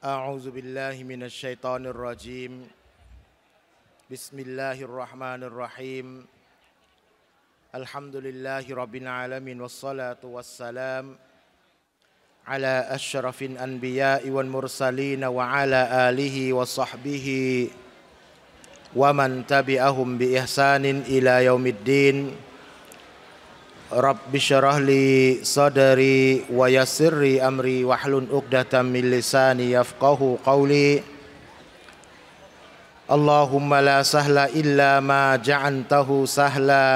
أعوذ بالله من الشيطان الرجيم بسم الله الرحمن الرحيم الحمد لله رب العالمين والصلاة والسلام على أشرف الأنبياء والمرسلين وعلى آله وصحبه ومن تبعهم بإحسان إلى يوم الدين رب اشرح لي صدري ويسر لي أمري واحلل عقدة من لساني يفقهوا قولي اللهم لا سهل إلا ما جعلته سهلا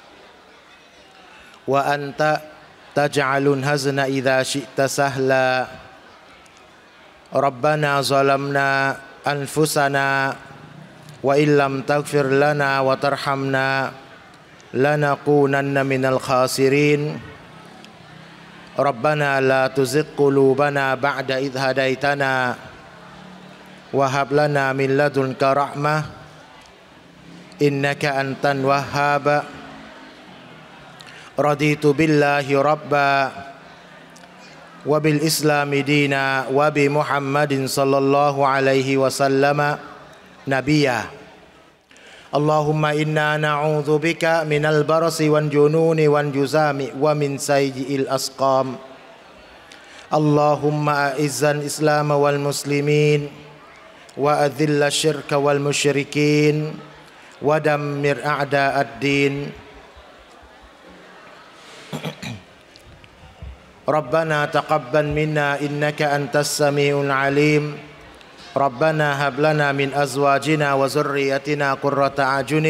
وأنت تجعل الحزن إذا شئت سهلا ربنا ظلمنا أنفسنا وإن لم تغفر لنا وترحمنا لنكونن من الخاسرين ربنا لا تزغ قلوبنا بعد إذ هديتنا وهب لنا من لدنك رحمة إنك أنت الوهاب رضيت بالله ربا وبالإسلام دينا وبمحمد صلى الله عليه وسلم نبيا اللهم إنا نعوذ بك من البرص والجنون والجذام ومن سيء الأسقام اللهم أعز الإسلام والمسلمين وأذل الشرك والمشركين ودمر أعداء الدين ربنا تقبل منا إنك أنت السميع العليم ربنا هب لنا من أزواجنا وذريتنا قرة أعين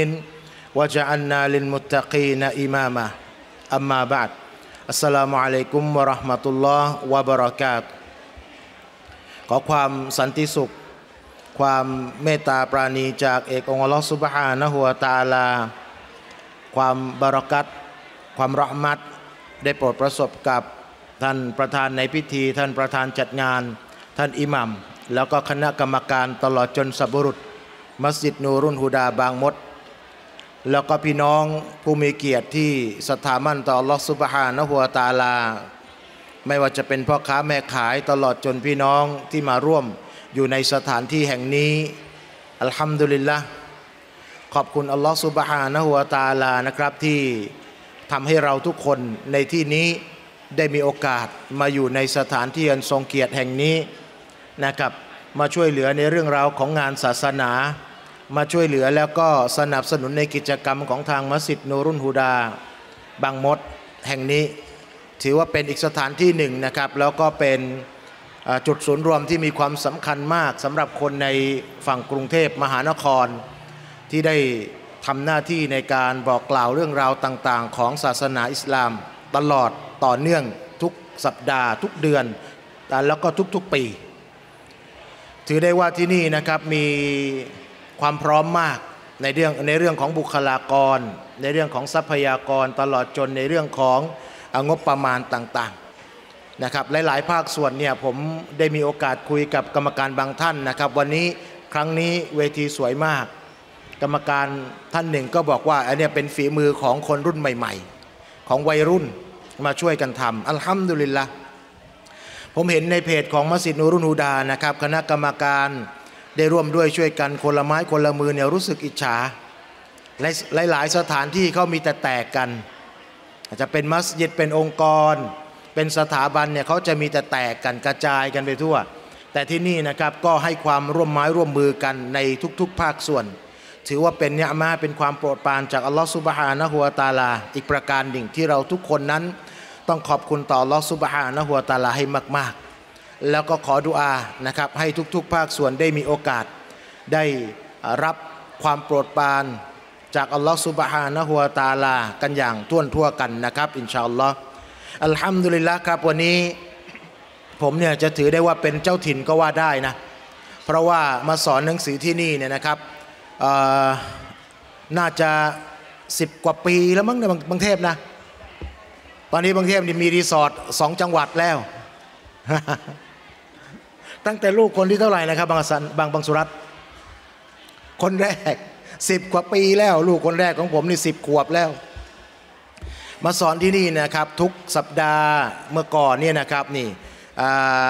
واجعلنا للمتقين إماما أما بعد السلام عليكم ورحمة الله وبركاتهขอความสันติสุขความเมตตาปราณีจากเอกองค์อัลลอฮฺซุบฮานะฮูวะตะอาลาความบารอกัตความเราะห์มัตได้โปรดประสบกับท่านประธานในพิธีท่านประธานจัดงานท่านอิหมัมแล้วก็คณะกรรมการตลอดจนสับบุรุษมัสยิดนูรุนฮูดาบางมดแล้วก็พี่น้องผู้มีเกียรติที่ศรัทธามั่นต่ออัลลอฮฺซุบฮานะฮูวะตะอาลาไม่ว่าจะเป็นพ่อค้าแม่ขายตลอดจนพี่น้องที่มาร่วมอยู่ในสถานที่แห่งนี้อัลฮัมดุลิลละห์ขอบคุณอัลลอฮฺซุบฮานะฮูวะตะอาลานะครับที่ทำให้เราทุกคนในที่นี้ได้มีโอกาสมาอยู่ในสถานที่อันทรงเกียรติแห่งนี้นะครับมาช่วยเหลือในเรื่องราวของงานศาสนามาช่วยเหลือแล้วก็สนับสนุนในกิจกรรมของทางมัสยิดนูรุนฮูดาบางมดแห่งนี้ถือว่าเป็นอีกสถานที่หนึ่งนะครับแล้วก็เป็นจุดศูนย์รวมที่มีความสำคัญมากสำหรับคนในฝั่งกรุงเทพมหานครที่ได้ทำหน้าที่ในการบอกกล่าวเรื่องราวต่างๆของศาสนาอิสลามตลอดต่อเนื่องทุกสัปดาห์ทุกเดือนแล้วก็ทุกๆปีถือได้ว่าที่นี่นะครับมีความพร้อมมากในเรื่องของบุคลากรในเรื่องของทรัพยากรตลอดจนในเรื่องของงบประมาณต่างๆนะครับหลายๆภาคส่วนเนี่ยผมได้มีโอกาสคุยกับกรรมการบางท่านนะครับวันนี้ครั้งนี้เวทีสวยมากกรรมการท่านหนึ่งก็บอกว่าอันนี้เป็นฝีมือของคนรุ่นใหม่ๆของวัยรุ่นมาช่วยกันทำอัลฮัมดุลิลละห์ผมเห็นในเพจของมัสยิดนูรุนฮูดานะครับคณะกรรมการได้ร่วมด้วยช่วยกันคนละไม้คนละมือเนี่ยรู้สึกอิจฉาหลายสถานที่เขามีแต่แตกกันอาจจะเป็นมัสยิดเป็นองค์กรเป็นสถาบันเนี่ยเขาจะมีแต่แตกกันกระจายกันไปทั่วแต่ที่นี่นะครับก็ให้ความร่วมไม้ร่วมมือกันในทุกๆภาคส่วนถือว่าเป็นเนืมาเป็นความโปรดปรานจากอัลลอฮฺซุบฮานะฮูวะตะอาลาอีกประการหนึ่งที่เราทุกคนนั้นต้องขอบคุณต่ออัลลอฮฺซุบฮานะฮูวะตะอาลาให้มากๆแล้วก็ขอดุอานะครับให้ทุกๆภาคส่วนได้มีโอกาสได้รับความโปรดปรานจากอัลลอฮฺซุบฮานะฮูวะตะอาลากันอย่างทั่วกันนะครับอินชาอัลลอฮ์อัลฮัมดุลิลละห์ครับวันนี้ผมเนี่ยจะถือได้ว่าเป็นเจ้าถิ่นก็ว่าได้นะเพราะว่ามาสอนหนังสือที่นี่เนี่ยนะครับน่าจะ10 กว่าปีแล้วมั้งในบางเทพนะตอนนี้บางเทพนี่มีรีสอร์ท2 จังหวัดแล้ว ตั้งแต่ลูกคนที่เท่าไหร่นะครับบางสุรัตน์คนแรก10 กว่าปีแล้วลูกคนแรกของผมนี่10 ขวบแล้ว มาสอนที่นี่นะครับทุกสัปดาห์เมื่อก่อนเนี่ยนะครับนี่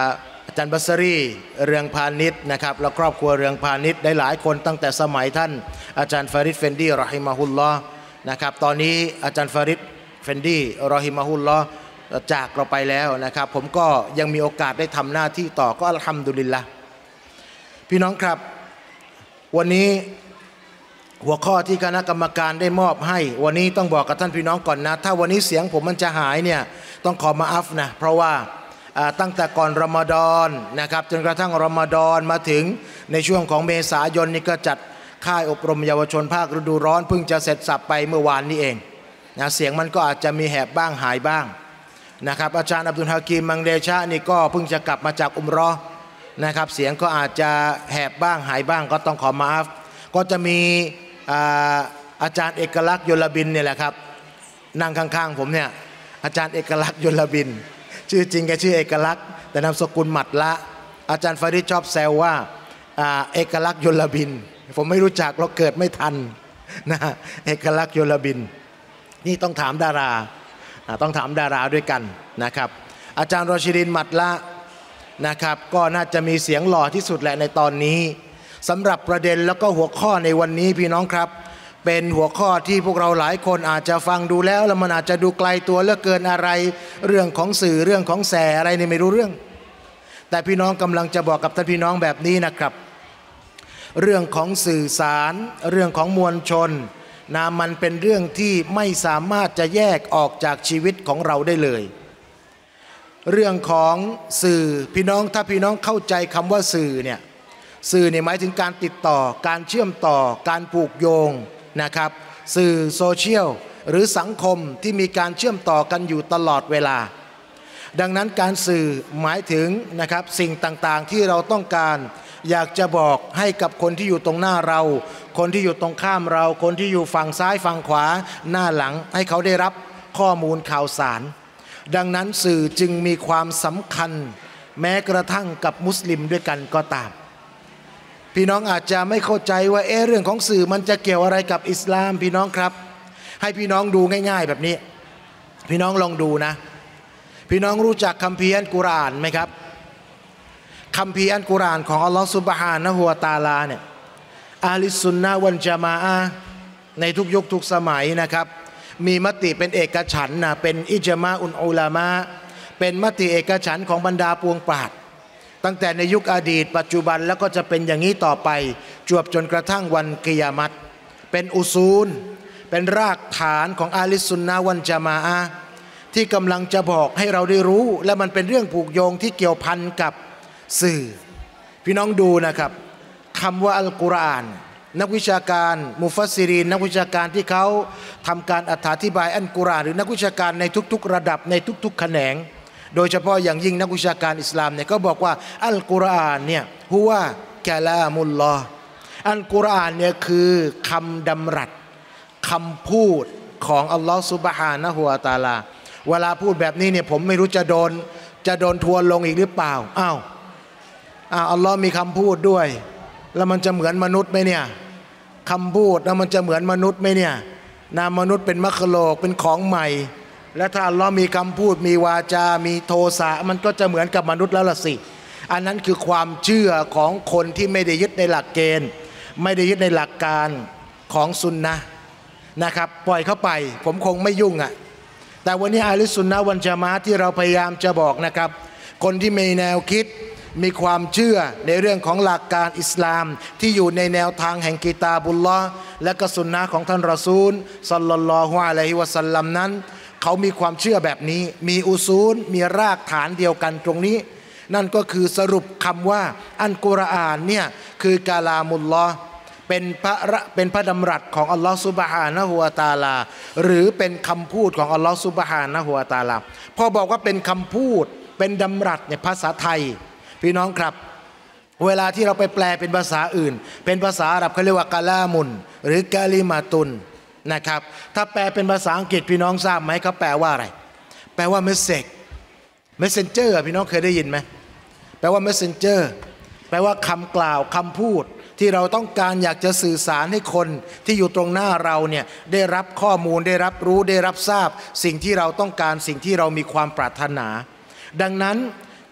อาจารย์บัสรีเรืองพาณิชย์นะครับและครอบครัวเรืองพาณิชย์ได้หลายคนตั้งแต่สมัยท่านอาจารย์ฟาริดเฟนดีรอฮิมะฮุลลอฮ์นะครับตอนนี้อาจารย์ฟาริดเฟนดีรอฮิมะฮุลลอฮ์จากเราไปแล้วนะครับผมก็ยังมีโอกาสได้ทำหน้าที่ต่อก็อัลฮัมดุลิลละห์พี่น้องครับวันนี้หัวข้อที่คณะกรรมการได้มอบให้วันนี้ต้องบอกกับท่านพี่น้องก่อนนะถ้าวันนี้เสียงผมมันจะหายเนี่ยต้องขอมาอัฟนะเพราะว่าตั้งแต่ก่อนรอมฎอนนะครับจนกระทั่งรอมฎอนมาถึงในช่วงของเมษายนนี่ก็จัดค่ายอบรมเยาวชนภาคฤดูร้อนเพิ่งจะเสร็จสับไปเมื่อวานนี้เองนะเสียงมันก็อาจจะมีแหบบ้างหายบ้างนะครับอาจารย์อับดุลฮากีมมังเดชะนี่ก็เพิ่งจะกลับมาจากอุมเราะห์นะครับเสียงก็อาจจะแหบบ้างหายบ้างก็ต้องขอมาอัฟก็จะมีอาจารย์เอกลักษณ์ยลบินเนี่ยแหละครับนั่งข้างๆผมเนี่ยอาจารย์เอกลักษณ์ยลบินชื่อจริงแกชื่อเอกลักษณ์แต่นามสกุลหมัดละอาจารย์ฟาริดชอบแซวว่าเอกลักษณ์ยลบินผมไม่รู้จักเราเกิดไม่ทันนะเอกลักษณ์ยลบินนี่ต้องถามดาราด้วยกันนะครับอาจารย์รอชิดินหมัดละนะครับก็น่าจะมีเสียงหล่อที่สุดแหละในตอนนี้สำหรับประเด็นแล้วก็หัวข้อในวันนี้พี่น้องครับเป็นหัวข้อที่พวกเราหลายคนอาจจะฟังดูแล้วมันอาจจะดูไกลตัวเหลือเกินอะไรเรื่องของสื่อเรื่องของแสอะไรนี่ไม่รู้เรื่องแต่พี่น้องกำลังจะบอกกับท่านพี่น้องแบบนี้นะครับเรื่องของสื่อสารเรื่องของมวลชนมันเป็นเรื่องที่ไม่สามารถจะแยกออกจากชีวิตของเราได้เลยเรื่องของสื่อพี่น้องถ้าพี่น้องเข้าใจคำว่าสื่อเนี่ยหมายถึงการติดต่อการเชื่อมต่อการผูกโยงนะครับสื่อโซเชียลหรือสังคมที่มีการเชื่อมต่อกันอยู่ตลอดเวลาดังนั้นการสื่อหมายถึงนะครับสิ่งต่างๆที่เราต้องการอยากจะบอกให้กับคนที่อยู่ตรงหน้าเราคนที่อยู่ตรงข้ามเราคนที่อยู่ฝั่งซ้ายฝั่งขวาหน้าหลังให้เขาได้รับข้อมูลข่าวสารดังนั้นสื่อจึงมีความสำคัญแม้กระทั่งกับมุสลิมด้วยกันก็ตามพี่น้องอาจจะไม่เข้าใจว่าเรื่องของสื่อมันจะเกี่ยวอะไรกับอิสลามพี่น้องครับให้พี่น้องดูง่ายๆแบบนี้พี่น้องลองดูนะพี่น้องรู้จักคัมภีร์อัลกุรอานไหมครับคัมภีร์อัลกุรอานของอัลลอฮฺซุบฮานะฮูวะตะอาลาเนี่ยอะห์ลิสซุนนะฮ์วัลญะมาอะห์ในทุกยุคทุกสมัยนะครับมีมติเป็นเอกฉันท์นะเป็นอิจมาอุลอุลามะเป็นมติเอกฉันท์ของบรรดาปวงปราชญ์ตั้งแต่ในยุคอดีตปัจจุบันแล้วก็จะเป็นอย่างนี้ต่อไปจวบจนกระทั่งวันกิยามัตเป็นอุซูลเป็นรากฐานของอะห์ลิสซุนนะฮ์วัลญะมาอะห์ที่กำลังจะบอกให้เราได้รู้และมันเป็นเรื่องผูกโยงที่เกี่ยวพันกับสื่อพี่น้องดูนะครับคำว่าอัลกุรอานนักวิชาการมุฟัสซิรีนนักวิชาการที่เขาทำการอธิบายอัลกุรอานหรือนักวิชาการในทุกๆระดับในทุกๆแขนงโดยเฉพาะอย่างยิ่งนักวิชาการอิสลามเนี่ยก็บอกว่าอัลกุรอานเนี่ยฮุวะกะลามุลลอฮ์อัลกุรอานเนี่ยคือคำดำรัสคำพูดของอัลลอฮ์ซุบฮานะฮูวะตะอาลาเวลาพูดแบบนี้เนี่ยผมไม่รู้จะโดนทัวร์ลงอีกหรือเปล่าอัลลอฮ์มีคำพูดด้วยแล้วมันจะเหมือนมนุษย์ไหมเนี่ยคำพูดแล้วมันจะเหมือนมนุษย์ไหมเนี่ยมนุษย์เป็นมัคโลกเป็นของใหม่และถ้าอัลลอฮ์มีคำพูดมีวาจามีโทสะมันก็จะเหมือนกับมนุษย์แล้วล่ะสิอันนั้นคือความเชื่อของคนที่ไม่ได้ยึดในหลักเกณฑ์ไม่ได้ยึดในหลักการของซุนนะห์นะครับปล่อยเข้าไปผมคงไม่ยุ่งแต่วันนี้อะห์ลิสซุนนะฮ์วัลญะมาอะห์ที่เราพยายามจะบอกนะครับคนที่มีแนวคิดมีความเชื่อในเรื่องของหลักการอิสลามที่อยู่ในแนวทางแห่งกิตาบุลลอฮ์และก็สุนนะของท่านรอซูลศ็อลลัลลอฮุอะลัยฮิวะซัลลัมนั้นเขามีความเชื่อแบบนี้มีอุซูลมีรากฐานเดียวกันตรงนี้นั่นก็คือสรุปคำว่าอัลกุรอานเนี่ยคือกะลามุลลอฮ์เป็นพระดำรัสของอัลลอฮ์ซุบฮานะฮูวะตะอาลาหรือเป็นคำพูดของอัลลอฮ์ซุบฮานะฮูวะตะอาลาพอบอกว่าเป็นคำพูดเป็นดำรัสเนี่ยภาษาไทยพี่น้องครับเวลาที่เราไปแปลเป็นภาษาอื่นเป็นภาษาอาหรับเขาเรียกว่ากะลามุนหรือกะลิมาตุนนะครับถ้าแปลเป็นภาษาอังกฤษพี่น้องทราบไหมเขาแปลว่าอะไรแปลว่าเมสเซจmessenger พี่น้องเคยได้ยินไหมแปลว่า messenger แปลว่าคำกล่าวคำพูดที่เราต้องการอยากจะสื่อสารให้คนที่อยู่ตรงหน้าเราเนี่ยได้รับข้อมูลได้รับรู้ได้รับทราบสิ่งที่เราต้องการสิ่งที่เรามีความปรารถนาดังนั้น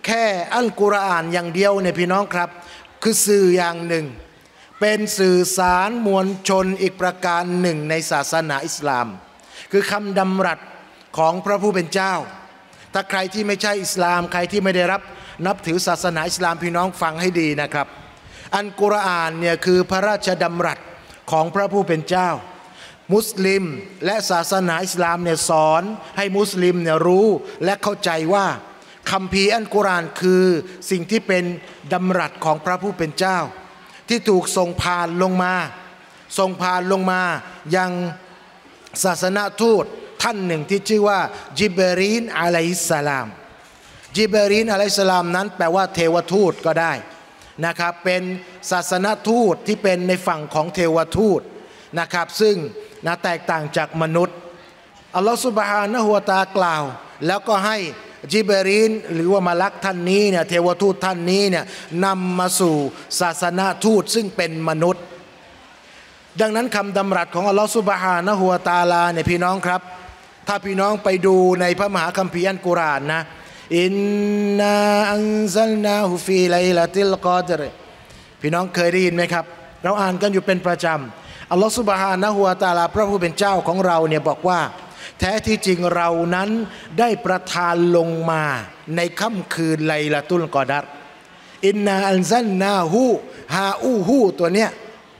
แค่อัลกุรอานอย่างเดียวเนี่ยพี่น้องครับคือสื่ออย่างหนึ่งเป็นสื่อสารมวลชนอีกประการหนึ่งในศาสนาอิสลามคือคำดำรัสของพระผู้เป็นเจ้าถ้าใครที่ไม่ใช่อิสลามใครที่ไม่ได้รับนับถือศาสนาอิสลามพี่น้องฟังให้ดีนะครับอัลกุรอานเนี่ยคือพระราชดำรัสของพระผู้เป็นเจ้ามุสลิมและศาสนาอิสลามเนี่ยสอนให้มุสลิมเนี่ยรู้และเข้าใจว่าคัมภีร์อัลกุรอานคือสิ่งที่เป็นดำรัสของพระผู้เป็นเจ้าที่ถูกส่งผ่านลงมายังศาสนทูตท่านหนึ่งที่ชื่อว่าจิบรีลอะลัยฮิสสลามจิบรีลอะลัยฮิสสลามนั้นแปลว่าเทวทูตก็ได้นะครับเป็นศาสนทูตที่เป็นในฝั่งของเทวทูตนะครับซึ่งแตกต่างจากมนุษย์อัลลอฮฺซุบฮานะฮูวะตะอาลากล่าวแล้วก็ให้จิบรีลหรือว่ามาลักท่านนี้เนี่ยเทวทูตท่านนี้เนี่ยนำมาสู่ศาสนทูตซึ่งเป็นมนุษย์ดังนั้นคำดำรัสของอัลลอฮฺซุบฮานะฮูวะตะอาลาเนี่ยพี่น้องครับถ้าพี่น้องไปดูในพระมหาคัมภีร์อัลกุรอานนะอินนาอันซัลนาฮูฟีไลลาติลกอดรพี่น้องเคยได้ยินไหมครับเราอ่านกันอยู่เป็นประจำอัลลอฮฺซุบฮานะฮูวะตะอาลาพระผู้เป็นเจ้าของเราเนี่ยบอกว่าแท้ที่จริงเรานั้นได้ประทานลงมาในค่ำคืนไลลาตุลกอดัรอินนาอันซัลนาฮูฮาอูฮูตัวเนี้ย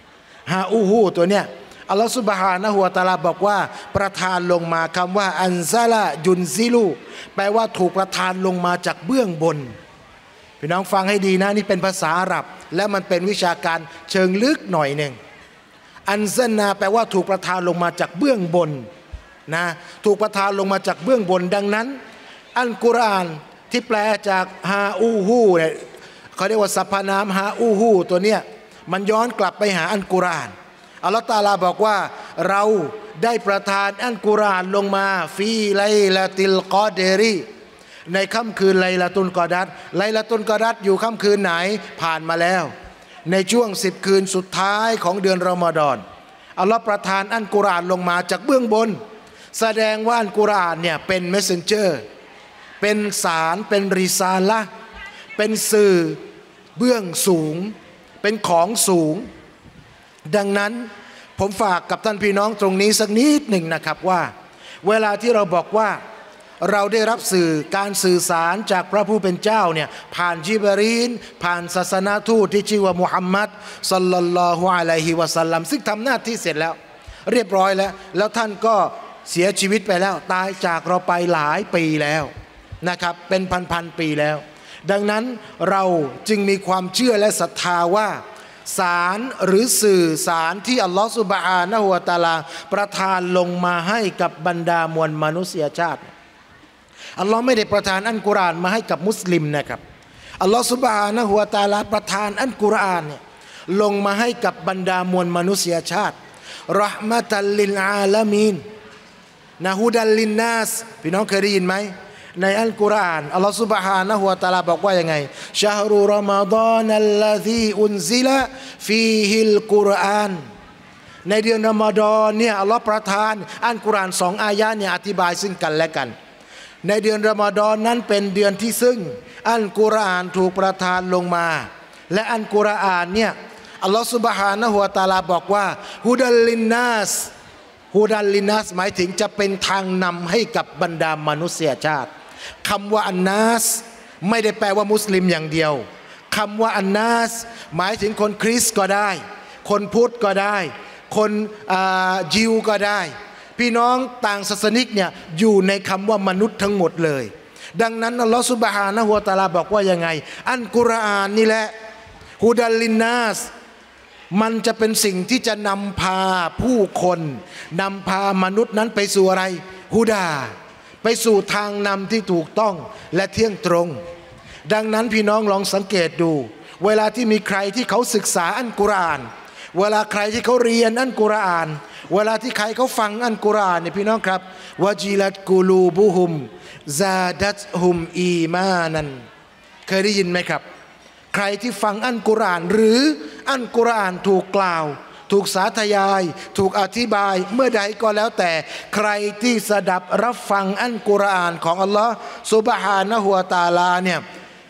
อัลลอฮฺซุบฮานะฮูวะตะอาลาบอกว่าประทานลงมาคำว่าอันซาลายุนซิลูแปลว่าถูกประทานลงมาจากเบื้องบนพี่น้องฟังให้ดีนะนี่เป็นภาษาอาหรับและมันเป็นวิชาการเชิงลึกหน่อยหนึ่งอันซัลนาแปลว่าถูกประทานลงมาจากเบื้องบนนะถูกประทานลงมาจากเบื้องบนดังนั้นอัลกุรอานที่แปลจากฮาอูฮูเนี่ยเขาเรียกว่าสรรพนามฮาอูฮูตัวเนี้ยมันย้อนกลับไปหาอัลกุรอานอัลลอฮฺตะอาลาบอกว่าเราได้ประทานอัลกุรอานลงมาฟีไลลาติลกอดรีในค่ำคืนไลลาตุลกอดัรไลลาตุลกอดัรอยู่ค่ำคืนไหนผ่านมาแล้วในช่วง10 คืนสุดท้ายของเดือนรอมฎอนอัลลอฮฺประทานอัลกุรอานลงมาจากเบื้องบนแสดงว่าอัลกุรอานเนี่ยเป็นเมสเซนเจอร์เป็นสารเป็นริซาละห์เป็นสื่อเบื้องสูงเป็นของสูงดังนั้นผมฝากกับท่านพี่น้องตรงนี้สักนิดหนึ่งนะครับว่าเวลาที่เราบอกว่าเราได้รับการสื่อสารจากพระผู้เป็นเจ้าเนี่ยผ่านจิบรีลผ่านศาสนาทูตที่ชื่อว่ามุฮัมมัดศ็อลลัลลอฮุอะลัยฮิวะซัลลัมซึ่งทำหน้าที่เสร็จแล้วเรียบร้อยแล้วท่านก็เสียชีวิตไปแล้วตายจากเราไปหลายปีแล้วนะครับเป็นพันปีแล้วดังนั้นเราจึงมีความเชื่อและศรัทธาว่าสารหรือสื่อสารที่อัลลอฮฺซุบฮานะฮูวะตะอาลาประทานลงมาให้กับบรรดามวลมนุษยชาติอัลลอฮ์ไม่ได้ประทานอัลกุรอานมาให้กับมุสลิมนะครับอัลลอฮฺซุบฮานะฮูวะตะอาลาประทานอัลกุรอานเนี่ยลงมาให้กับบรรดามวลมนุษยชาติเราะห์มะตัลลิลอาลามีนนะฮูดัลลินนัสพี่น้องเคยได้ยินไหมในอัลกุรอานอัลลอฮฺ سبحانه และ تعالى บอกว่ายังไงชะฮรุรอมฎอนัลลซีอุนซิละฟีฮิลกุรอานในเดือนรอมฎอนเนี่ยอัลลอฮฺประทานอัลกุรอาน2 อายะห์เนี่ยอธิบายซึ่งกันและกันในเดือนรอมฎอนนั้นเป็นเดือนที่ซึ่งอัลกุรอานถูกประทานลงมาและอัลกุรอานเนี่ยอัลลอฮฺ سبحانه และ تعالى บอกว่าฮุดัลลินนัสฮุดัลลินนัสหมายถึงจะเป็นทางนำให้กับบรรดามนุษยชาติคำว่าอันนัสไม่ได้แปลว่ามุสลิมอย่างเดียวคำว่าอันนัสหมายถึงคนคริสต์ก็ได้คนพุทธก็ได้คนยิวก็ได้พี่น้องต่างศาสนิกเนี่ยอยู่ในคำว่ามนุษย์ทั้งหมดเลยดังนั้นอัลลอฮฺซุบฮานะฮูวะตะอาลาบอกว่ายังไงอัลกุรอานนี่แหละฮุดัลลินนัสมันจะเป็นสิ่งที่จะนำพาผู้คนนำพามนุษย์นั้นไปสู่อะไรฮุดาไปสู่ทางนำที่ถูกต้องและเที่ยงตรงดังนั้นพี่น้องลองสังเกตดูเวลาที่มีใครที่เขาศึกษาอัลกุรอานเวลาใครที่เขาเรียนอัลกุรอานเวลาที่ใครเขาฟังอัลกุรอานเนี่ยพี่น้องครับวะจิลัตกุลูบุฮุมซาดัตฮุมอีมานันเคยได้ยินไหมครับใครที่ฟังอัลกุรอานหรืออัลกุรอานถูกกล่าวถูกสาธยายถูกอธิบายเมื่อใดก็แล้วแต่ใครที่สดับรับฟังอัลกุรอานของอัลลอฮ์ซุบฮานะฮูวะตะอาลาเนี่ย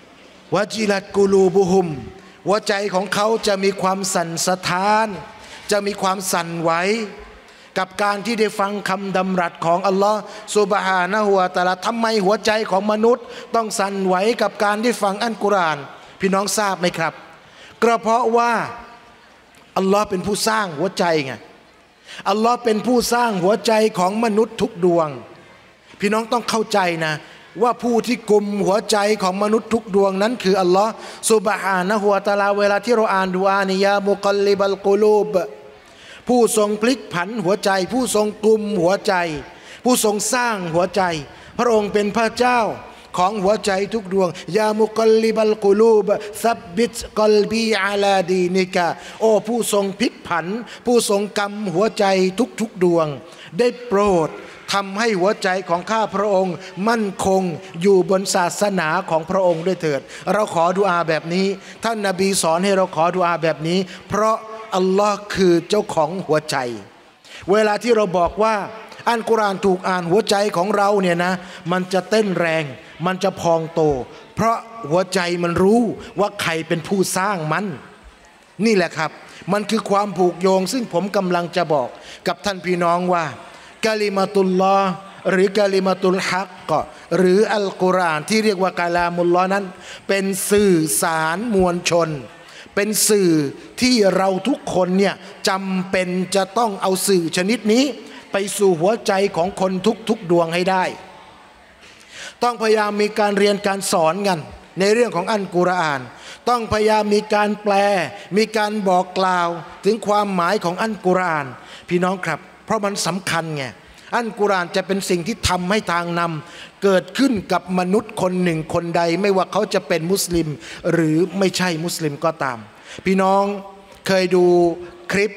วะจิลัตกุลูบุฮุมหัวใจของเขาจะมีความสั่นสะท้านจะมีความสั่นไหวกับการที่ได้ฟังคำดำรัสของอัลลอฮ์ซุบฮานะฮูวะตะอาลาทำไมหัวใจของมนุษย์ต้องสั่นไหวกับการที่ฟังอัลกุรอานพี่น้องทราบไหมครับก็เพราะว่าอัลลอฮ์เป็นผู้สร้างหัวใจไงอัลลอฮ์เป็นผู้สร้างหัวใจของมนุษย์ทุกดวงพี่น้องต้องเข้าใจนะว่าผู้ที่กุมหัวใจของมนุษย์ทุกดวงนั้นคืออัลลอฮ์ซุบฮานะฮูวะตะอาลาเวลาที่เราอ่านดุอานิยามุกัลลิบัลกุลูบผู้ทรงพลิกผันหัวใจผู้ทรงกุมหัวใจผู้ทรงสร้างหัวใจพระองค์เป็นพระเจ้าของหัวใจทุกดวงยามุกัลลิบัลกุลูบซับบิตกัลบีอาลาดีนิกะโอ้ผู้ทรงพลิกผันผู้ทรงกำหัวใจทุกดวงได้โปรดทำให้หัวใจของข้าพระองค์มั่นคงอยู่บนศาสนาของพระองค์ด้วยเถิดเราขอดุอาแบบนี้ท่านนบีสอนให้เราขอดุอาแบบนี้เพราะอัลลอฮ์คือเจ้าของหัวใจเวลาที่เราบอกว่าอัลกุรอานถูกอ่านหัวใจของเราเนี่ยนะมันจะเต้นแรงมันจะพองโตเพราะหัวใจมันรู้ว่าใครเป็นผู้สร้างมันนี่แหละครับมันคือความผูกโยงซึ่งผมกำลังจะบอกกับท่านพี่น้องว่ากะลิมาตุลลอฮ์หรือกะลิมาตุลฮักก็หรืออัลกุรอานที่เรียกว่ากะลามุลลอฮ์นั้นเป็นสื่อสารมวลชนเป็นสื่อที่เราทุกคนเนี่ยจำเป็นจะต้องเอาสื่อชนิดนี้ไปสู่หัวใจของคนทุกดวงให้ได้ต้องพยายามมีการเรียนการสอนกันในเรื่องของอัลกุรอานต้องพยายามมีการแปลมีการบอกกล่าวถึงความหมายของอัลกุรอานพี่น้องครับเพราะมันสำคัญไงอัลกุรอานจะเป็นสิ่งที่ทำให้ทางนำเกิดขึ้นกับมนุษย์คนหนึ่งคนใดไม่ว่าเขาจะเป็นมุสลิมหรือไม่ใช่มุสลิมก็ตามพี่น้องเคยดูคลิป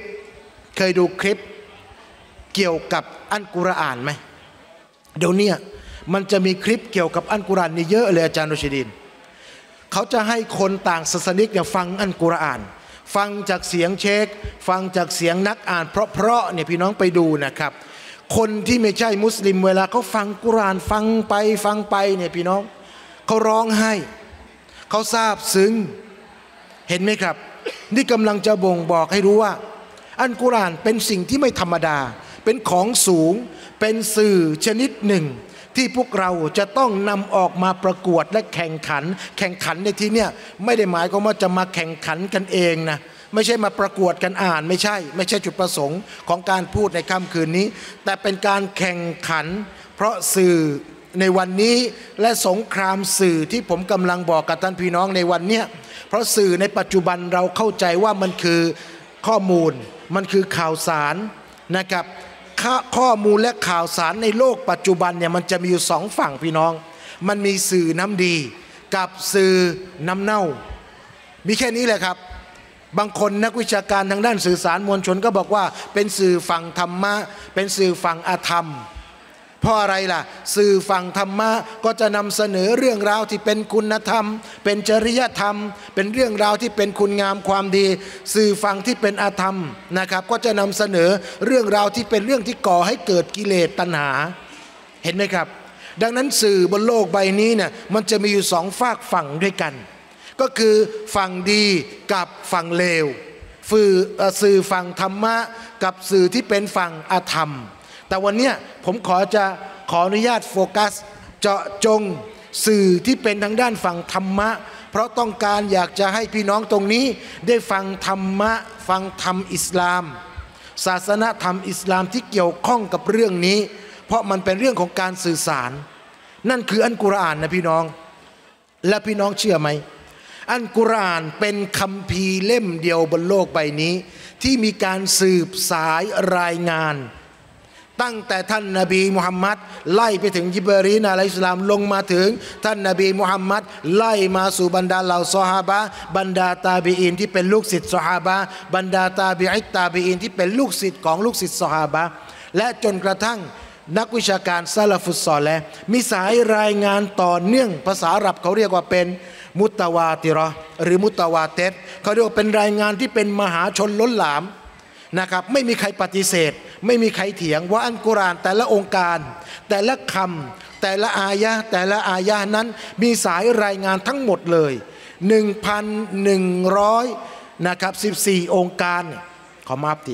เกี่ยวกับอัลกุรอานไหมเดี๋ยวนี้มันจะมีคลิปเกี่ยวกับอัลกุรอานนี่เยอะเลยอาจารย์รชิดินเขาจะให้คนต่างศาสนิกเนี่ยฟังอัลกุรอานฟังจากเสียงเชคฟังจากเสียงนักอ่านเพราะเนี่ยพี่น้องไปดูนะครับคนที่ไม่ใช่มุสลิมเวลาเขาฟังกุรอานฟังไปเนี่ยพี่น้องเขาร้องไห้เขาซาบซึ้งเห็นไหมครับนี่กำลังจะบ่งบอกให้รู้ว่าอัลกุรอานเป็นสิ่งที่ไม่ธรรมดาเป็นของสูงเป็นสื่อชนิดหนึ่งที่พวกเราจะต้องนำออกมาประกวดและแข่งขันในที่เนี้ยไม่ได้หมายความว่าจะมาแข่งขันกันเองนะไม่ใช่มาประกวดกันอ่านไม่ใช่จุดประสงค์ของการพูดในค่ำคืนนี้แต่เป็นการแข่งขันเพราะสื่อในวันนี้และสงครามสื่อที่ผมกำลังบอกกับท่านพี่น้องในวันเนี้ยเพราะสื่อในปัจจุบันเราเข้าใจว่ามันคือข้อมูลมันคือข่าวสารนะครับข้อมูลและข่าวสารในโลกปัจจุบันเนี่ยมันจะมีอยู่สองฝั่งพี่น้องมันมีสื่อน้ำดีกับสื่อน้ำเน่ามีแค่นี้แหละครับบางคนนักวิชาการทางด้านสื่อสารมวลชนก็บอกว่าเป็นสื่อฝั่งธรรมะเป็นสื่อฝั่งอธรรมเพราะอะไรล่ะสื่อฝั่งธรรมะก็จะนำเสนอเรื่องราวที่เป็นคุณธรรมเป็นจริยธรรมเป็นเรื่องราวที่เป็นคุณงามความดีสื่อฝั่งที่เป็นอธรรมนะครับก็จะนำเสนอเรื่องราวที่เป็นเรื่องที่ก่อให้เกิดกิเลสตัณหาเห็นไหมครับดังนั้นสื่อบนโลกใบนี้เนี่ยมันจะมีอยู่สองฝากฝั่งด้วยกันก็คือฝั่งดีกับฝั่งเลวสื่อฝั่งธรรมะกับสื่อที่เป็นฝั่งอธรรมแต่วันนี้ผมขออนุญาตโฟกัสเจาะจงสื่อที่เป็นทางด้านฝั่งธรรมะเพราะต้องการอยากจะให้พี่น้องตรงนี้ได้ฟังธรรมะฟังธรรมอิสลามศาสนธรรมอิสลามที่เกี่ยวข้องกับเรื่องนี้เพราะมันเป็นเรื่องของการสื่อสารนั่นคืออัลกุรอานนะพี่น้องและพี่น้องเชื่อไหมอัลกุรอานเป็นคัมภีร์เล่มเดียวบนโลกใบนี้ที่มีการสืบสายรายงานตั้งแต่ท่านนบีมุฮัมมัดไล่ไปถึงญิบรีลอะลัยฮิสสลามลงมาถึงท่านนบีมุฮัมมัดไล่มาสู่บรรดาเหล่าซอฮาบะห์บรรดาตาบีอีนที่เป็นลูกศิษย์ซอฮาบะห์บรรดาตาบีอิตตาบีอีนที่เป็นลูกศิษย์ของลูกศิษย์ซอฮาบะห์และจนกระทั่งนักวิชาการซะลาฟุสซอลิห์มีสายรายงานต่อเนื่องภาษาอาหรับเขาเรียกว่าเป็นมุตตาวาติเราะห์หรือมุตตาวาติรเขาเรียกว่าเป็นรายงานที่เป็นมหาชนล้นหลามนะครับไม่มีใครปฏิเสธไม่มีใครเถียงว่าอัลกุรอานแต่ละองค์การแต่ละคำแต่ละอายะนั้นมีสายรายงานทั้งหมดเลย 1,100นะครับ14องค์การขอมาตี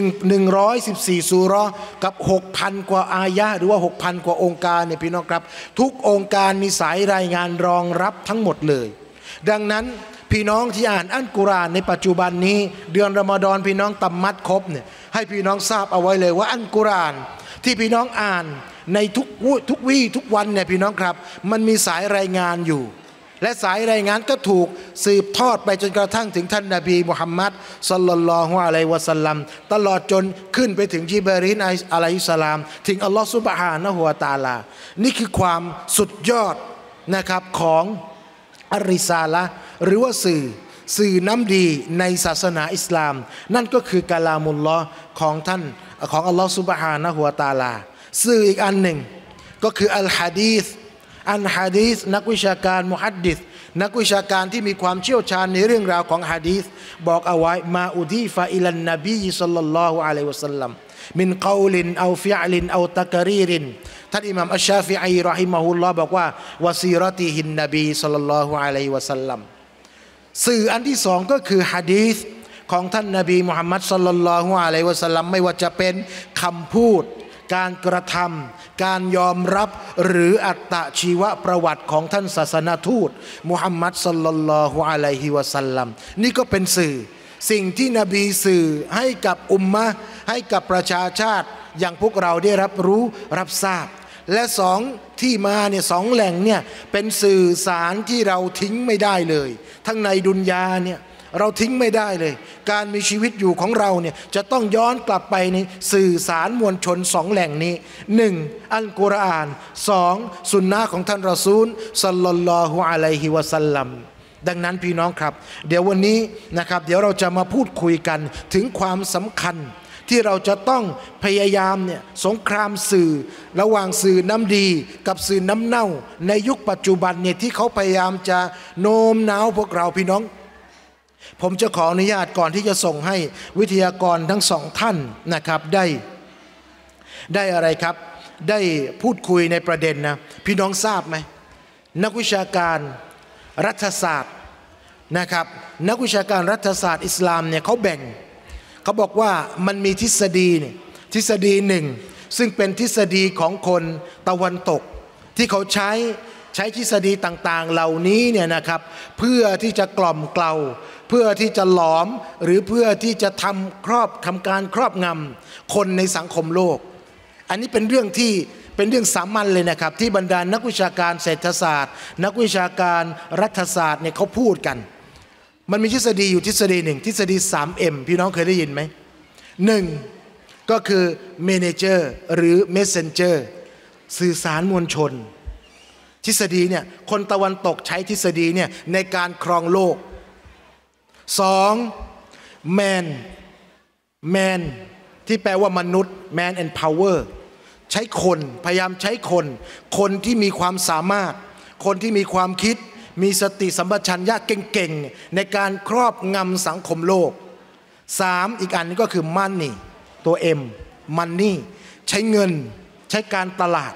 114ซูเราะห์กับ 6,000 กว่าอายะหรือว่า 6,000 กว่าองค์การเนี่ยพี่น้องครับทุกองค์การมีสายรายงานรองรับทั้งหมดเลยดังนั้นพี่น้องที่อ่านอัลกุรอานในปัจจุบันนี้เดือนรอมฎอนพี่น้องตัมมัดครบเนี่ยให้พี่น้องทราบเอาไว้เลยว่าอัลกุรอานที่พี่น้องอ่านในทุกวันเนี่ยพี่น้องครับมันมีสายรายงานอยู่และสายรายงานก็ถูกสืบทอดไปจนกระทั่งถึงท่านนบีมุฮัมมัดศ็อลลัลลอฮุอะลัยฮิวะซัลลัมตลอดจนขึ้นไปถึงญิบรีลอะลัยฮิสสลามถึงอัลลอฮฺซุบฮานะฮูวะตะอาลานี่คือความสุดยอดนะครับของอัรริซาละห์หรือว่าสื่อน้ำดีในศาสนาอิสลามนั่นก็คือกะลามุลลอฮ์ของท่านของอัลลอฮฺซุบฮานะฮูวะตะอาลาสื่ออีกอันหนึ่งก็คืออัลฮะดีษนักวิชาการมุฮัดดิษนักวิชาการที่มีความเชี่ยวชาญในเรื่องราวของหะดีษบอกเอาไว้มาอุดีฟะอิลันนบีศ็อลลัลลอฮุอะลัยฮิวะซัลลัมมินกอลินเอาฟิอลินเอาตะกรีรินท่านอิหม่ามอัชชาฟิอีเราะฮิมะฮุลลอฮ์บอกว่าวะซีเราะติฮินนบีศ็อลลัลลอฮุอะลัยฮิวะซัลลัมสื่ออันที่สองก็คือหะดีษของท่านนบีมุฮัมมัดศ็อลลัลลอฮุอะลัยฮิวะซัลลัมไม่ว่าจะเป็นคำพูดการกระทำการยอมรับหรืออัตชีวประวัติของท่านศาสนทูตมุฮัมมัดศ็อลลัลลอฮุอะลัยฮิวะซัลลัมนี่ก็เป็นสิ่งที่นบีสื่อให้กับอุมมะห์ให้กับประชาชาติอย่างพวกเราได้รับรู้รับทราบและสองที่มาเนี่ยสองแหล่งเนี่ยเป็นสื่อสารที่เราทิ้งไม่ได้เลยทั้งในดุนยาเนี่ยเราทิ้งไม่ได้เลยการมีชีวิตอยู่ของเราเนี่ยจะต้องย้อนกลับไปในสื่อสารมวลชนสองแหล่งนี้หนึ่งอัลกุรอานสองสุนนะของท่านรอซูลศ็อลลัลลอฮุอะลัยฮิวะซัลลัมดังนั้นพี่น้องครับเดี๋ยววันนี้นะครับเดี๋ยวเราจะมาพูดคุยกันถึงความสำคัญที่เราจะต้องพยายามเนี่ยสงครามสื่อระหว่างสื่อน้ำดีกับสื่อน้ำเน่าในยุคปัจจุบันเนี่ยที่เขาพยายามจะโน้มน้าวพวกเราพี่น้องผมจะขออนุญาตก่อนที่จะส่งให้วิทยากรทั้งสองท่านนะครับได้อะไรครับได้พูดคุยในประเด็นนะพี่น้องทราบไหมนักวิชาการรัฐศาสตร์นะครับนักวิชาการรัฐศาสตร์อิสลามเนี่ยเขาบอกว่ามันมีทฤษฎีหนึ่งซึ่งเป็นทฤษฎีของคนตะวันตกที่เขาใช้ทฤษฎีต่างๆเหล่านี้เนี่ยนะครับเพื่อที่จะกล่อมเกลาเพื่อที่จะหลอมหรือเพื่อที่จะทำการครอบงำคนในสังคมโลกอันนี้เป็นเรื่องสามัญเลยนะครับที่บรรดานักวิชาการเศรษฐศาสตร์นักวิชาการรัฐศาสตร์เนี่ยเขาพูดกันมันมีทฤษฎีอยู่ทฤษฎีหนึ่งทฤษฎี 3M พี่น้องเคยได้ยินไหมหนึ่งก็คือ Manager หรือ Messenger สื่อสารมวลชนทฤษฎีเนี่ยคนตะวันตกใช้ทฤษฎีเนี่ยในการครองโลกสองแมนที่แปลว่ามนุษย์ man and power ใช้คนพยายามใช้คนที่มีความสามารถคนที่มีความคิดมีสติสัมปชัญญะเก่งๆในการครอบงำสังคมโลกสามอีกอันนี้ก็คือ money ตัว M money ใช้เงินใช้การตลาด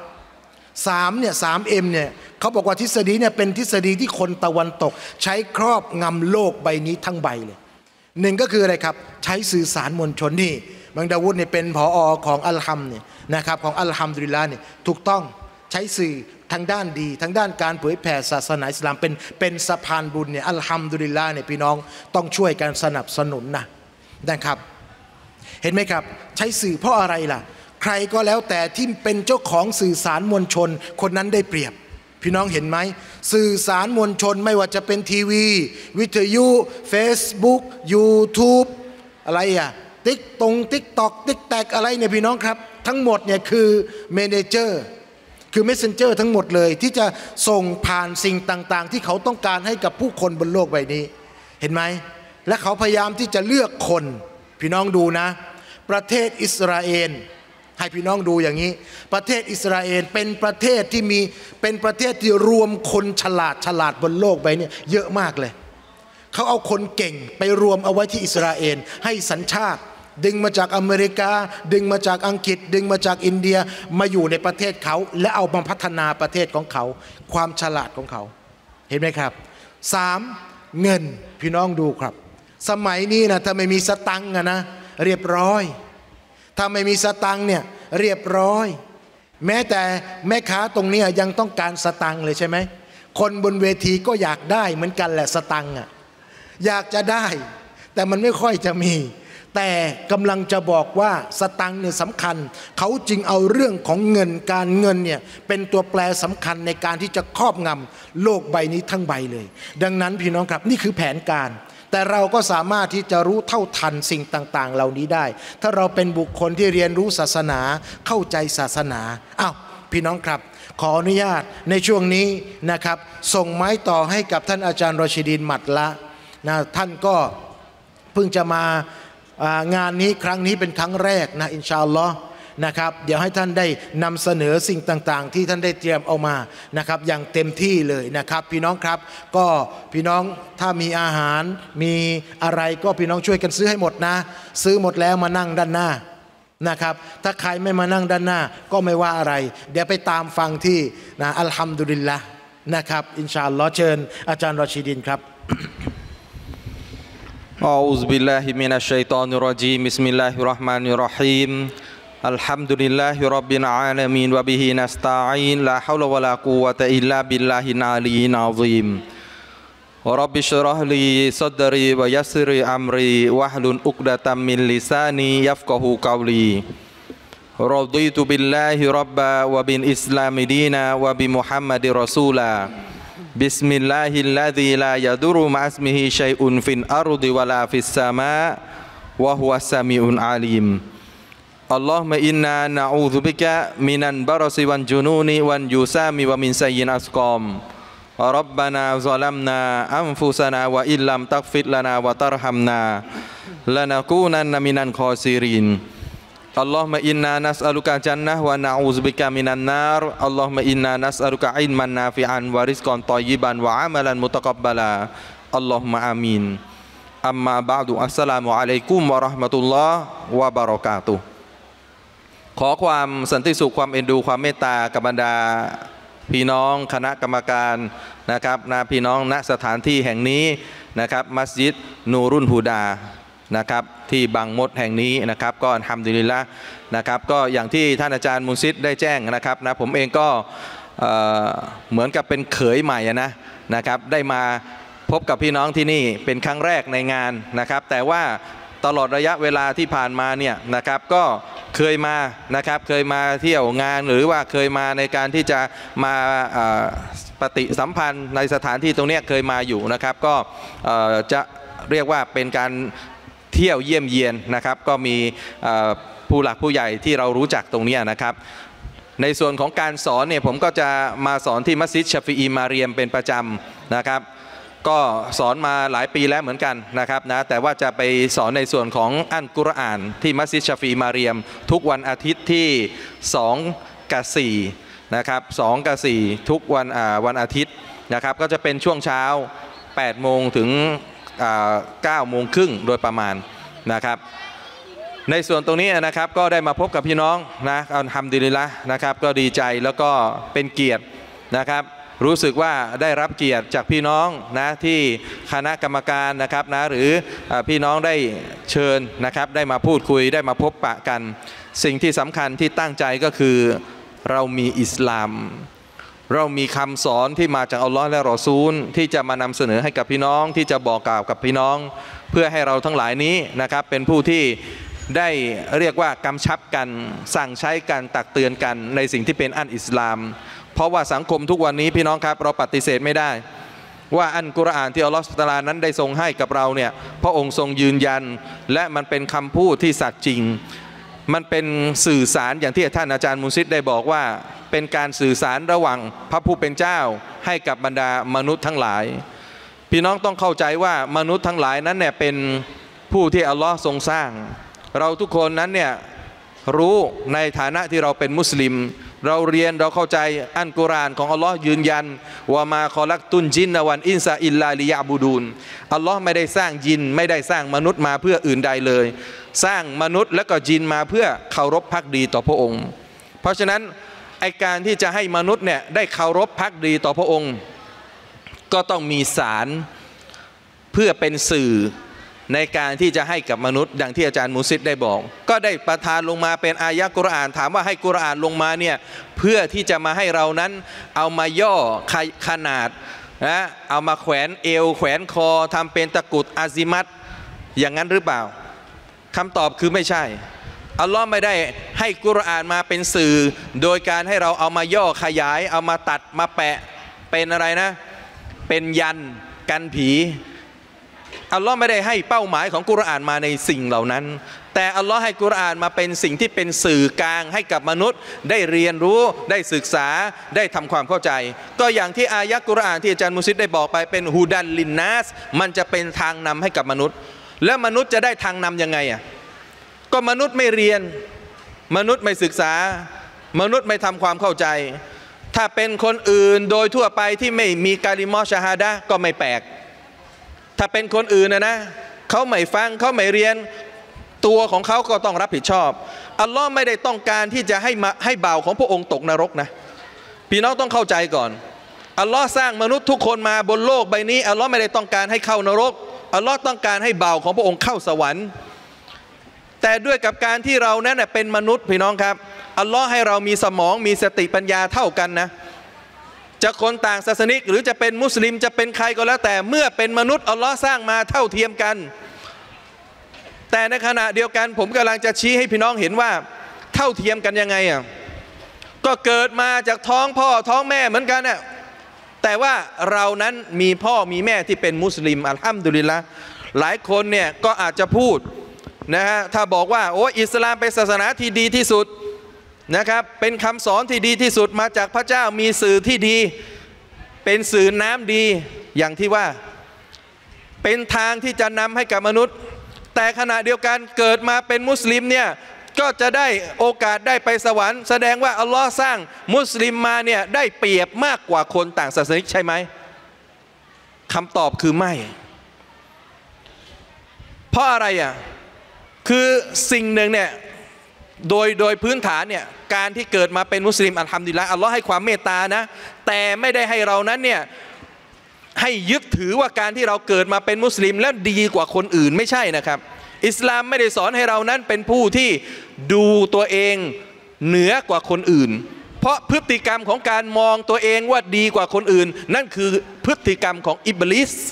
3M เนี่ยเขาบอกว่าทฤษฎีเนี่ยเป็นทฤษฎีที่คนตะวันตกใช้ครอบงำโลกใบนี้ทั้งใบเลยหนึ่งก็คืออะไรครับใช้สื่อสารมวลชนนี่บังดาวุฒเนี่ยเป็นผอ.ของอัลฮัมเนี่ยนะครับของอัลฮัมดุลิลลาห์เนี่ยถูกต้องใช้สื่อทางด้านดีทางด้านการเผยแผ่ศาสนาอิสลามเป็นสะพานบุญเนี่ยอัลฮัมดุลิลลาห์เนี่ยพี่น้องต้องช่วยกันสนับสนุนนะครับเห็นไหมครับใช้สื่อเพราะอะไรล่ะใครก็แล้วแต่ที่เป็นเจ้าของสื่อสารมวลชนคนนั้นได้เปรียบพี่น้องเห็นไหมสื่อสารมวลชนไม่ว่าจะเป็นทีวีวิทยุ Facebook YouTube อะไรติ๊กต็อกอะไรเนี่ยพี่น้องครับทั้งหมดเนี่ยคือเมเนเจอร์คือเมสเซนเจอร์ทั้งหมดเลยที่จะส่งผ่านสิ่งต่างๆที่เขาต้องการให้กับผู้คนบนโลกใบนี้เห็นไหมและเขาพยายามที่จะเลือกคนพี่น้องดูนะประเทศอิสราเอลให้พี่น้องดูอย่างนี้ประเทศอิสราเอลเป็นประเทศที่รวมคนฉลาดบนโลกใบนี้เยอะมากเลยเขาเอาคนเก่งไปรวมเอาไว้ที่อิสราเอลให้สัญชาติดึงมาจากอเมริกาดึงมาจากอังกฤษดึงมาจากอินเดียมาอยู่ในประเทศเขาและเอามาพัฒนาประเทศของเขาความฉลาดของเขาเห็นไหมครับเงินพี่น้องดูครับสมัยนี้นะถ้าไม่มีสตังค์นะเรียบร้อยถ้าไม่มีสตังค์เนี่ยเรียบร้อยแม้แต่แม่ค้าตรงนี้ยังต้องการสตังค์เลยใช่ไหมคนบนเวทีก็อยากได้เหมือนกันแหละสตังค์อยากจะได้แต่มันไม่ค่อยจะมีแต่กำลังจะบอกว่าสตังค์เนี่ยสำคัญเขาจึงเอาเรื่องของเงินการเงินเนี่ยเป็นตัวแปรสำคัญในการที่จะครอบงำโลกใบนี้ทั้งใบเลยดังนั้นพี่น้องครับนี่คือแผนการแต่เราก็สามารถที่จะรู้เท่าทันสิ่งต่างๆเหล่านี้ได้ถ้าเราเป็นบุคคลที่เรียนรู้ศาสนาเข้าใจศาสนาอ้าวพี่น้องครับขออนุญาตในช่วงนี้นะครับส่งไม้ต่อให้กับท่านอาจารย์รอชิดีนหมัดละนะท่านก็เพิ่งจะมางานนี้ครั้งนี้เป็นครั้งแรกนะอินชาอัลลอฮ์นะครับเดี๋ยวให้ท่านได้นำเสนอสิ่งต่างๆที่ท่านได้เตรียมเอามานะครับอย่างเต็มที่เลยนะครับพี่น้องครับก็พี่น้องถ้ามีอาหารมีอะไรก็พี่น้องช่วยกันซื้อให้หมดนะซื้อหมดแล้วมานั่งด้านหน้านะครับถ้าใครไม่มานั่งด้านหน้าก็ไม่ว่าอะไรเดี๋ยวไปตามฟังที่นะอัลฮัมดุลิลละห์นะครับอินชาอัลลอฮ์เชิญอาจารย์รอชิดีนครับ أعوذ بالله من الشيطان الرجيم بسم الله الرحمن الرحيم الحمد لله رب العالمين وبه نستعين لا حول ولا قوة إلا بالله العلي العظيم رب اشرح لي صدري ويسر لي أمري واحلل عقدة من لساني يفقهوا قولي رضيت بالله ربا وبالإسلام دينا وبمحمد رسولا بسم الله الذي لا يضر مع اسمه شيء في الأرض ولا في السماء وهو السميع العليم اللهم إنا نعوذ بك من البرص والجنون والجسام ومن سيء الأسقام ربنا ظلمنا أنفسنا وإن لم تغفر لنا وترحمنا لنكونن من الخاسرين اللهم إنا نسألك الجنة ونعوذ بك من النار اللهم إنا نسألك علما نافعا ورزقا طيبا وعملا متقبلا اللهم آمين أما بعد السلام عليكم ورحمة الله وبركاته ขอความสันติสุขความเอ็นดูความเมตตากับบรรดาพี่น้องคณะกรรมการนะครับพี่น้องณสถานที่แห่งนี้นะครับมัสยิดนูรุนฮูดานะครับที่บางมดแห่งนี้นะครับก็อัลฮัมดุลิลละห์นะครับก็อย่างที่ท่านอาจารย์มุนซิดได้แจ้งนะครับนะผมเองก็เหมือนกับเป็นเขยใหม่นะครับได้มาพบกับพี่น้องที่นี่เป็นครั้งแรกในงานนะครับแต่ว่าตลอดระยะเวลาที่ผ่านมาเนี่ยนะครับก็เคยมานะครับเคยมาเที่ยวงานหรือว่าเคยมาในการที่จะมาปฏิสัมพันธ์ในสถานที่ตรงนี้เคยมาอยู่นะครับก็จะเรียกว่าเป็นการเที่ยวเยี่ยมเยียนนะครับก็มีผู้หลักผู้ใหญ่ที่เรารู้จักตรงนี้นะครับในส่วนของการสอนเนี่ยผมก็จะมาสอนที่มัสยิดชาฟีอีมาเรียมเป็นประจำนะครับก็สอนมาหลายปีแล้วเหมือนกันนะครับนะแต่ว่าจะไปสอนในส่วนของอัลกุรอานที่มัสยิดชาฟีอีมาเรียมทุกวันอาทิตย์ที่2 กับ 4นะครับ2 กับ 4ทุกวันอาทิตย์นะครับก็จะเป็นช่วงเช้า8 โมงถึง9 โมงครึ่งโดยประมาณนะครับในส่วนตรงนี้นะครับก็ได้มาพบกับพี่น้องนะอัลฮัมดุลิลละห์นะครับก็ดีใจแล้วก็เป็นเกียรตินะครับรู้สึกว่าได้รับเกียรติจากพี่น้องนะที่คณะกรรมการนะครับนะหรือพี่น้องได้เชิญนะครับได้มาพูดคุยได้มาพบปะกันสิ่งที่สำคัญที่ตั้งใจก็คือเรามีอิสลามเรามีคำสอนที่มาจากอัลลอฮ์และรอซูลที่จะมานำเสนอให้กับพี่น้องที่จะบอกกล่าวกับพี่น้องเพื่อให้เราทั้งหลายนี้นะครับเป็นผู้ที่ได้เรียกว่ากำชับกันสั่งใช้กันตักเตือนกันในสิ่งที่เป็นอันอิสลามเพราะว่าสังคมทุกวันนี้พี่น้องครับเราปฏิเสธไม่ได้ว่าอัลกุรอานที่อัลลอฮฺซุบฮานะฮูวะตะอาลานั้นได้ทรงให้กับเราเนี่ยพระองค์ทรงยืนยันและมันเป็นคำพูดที่สัตย์จริงมันเป็นสื่อสารอย่างที่ท่านอาจารย์มุนซิดได้บอกว่าเป็นการสื่อสารระหว่างพระผู้เป็นเจ้าให้กับบรรดามนุษย์ทั้งหลายพี่น้องต้องเข้าใจว่ามนุษย์ทั้งหลายนั้นเนี่ยเป็นผู้ที่อัลลอฮ์ทรงสร้างเราทุกคนนั้นเนี่ยรู้ในฐานะที่เราเป็นมุสลิมเราเรียนเราเข้าใจอัลกุรอานของอัลลอฮ์ยืนยันว่ามาคอลักตุนจินนวันอินซาอิลลาลิยะบูดูนอัลลอฮ์ไม่ได้สร้างยินไม่ได้สร้างมนุษย์มาเพื่ออื่นใดเลยสร้างมนุษย์และก็จินมาเพื่อเคารพภักดีต่อพระองค์เพราะฉะนั้นไอการที่จะให้มนุษย์เนี่ยได้เคารพภักดีต่อพระองค์ก็ต้องมีศาลเพื่อเป็นสื่อในการที่จะให้กับมนุษย์ดังที่อาจารย์มูซิดได้บอกก็ได้ประทานลงมาเป็นอายะกุรอานถามว่าให้กุรอานลงมาเนี่ยเพื่อที่จะมาให้เรานั้นเอามาย่อขนาดนะเอามาแขวนเอวแขวนคอทำเป็นตะกุดอาซิมัตอย่างนั้นหรือเปล่าคำตอบคือไม่ใช่อัลลอฮ์ไม่ได้ให้กุรอานมาเป็นสื่อโดยการให้เราเอามาย่อขยายเอามาตัดมาแปะเป็นอะไรนะเป็นยันกันผีอัลลอฮ์ไม่ได้ให้เป้าหมายของกุรอานมาในสิ่งเหล่านั้นแต่อัลลอฮ์ให้กุรอานมาเป็นสิ่งที่เป็นสื่อกลางให้กับมนุษย์ได้เรียนรู้ได้ศึกษาได้ทำความเข้าใจก็อย่างที่อายะกุรอานที่อาจารย์มุสิดได้บอกไปเป็นฮูดันลินนัสมันจะเป็นทางนำให้กับมนุษย์แล้วมนุษย์จะได้ทางนำยังไงอ่ะก็มนุษย์ไม่เรียนมนุษย์ไม่ศึกษามนุษย์ไม่ทำความเข้าใจถ้าเป็นคนอื่นโดยทั่วไปที่ไม่มีกาลิมอชะฮาดะห์ก็ไม่แปลกถ้าเป็นคนอื่นนะเขาไม่ฟังเขาไม่เรียนตัวของเขาก็ต้องรับผิดชอบอัลลอฮ์ไม่ได้ต้องการที่จะให้บ่าวของพระองค์ตกนรกนะพี่น้องต้องเข้าใจก่อนอัลลอฮ์สร้างมนุษย์ทุกคนมาบนโลกใบนี้อัลลอฮ์ไม่ได้ต้องการให้เข้านรกอัลลอฮ์ต้องการให้บ่าวของพระองค์เข้าสวรรค์แต่ด้วยกับการที่เรานั้นเป็นมนุษย์พี่น้องครับอัลลอฮ์ให้เรามีสมองมีสติปัญญาเท่ากันนะจะคนต่างศาสนิกหรือจะเป็นมุสลิมจะเป็นใครก็แล้วแต่เมื่อเป็นมนุษย์อัลลอฮ์สร้างมาเท่าเทียมกันแต่ในขณะเดียวกันผมกำลังจะชี้ให้พี่น้องเห็นว่าเท่าเทียมกันยังไงอ่ะก็เกิดมาจากท้องพ่อท้องแม่เหมือนกันน่ะแต่ว่าเรานั้นมีพ่อมีแม่ที่เป็นมุสลิมอัลฮัมดุลิลละห์หลายคนเนี่ยก็อาจจะพูดนะฮะถ้าบอกว่าโอ้อิสลามเป็นศาสนาที่ดีที่สุดนะครับเป็นคำสอนที่ดีที่สุดมาจากพระเจ้ามีสื่อที่ดีเป็นสื่อน้ำดีอย่างที่ว่าเป็นทางที่จะนำให้กับมนุษย์แต่ขณะเดียวกันเกิดมาเป็นมุสลิมเนี่ยก็จะได้โอกาสได้ไปสวรรค์แสดงว่าอัลลอฮ์สร้างมุสลิมมาเนี่ยได้เปรียบมากกว่าคนต่างศาสนาใช่ไหมคำตอบคือไม่เพราะอะไรอ่ะคือสิ่งหนึ่งเนี่ยโดยพื้นฐานเนี่ยการที่เกิดมาเป็นมุสลิมอัลฮัมดุลิลละห์อัลลอฮ์ให้ความเมตตานะแต่ไม่ได้ให้เรานั้นเนี่ยให้ยึดถือว่าการที่เราเกิดมาเป็นมุสลิมแล้วดีกว่าคนอื่นไม่ใช่นะครับอิสลามไม่ได้สอนให้เรานั้นเป็นผู้ที่ดูตัวเองเหนือกว่าคนอื่นเพราะพฤติกรรมของการมองตัวเองว่าดีกว่าคนอื่นนั่นคือพฤติกรรมของอิบลิส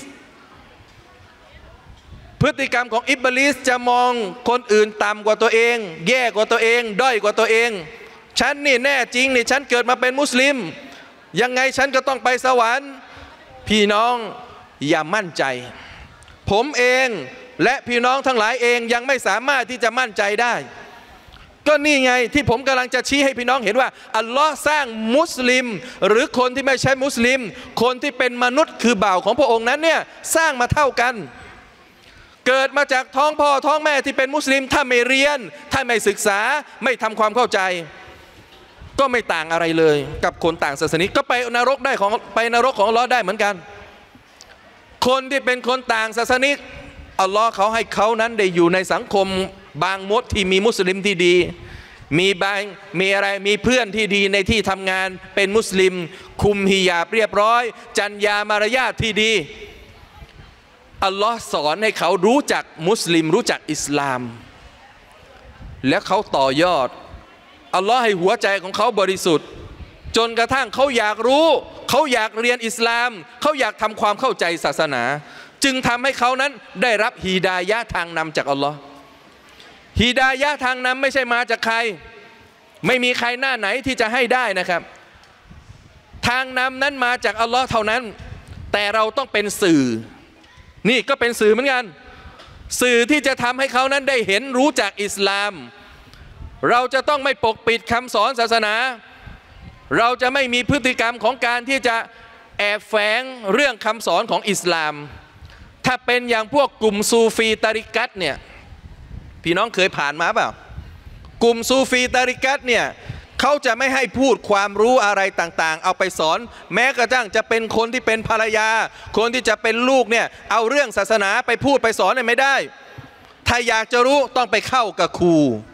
พฤติกรรมของอิบลิสจะมองคนอื่นต่ำกว่าตัวเองแย่กว่าตัวเองด้อยกว่าตัวเองฉันนี่แน่จริงนี่ฉันเกิดมาเป็นมุสลิมยังไงฉันก็ต้องไปสวรรค์พี่น้องอย่ามั่นใจผมเองและพี่น้องทั้งหลายเองยังไม่สามารถที่จะมั่นใจได้ก็นี่ไงที่ผมกำลังจะชี้ให้พี่น้องเห็นว่าอัลลอฮ์สร้างมุสลิมหรือคนที่ไม่ใช่มุสลิมคนที่เป็นมนุษย์คือบ่าวของพระองค์นั้นเนี่ยสร้างมาเท่ากันเกิดมาจากท้องพ่อท้องแม่ที่เป็นมุสลิมถ้าไม่เรียนถ้าไม่ศึกษาไม่ทำความเข้าใจก็ไม่ต่างอะไรเลยกับคนต่างศาสนาก็ไปนรกได้ไปนรกของอัลลอฮ์ได้เหมือนกันคนที่เป็นคนต่างศาสนาอัลลอฮ์เขาให้เขานั้นได้อยู่ในสังคมบางมดที่มีมุสลิมที่ดีมีอะไรมีเพื่อนที่ดีในที่ทำงานเป็นมุสลิมคุมฮิญาบเรียบร้อยจรรยามารยาทที่ดีอัลลอฮ์สอนให้เขารู้จักมุสลิมรู้จักอิสลามและเขาต่อยอดอัลลอฮ์ให้หัวใจของเขาบริสุทธิ์จนกระทั่งเขาอยากรู้เขาอยากเรียนอิสลามเขาอยากทำความเข้าใจศาสนาจึงทำให้เขานั้นได้รับฮีดายะห์ทางนำจากอัลลอฮ์ฮีดายะห์ทางนำไม่ใช่มาจากใครไม่มีใครหน้าไหนที่จะให้ได้นะครับทางนำนั้นมาจากอัลลอฮ์เท่านั้นแต่เราต้องเป็นสื่อนี่ก็เป็นสื่อเหมือนกันสื่อที่จะทำให้เขานั้นได้เห็นรู้จักอิสลามเราจะต้องไม่ปกปิดคำสอนศาสนาเราจะไม่มีพฤติกรรมของการที่จะแอบแฝงเรื่องคำสอนของอิสลามถ้าเป็นอย่างพวกกลุ่มซูฟีตาริกัตเนี่ยพี่น้องเคยผ่านมาเปล่ากลุ่มซูฟีตาริกัตเนี่ยเขาจะไม่ให้พูดความรู้อะไรต่างๆเอาไปสอนแม้กระทั่งจะเป็นคนที่เป็นภรรยาคนที่จะเป็นลูกเนี่ยเอาเรื่องศาสนาไปพูดไปสอนไม่ได้ถ้าอยากจะรู้ต้องไปเข้ากับครู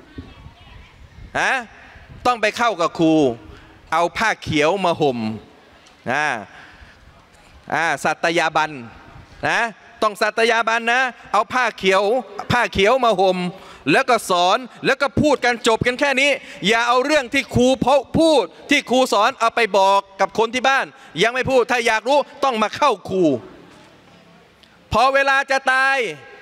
ต้องไปเข้ากับครูเอาผ้าเขียวมาห่มสัตยาบันต้องสัตยาบันนะเอาผ้าเขียวมาห่มแล้วก็สอนแล้วก็พูดกันจบกันแค่นี้อย่าเอาเรื่องที่ครูพูดที่ครูสอนเอาไปบอกกับคนที่บ้านยังไม่พูดถ้าอยากรู้ต้องมาเข้าครูพอเวลาจะตาย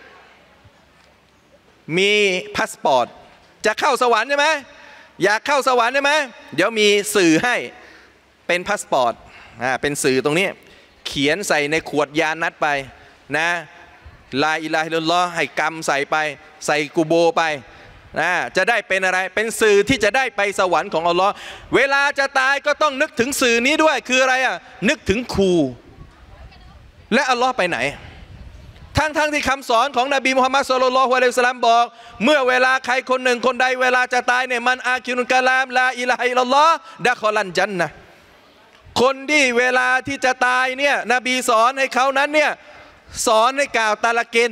มีพาสปอร์ตจะเข้าสวรรค์ใช่ไหมอยากเข้าสวรรค์ใช่ไหมเดี๋ยวมีสื่อให้เป็นพาสปอร์ตเป็นสื่อตรงนี้เขียนใส่ในขวดยานัดไปนะลาอิลาฮิลลัลลอฮ์ให้กำใส่ไปใส่กุโบไปนะจะได้เป็นอะไรเป็นสื่อที่จะได้ไปสวรรค์ของอัลลอฮ์เวลาจะตายก็ต้องนึกถึงสื่อนี้ด้วยคืออะไรนึกถึงครูและอัลลอฮ์ไปไหนทั้งที่คำสอนของนบีมุฮัมมัดศ็อลลัลลอฮุอะลัยฮิวะซัลลัมบอกเมื่อเวลาใครคนหนึ่งคนใดเวลาจะตายเนี่ยมันอาคิรุลกะลามลาอิลาฮะอิลลัลลอฮ์ดะคอลันญันนะห์คนที่เวลาที่จะตายเนี่ยนบีสอนให้เขานั้นเนี่ยสอนให้กล่าวตะละกิน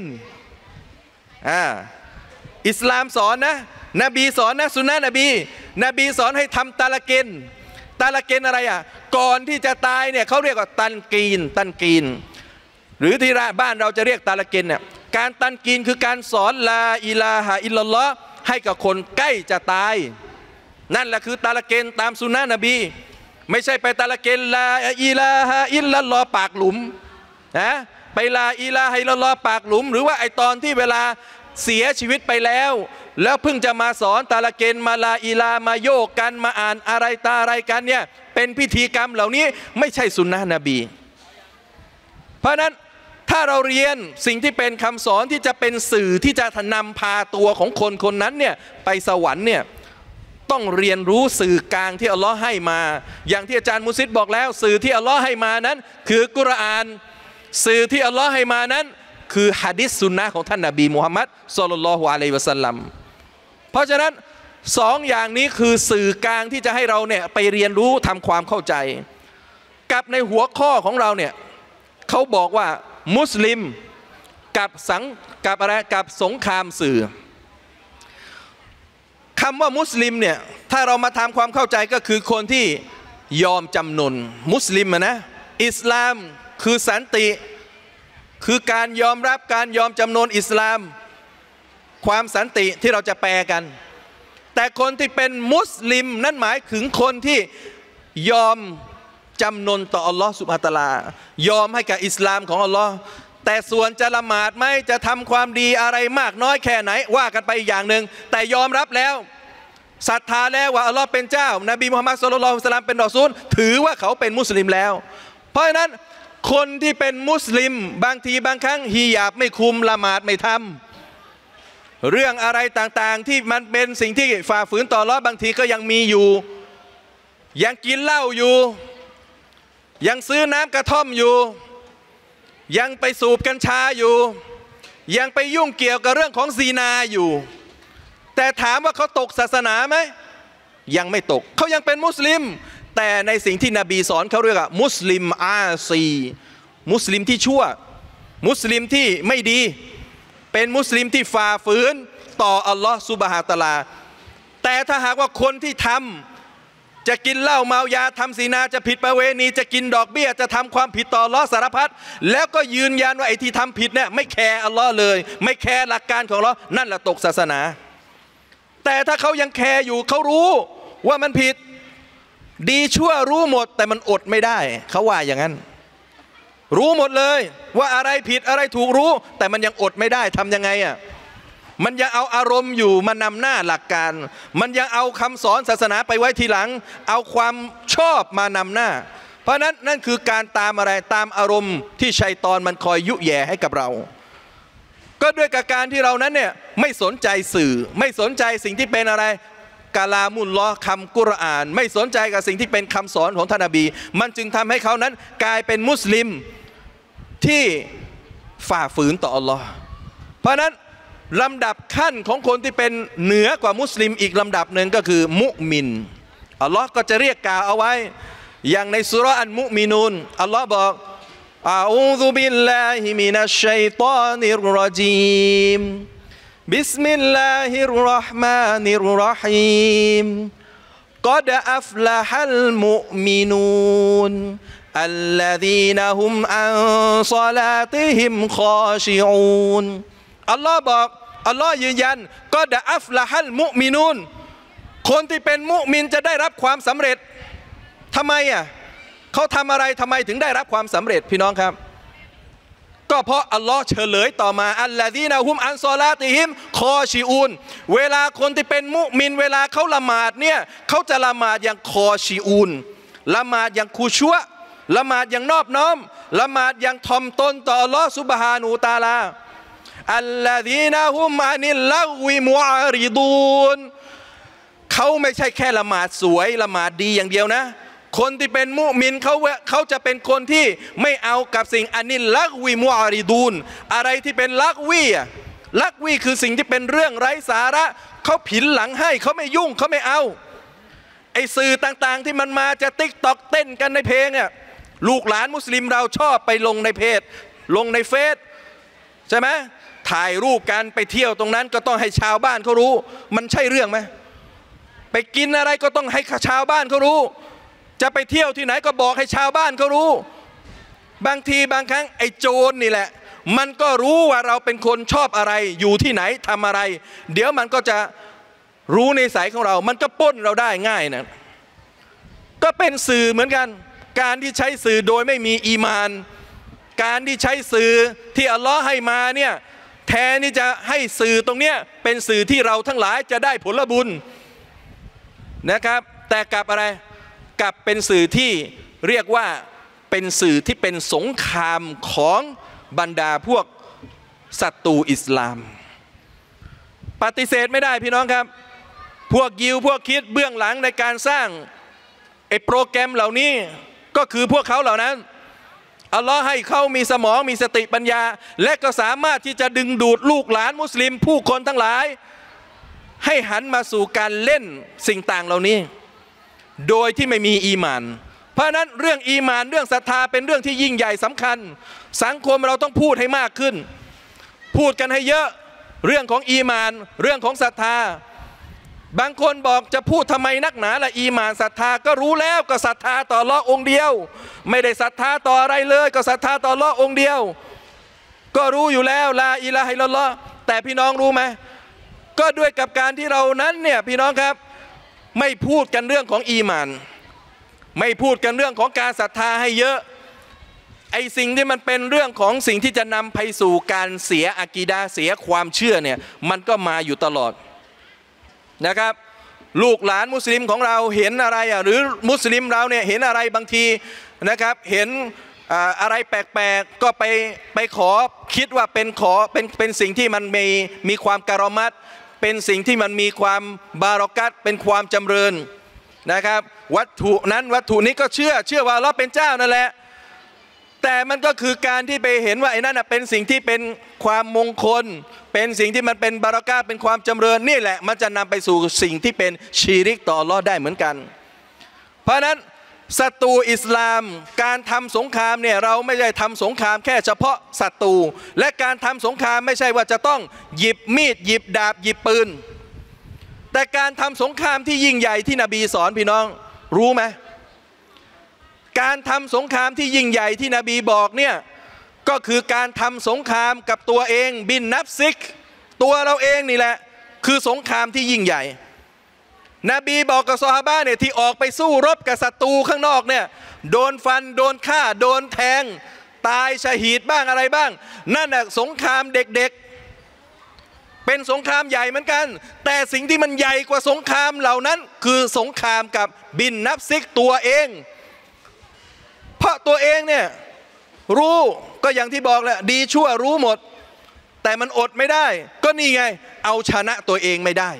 อิสลามสอนนะนบีสอนนะสุนนะนบีสอนให้ทำตะละกินอะไรก่อนที่จะตายเนี่ยเขาเรียกว่าตันกีนหรือที่บ้านเราจะเรียกตะละกินเนี่ยการตันกีนคือการสอนลาอิลาฮะอิลลัลลอฮ์ให้กับคนใกล้จะตายนั่นแหละคือตะละกินตามสุนนะนบีไม่ใช่ไปตะละกินลาอิลาฮะอิลลัลลอฮ์ปากหลุมนะไปลาอิลาฮะอิลลัลลอฮ์ปากหลุมหรือว่าไอตอนที่เวลาเสียชีวิตไปแล้วเพิ่งจะมาสอนตะละกินมาลาอิลามาโยกกันมาอ่านอะไรกันเนี่ยเป็นพิธีกรรมเหล่านี้ไม่ใช่สุนนะนบีเพราะนั้นถ้าเราเรียนสิ่งที่เป็นคำสอนที่จะเป็นสื่อที่จะนำพาตัวของคนนั้นเนี่ยไปสวรรค์เนี่ยต้องเรียนรู้สื่อกลางที่อัลลอฮ์ให้มาอย่างที่อาจารย์มุซิดบอกแล้วสื่อที่อัลลอฮ์ให้มานั้นคือกุรอานสื่อที่อัลลอฮ์ให้มานั้นคือหะดีษซุนนะห์ของท่านนบีมุฮัมมัดศ็อลลัลลอฮุอะลัยฮิวะซัลลัมเพราะฉะนั้นสองอย่างนี้คือสื่อกลางที่จะให้เราเนี่ยไปเรียนรู้ทำความเข้าใจกับในหัวข้อของเราเนี่ยเขาบอกว่ามุสลิมกับสงครามสื่อคำว่ามุสลิมเนี่ยถ้าเรามาทำความเข้าใจก็คือคนที่ยอมจำนนมุสลิมนะอิสลามคือสันติคือการยอมรับการยอมจำนนอิสลามความสันติที่เราจะแปลกันแต่คนที่เป็นมุสลิมนั่นหมายถึงคนที่ยอมจำนนต่ออัลลอฮ์ซุบฮานะฮูวะตะอาลายอมให้กับอิสลามของอัลลอฮ์แต่ส่วนจะละหมาดไหมจะทำความดีอะไรมากน้อยแค่ไหนว่ากันไปอย่างหนึ่งแต่ยอมรับแล้วศรัทธาแล้วว่าอัลลอฮ์เป็นเจ้านบีมุฮัมมัดศ็อลลัลลอฮุอะลัยฮิวะซัลลัมเป็นรอซูลถือว่าเขาเป็นมุสลิมแล้วเพราะฉะนั้นคนที่เป็นมุสลิมบางทีบางครั้งฮิญาบไม่คุมละหมาดไม่ทำเรื่องอะไรต่างๆที่มันเป็นสิ่งที่ฝ่าฝืนต่ออัลลอฮ์บางทีก็ยังมีอยู่ยังกินเหล้าอยู่ยังซื้อน้ำกระท่อมอยู่ยังไปสูบกัญชาอยู่ยังไปยุ่งเกี่ยวกับเรื่องของซีนาอยู่แต่ถามว่าเขาตกศาสนาไหมยังไม่ตกเขายังเป็นมุสลิมแต่ในสิ่งที่นบีสอนเขาเรียกว่ามุสลิมอาซีมุสลิมที่ชั่วมุสลิมที่ไม่ดีเป็นมุสลิมที่ฝ่าฝืนต่ออัลลอฮ์ซุบฮานะฮูวะตะอาลาแต่ถ้าหากว่าคนที่ทำจะกินเหล้าเมายาทำศีนาจะผิดประเวณีจะกินดอกเบี้ยจะทำความผิดต่ออัลลอฮ์สารพัดแล้วก็ยืนยันว่าไอ้ที่ทำผิดเนี่ยไม่แคร์อัลลอฮ์เลยไม่แคร์หลักการของอัลลอฮ์นั่นแหละตกศาสนาแต่ถ้าเขายังแคร์อยู่เขารู้ว่ามันผิดดีชั่วรู้หมดแต่มันอดไม่ได้เขาว่าอย่างนั้นรู้หมดเลยว่าอะไรผิดอะไรถูกรู้แต่มันยังอดไม่ได้ทำยังไงมันยังเอาอารมณ์อยู่มานำหน้าหลักการมันยังเอาคำสอนศาสนาไปไว้ทีหลังเอาความชอบมานำหน้าเพราะนั้นนั่นคือการตามอะไรตามอารมณ์ที่ชัยฏอนมันคอยยุแย่ให้กับเราก็ด้วยการที่เรานั้นเนี่ยไม่สนใจสื่อไม่สนใจสิ่งที่เป็นอะไรกาลามุลลอฮ์คำกุรอานไม่สนใจกับสิ่งที่เป็นคำสอนของท่านนบีมันจึงทำให้เขานั้นกลายเป็นมุสลิมที่ฝ่าฝืนต่ออัลลอฮ์เพราะนั้นลำดับขั้นของคนที่เป็นเหนือกว่ามุสลิมอีกลำดับหนึ่งก็คือมุมินอัลลอฮ์ก็จะเรียกกล่าวเอาไว้อย่างในซูเราะห์อันมุมินูนอัลลอฮ์บอกอาอูซุบิลลาฮิมินัชชัยฏอนิรเราะญีมบิสมิลลาฮิรเราะห์มานิรเราะฮีมกอดอัฟละฮัลมุมินูนอัลลดีนะฮุมอันศอลาติฮิมคอชิอูนอัลลอฮ์บอกอัลลอฮ์ยืนยันก็ดะอัฟละฮัลมุมินูนคนที่เป็นมุมินจะได้รับความสำเร็จทำไมเขาทำอะไรทำไมถึงได้รับความสำเร็จพี่น้องครับก็เพราะอัลลอฮ์เฉลยต่อมาอัลลดีนะฮุมอันซอลาติฮิมคอชิอูนเวลาคนที่เป็นมุมินเวลาเขาละหมาดเนี่ยเขาจะละหมาดอย่างคอชิอูนละหมาดอย่างคูชัวละหมาดอย่างนอบน้อมละหมาดอย่างถ่อมตนต่ออัลลอฮ์ซุบฮานูตะอาลาอัลลดีนะฮุมอานิลละวิมุอาริดูนเขาไม่ใช่แค่ละหมาดสวยละหมาดดีอย่างเดียวนะคนที่เป็นมุมินเขาจะเป็นคนที่ไม่เอากับสิ่งอานิลละวิมุอาริดูนอะไรที่เป็นลักวีคือสิ่งที่เป็นเรื่องไร้สาระเขาผินหลังให้เขาไม่ยุ่งเขาไม่เอาไอ้สื่อต่างๆที่มันมาจะติ๊กต็อกเต้นกันในเพลงเนี่ยลูกหลานมุสลิมเราชอบไปลงในเพจลงในเฟซใช่ไหมถ่ายรูปกันไปเที่ยวตรงนั้นก็ต้องให้ชาวบ้านเขารู้มันใช่เรื่องไหมไปกินอะไรก็ต้องให้ชาวบ้านเขารู้จะไปเที่ยวที่ไหนก็บอกให้ชาวบ้านเขารู้บางทีบางครั้งไอ้โจรนี่แหละมันก็รู้ว่าเราเป็นคนชอบอะไรอยู่ที่ไหนทำอะไรเดี๋ยวมันก็จะรู้ในสายของเรามันก็ปล้นเราได้ง่ายนะก็เป็นสื่อเหมือนกันการที่ใช้สื่อโดยไม่มีอีมานการที่ใช้สื่อที่อัลลอฮ์ให้มาเนี่ยแทนที่จะให้สื่อตรงเนี้ยเป็นสื่อที่เราทั้งหลายจะได้ผลบุญนะครับแต่กลับอะไรกลับเป็นสื่อที่เรียกว่าเป็นสื่อที่เป็นสงครามของบรรดาพวกศัตรูอิสลามปฏิเสธไม่ได้พี่น้องครับพวกยิวพวกคิดเบื้องหลังในการสร้างไอ้โปรแกรมเหล่านี้ก็คือพวกเขาเหล่านั้นอัลลอฮ์ให้เขามีสมองมีสติปัญญาและก็สามารถที่จะดึงดูดลูกหลานมุสลิมผู้คนทั้งหลายให้หันมาสู่การเล่นสิ่งต่างเหล่านี้โดยที่ไม่มีอีหม่านเพราะนั้นเรื่องอีหม่านเรื่องศรัทธาเป็นเรื่องที่ยิ่งใหญ่สำคัญสังคมเราต้องพูดให้มากขึ้นพูดกันให้เยอะเรื่องของอีหม่านเรื่องของศรัทธาบางคนบอกจะพูดทำไมนักหนาละอีหม่านศรัทธาก็รู้แล้วก็ศรัทธาต่ออัลเลาะห์องค์เดียวไม่ได้ศรัทธาต่ออะไรเลยก็ศรัทธาต่ออัลเลาะห์องค์เดียวก็รู้อยู่แล้วลาอิลาฮะอิลลัลลอฮ์แต่พี่น้องรู้ไหมก็ด้วยกับการที่เรานั้นเนี่ยพี่น้องครับไม่พูดกันเรื่องของอีหม่านไม่พูดกันเรื่องของการศรัทธาให้เยอะไอ้สิ่งที่มันเป็นเรื่องของสิ่งที่จะนำไปสู่การเสียอะกีดะห์เสียความเชื่อเนี่ยมันก็มาอยู่ตลอดนะครับลูกหลานมุสลิมของเราเห็นอะไรหรือมุสลิมเราเนี่ยเห็นอะไรบางทีนะครับเห็นอะไรแปลกๆก็ไปขอคิดว่าเป็นสิ่งที่มันมีความการอมัตเป็นสิ่งที่มันมีความบารอกัตเป็นความจำเริญนะครับวัตถุนี้ก็เชื่อว่าอัลเลาะห์เป็นเจ้านั่นแหละแต่มันก็คือการที่ไปเห็นว่าไอ้นั่นเป็นสิ่งที่เป็นความมงคลเป็นสิ่งที่มันเป็นบารอกาเป็นความจำเริญนี่แหละมันจะนำไปสู่สิ่งที่เป็นชีริกต่ออัลเลาะห์ได้เหมือนกันเพราะนั้นศัตรูอิสลามการทำสงครามเนี่ยเราไม่ได้ทำสงครามแค่เฉพาะศัตรูและการทำสงครามไม่ใช่ว่าจะต้องหยิบมีดหยิบดาบหยิบปืนแต่การทำสงครามที่ยิ่งใหญ่ที่นบีสอนพี่น้องรู้ไหมการทำสงครามที่ยิ่งใหญ่ที่นบีบอกเนี่ยก็คือการทำสงครามกับตัวเองบินนับซิกตัวเราเองนี่แหละคือสงครามที่ยิ่งใหญ่นบีบอกกับซอฮาบะห์เนี่ยที่ออกไปสู้รบกับศัตรูข้างนอกเนี่ยโดนฟันโดนฆ่าโดนแทงตายชะฮีดบ้างอะไรบ้างนั่นน่ะสงครามเด็กๆเป็นสงครามใหญ่เหมือนกันแต่สิ่งที่มันใหญ่กว่าสงครามเหล่านั้นคือสงครามกับบินนับซิกตัวเองเพราะตัวเองเนี่ยรู้ก็อย่างที่บอกแหละดีชั่วรู้หมดแต่มันอดไม่ได้ก็นี่ไงเอาชนะตัวเองไม่ได้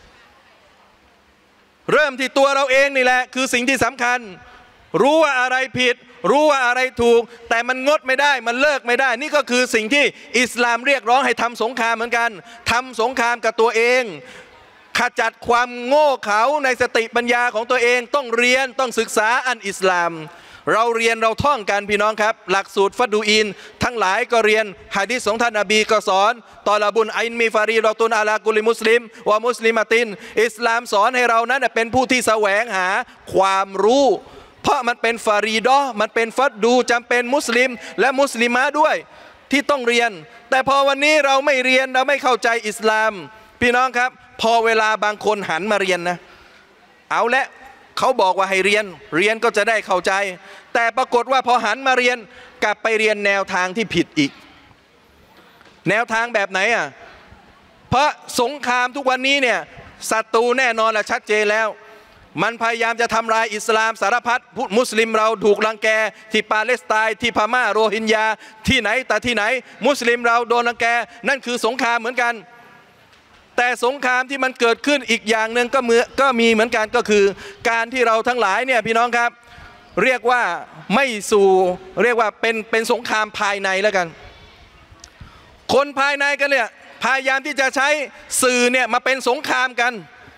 เริ่มที่ตัวเราเองนี่แหละคือสิ่งที่สำคัญรู้ว่าอะไรผิดรู้ว่าอะไรถูกแต่มันงดไม่ได้มันเลิกไม่ได้นี่ก็คือสิ่งที่อิสลามเรียกร้องให้ทำสงครามเหมือนกันทำสงครามกับตัวเองขจัดความโง่เขลาในสติปัญญาของตัวเองต้องเรียนต้องศึกษาอันอิสลามเราเรียนเราท่องกันพี่น้องครับหลักสูตรฟัดดูอินทั้งหลายก็เรียนหะดีษของท่านนบีก็สอนตอลาบุนอินมีฟารีดอตุนอาลากุลิมุสลิมวะมุสลิมตินอิสลามสอนให้เรานั้นเป็นผู้ที่แสวงหาความรู้เพราะมันเป็นฟารีดอมันเป็นฟัดดูจำเป็นมุสลิมและมุสลิมะด้วยที่ต้องเรียนแต่พอวันนี้เราไม่เรียนเราไม่เข้าใจอิสลามพี่น้องครับพอเวลาบางคนหันมาเรียนนะเอาละเขาบอกว่าให้เรียนก็จะได้เข้าใจแต่ปรากฏว่าพอหันมาเรียนกลับไปเรียนแนวทางที่ผิดอีกแนวทางแบบไหนอ่ะเพราะสงครามทุกวันนี้เนี่ยศัตรูแน่นอนและชัดเจนแล้วมันพยายามจะทำลายอิสลามสารพัดมุสลิมเราถูกรังแกที่ปาเลสไตน์ที่พม่าโรฮิงญาที่ไหนแต่ที่ไหนมุสลิมเราโดนรังแกนั่นคือสงครามเหมือนกันแต่สงครามที่มันเกิดขึ้นอีกอย่างหนึ่งก็มีเหมือนกันก็คือการที่เราทั้งหลายเนี่ยพี่น้องครับเรียกว่าไม่สู่เรียกว่าเป็นสงครามภายในแล้วกันคนภายในกันเนี่ยพยายามที่จะใช้สื่อเนี่ยมาเป็นสงครามกัน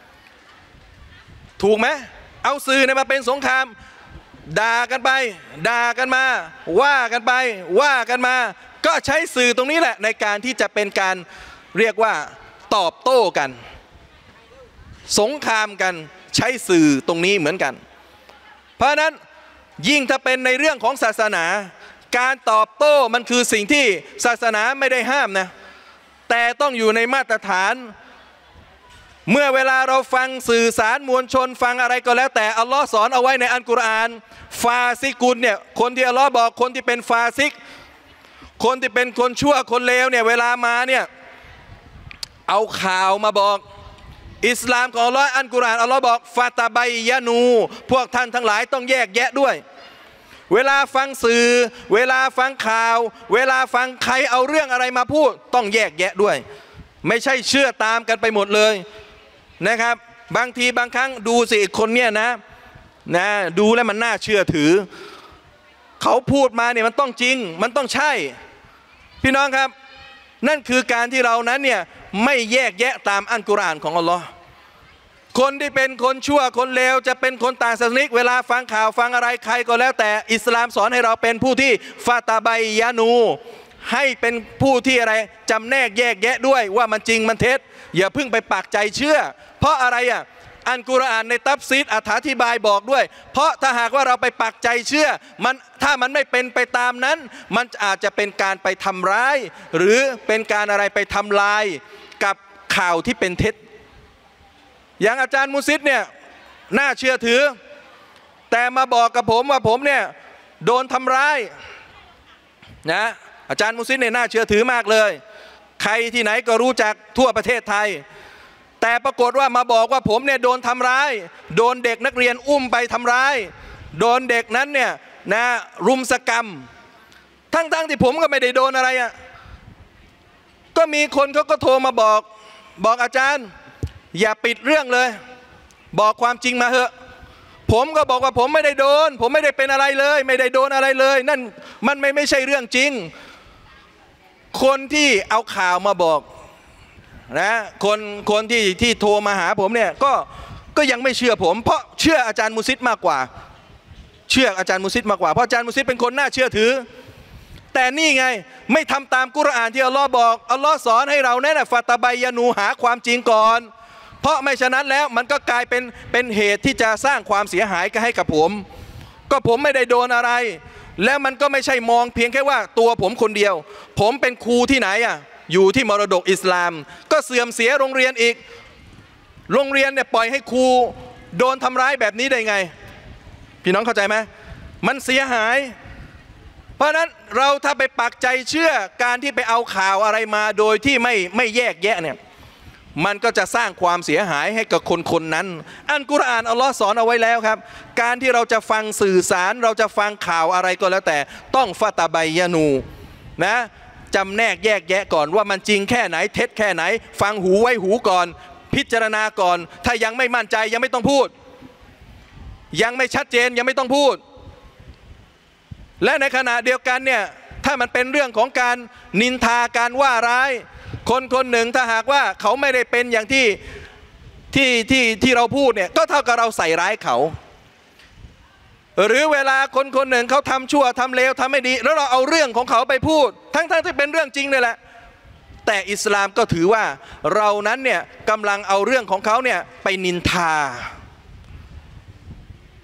ถูกไหมเอาสื่อเนี่ยมาเป็นสงครามด่ากันไปด่ากันมาว่ากันไปว่ากันมาก็ใช้สื่อตรงนี้แหละในการที่จะเป็นการเรียกว่าตอบโต้กันสงครามกันใช้สื่อตรงนี้เหมือนกันเพราะนั้นยิ่งถ้าเป็นในเรื่องของศาสนาการตอบโต้มันคือสิ่งที่ศาสนาไม่ได้ห้ามนะแต่ต้องอยู่ในมาตรฐานเมื่อเวลาเราฟังสื่อสารมวลชนฟังอะไรก็แล้วแต่อัลลอฮ์สอนเอาไว้ในอัลกุรอานฟาซิกุลเนี่ยคนที่อัลลอฮ์บอกคนที่เป็นฟาซิกคนที่เป็นคนชั่วคนเลวเนี่ยเวลามาเนี่ยเอาข่าวมาบอกอิสลามของอัลลอฮ์อัลกุรอานอัลลอฮ์บอกฟาตาบัยยะนูพวกท่านทั้งหลายต้องแยกแยะด้วยเวลาฟังสื่อเวลาฟังข่าวเวลาฟังใครเอาเรื่องอะไรมาพูดต้องแยกแยะด้วยไม่ใช่เชื่อตามกันไปหมดเลยนะครับบางทีบางครั้งดูสิคนเนี่ยนะดูแล้วมันน่าเชื่อถือเขาพูดมาเนี่ยมันต้องจริงมันต้องใช่พี่น้องครับนั่นคือการที่เรานั้นเนี่ยไม่แยกแยะตามอัลกุรอานของอัลลอฮ์คนที่เป็นคนชั่วคนเลวจะเป็นคนต่างศาสนาเวลาฟังข่าวฟังอะไรใครก็แล้วแต่อิสลามสอนให้เราเป็นผู้ที่ฟาตาบัยยะนูให้เป็นผู้ที่อะไรจำแนกแยกแยะด้วยว่ามันจริงมันเท็จอย่าเพิ่งไปปักใจเชื่อเพราะอะไรอ่ะอัลกุรอานในตัฟซีรอธิบายบอกด้วยเพราะถ้าหากว่าเราไปปักใจเชื่อมันถ้ามันไม่เป็นไปตามนั้นมันอาจจะเป็นการไปทำร้ายหรือเป็นการอะไรไปทำลายกับข่าวที่เป็นเท็จอย่างอาจารย์มุซิดเนี่ยน่าเชื่อถือแต่มาบอกกับผมว่าผมเนี่ยโดนทำร้ายนะอาจารย์มุซิดเนี่ยน่าเชื่อถือมากเลยใครที่ไหนก็รู้จักทั่วประเทศไทยแต่ปรากฏว่ามาบอกว่าผมเนี่ยโดนทำร้ายโดนเด็กนักเรียนอุ้มไปทำร้ายโดนเด็กนั้นเนี่ยนะรุมสกรรมทั้งที่ผมก็ไม่ได้โดนอะไรอ่ะก็มีคนเขาก็โทรมาบอกอาจารย์อย่าปิดเรื่องเลยบอกความจริงมาเถอะผมก็บอกว่าผมไม่ได้โดนผมไม่ได้เป็นอะไรเลยไม่ได้โดนอะไรเลยนั่นมันไม่ใช่เรื่องจริงคนที่เอาข่าวมาบอกนะคนที่โทรมาหาผมเนี่ยก็ยังไม่เชื่อผมเพราะเชื่ออาจารย์มุซิดมากกว่าเชื่ออาจารย์มุซิดมากกว่าเพราะอาจารย์มุซิดเป็นคนน่าเชื่อถือแต่นี่ไงไม่ทำตามกุรอานที่อัลลอฮ์บอกอัลลอฮ์สอนให้เราเนี่ยฟาตาบัยยะนูหาความจริงก่อนเพราะไม่ฉะนั้นแล้วมันก็กลายเป็นเหตุที่จะสร้างความเสียหายให้กับผมก็ผมไม่ได้โดนอะไรแล้วมันก็ไม่ใช่มองเพียงแค่ว่าตัวผมคนเดียวผมเป็นครูที่ไหนอ่ะอยู่ที่มรดกอิสลามก็เสื่อมเสียโรงเรียนอีกโรงเรียนเนี่ยปล่อยให้ครูโดนทำร้ายแบบนี้ได้ไงพี่น้องเข้าใจไหมมันเสียหายเพราะนั้นเราถ้าไปปักใจเชื่อการที่ไปเอาข่าวอะไรมาโดยที่ไม่แยกแยะเนี่ยมันก็จะสร้างความเสียหายให้กับคนนั้นอัลกุรอานอัลลอฮ์สอนเอาไว้แล้วครับการที่เราจะฟังสื่อสารเราจะฟังข่าวอะไรก็แล้วแต่ต้องฟาตาบัยยะนูนะจำแนกแยกแยะก่อนว่ามันจริงแค่ไหนเท็จแค่ไหนฟังหูไว้หูก่อนพิจารณาก่อนถ้ายังไม่มั่นใจยังไม่ต้องพูดยังไม่ชัดเจนยังไม่ต้องพูดและในขณะเดียวกันเนี่ยถ้ามันเป็นเรื่องของการนินทาการว่าร้ายคนหนึ่งถ้าหากว่าเขาไม่ได้เป็นอย่างที่เราพูดเนี่ยก็เท่ากับเราใส่ร้ายเขาหรือเวลาคนหนึ่งเขาทำชั่วทำเลวทำไม่ดีแล้วเราเอาเรื่องของเขาไปพูดทั้งที่เป็นเรื่องจริงนี่แหละแต่อิสลามก็ถือว่าเรานั้นเนี่ยกำลังเอาเรื่องของเขาเนี่ยไปนินทา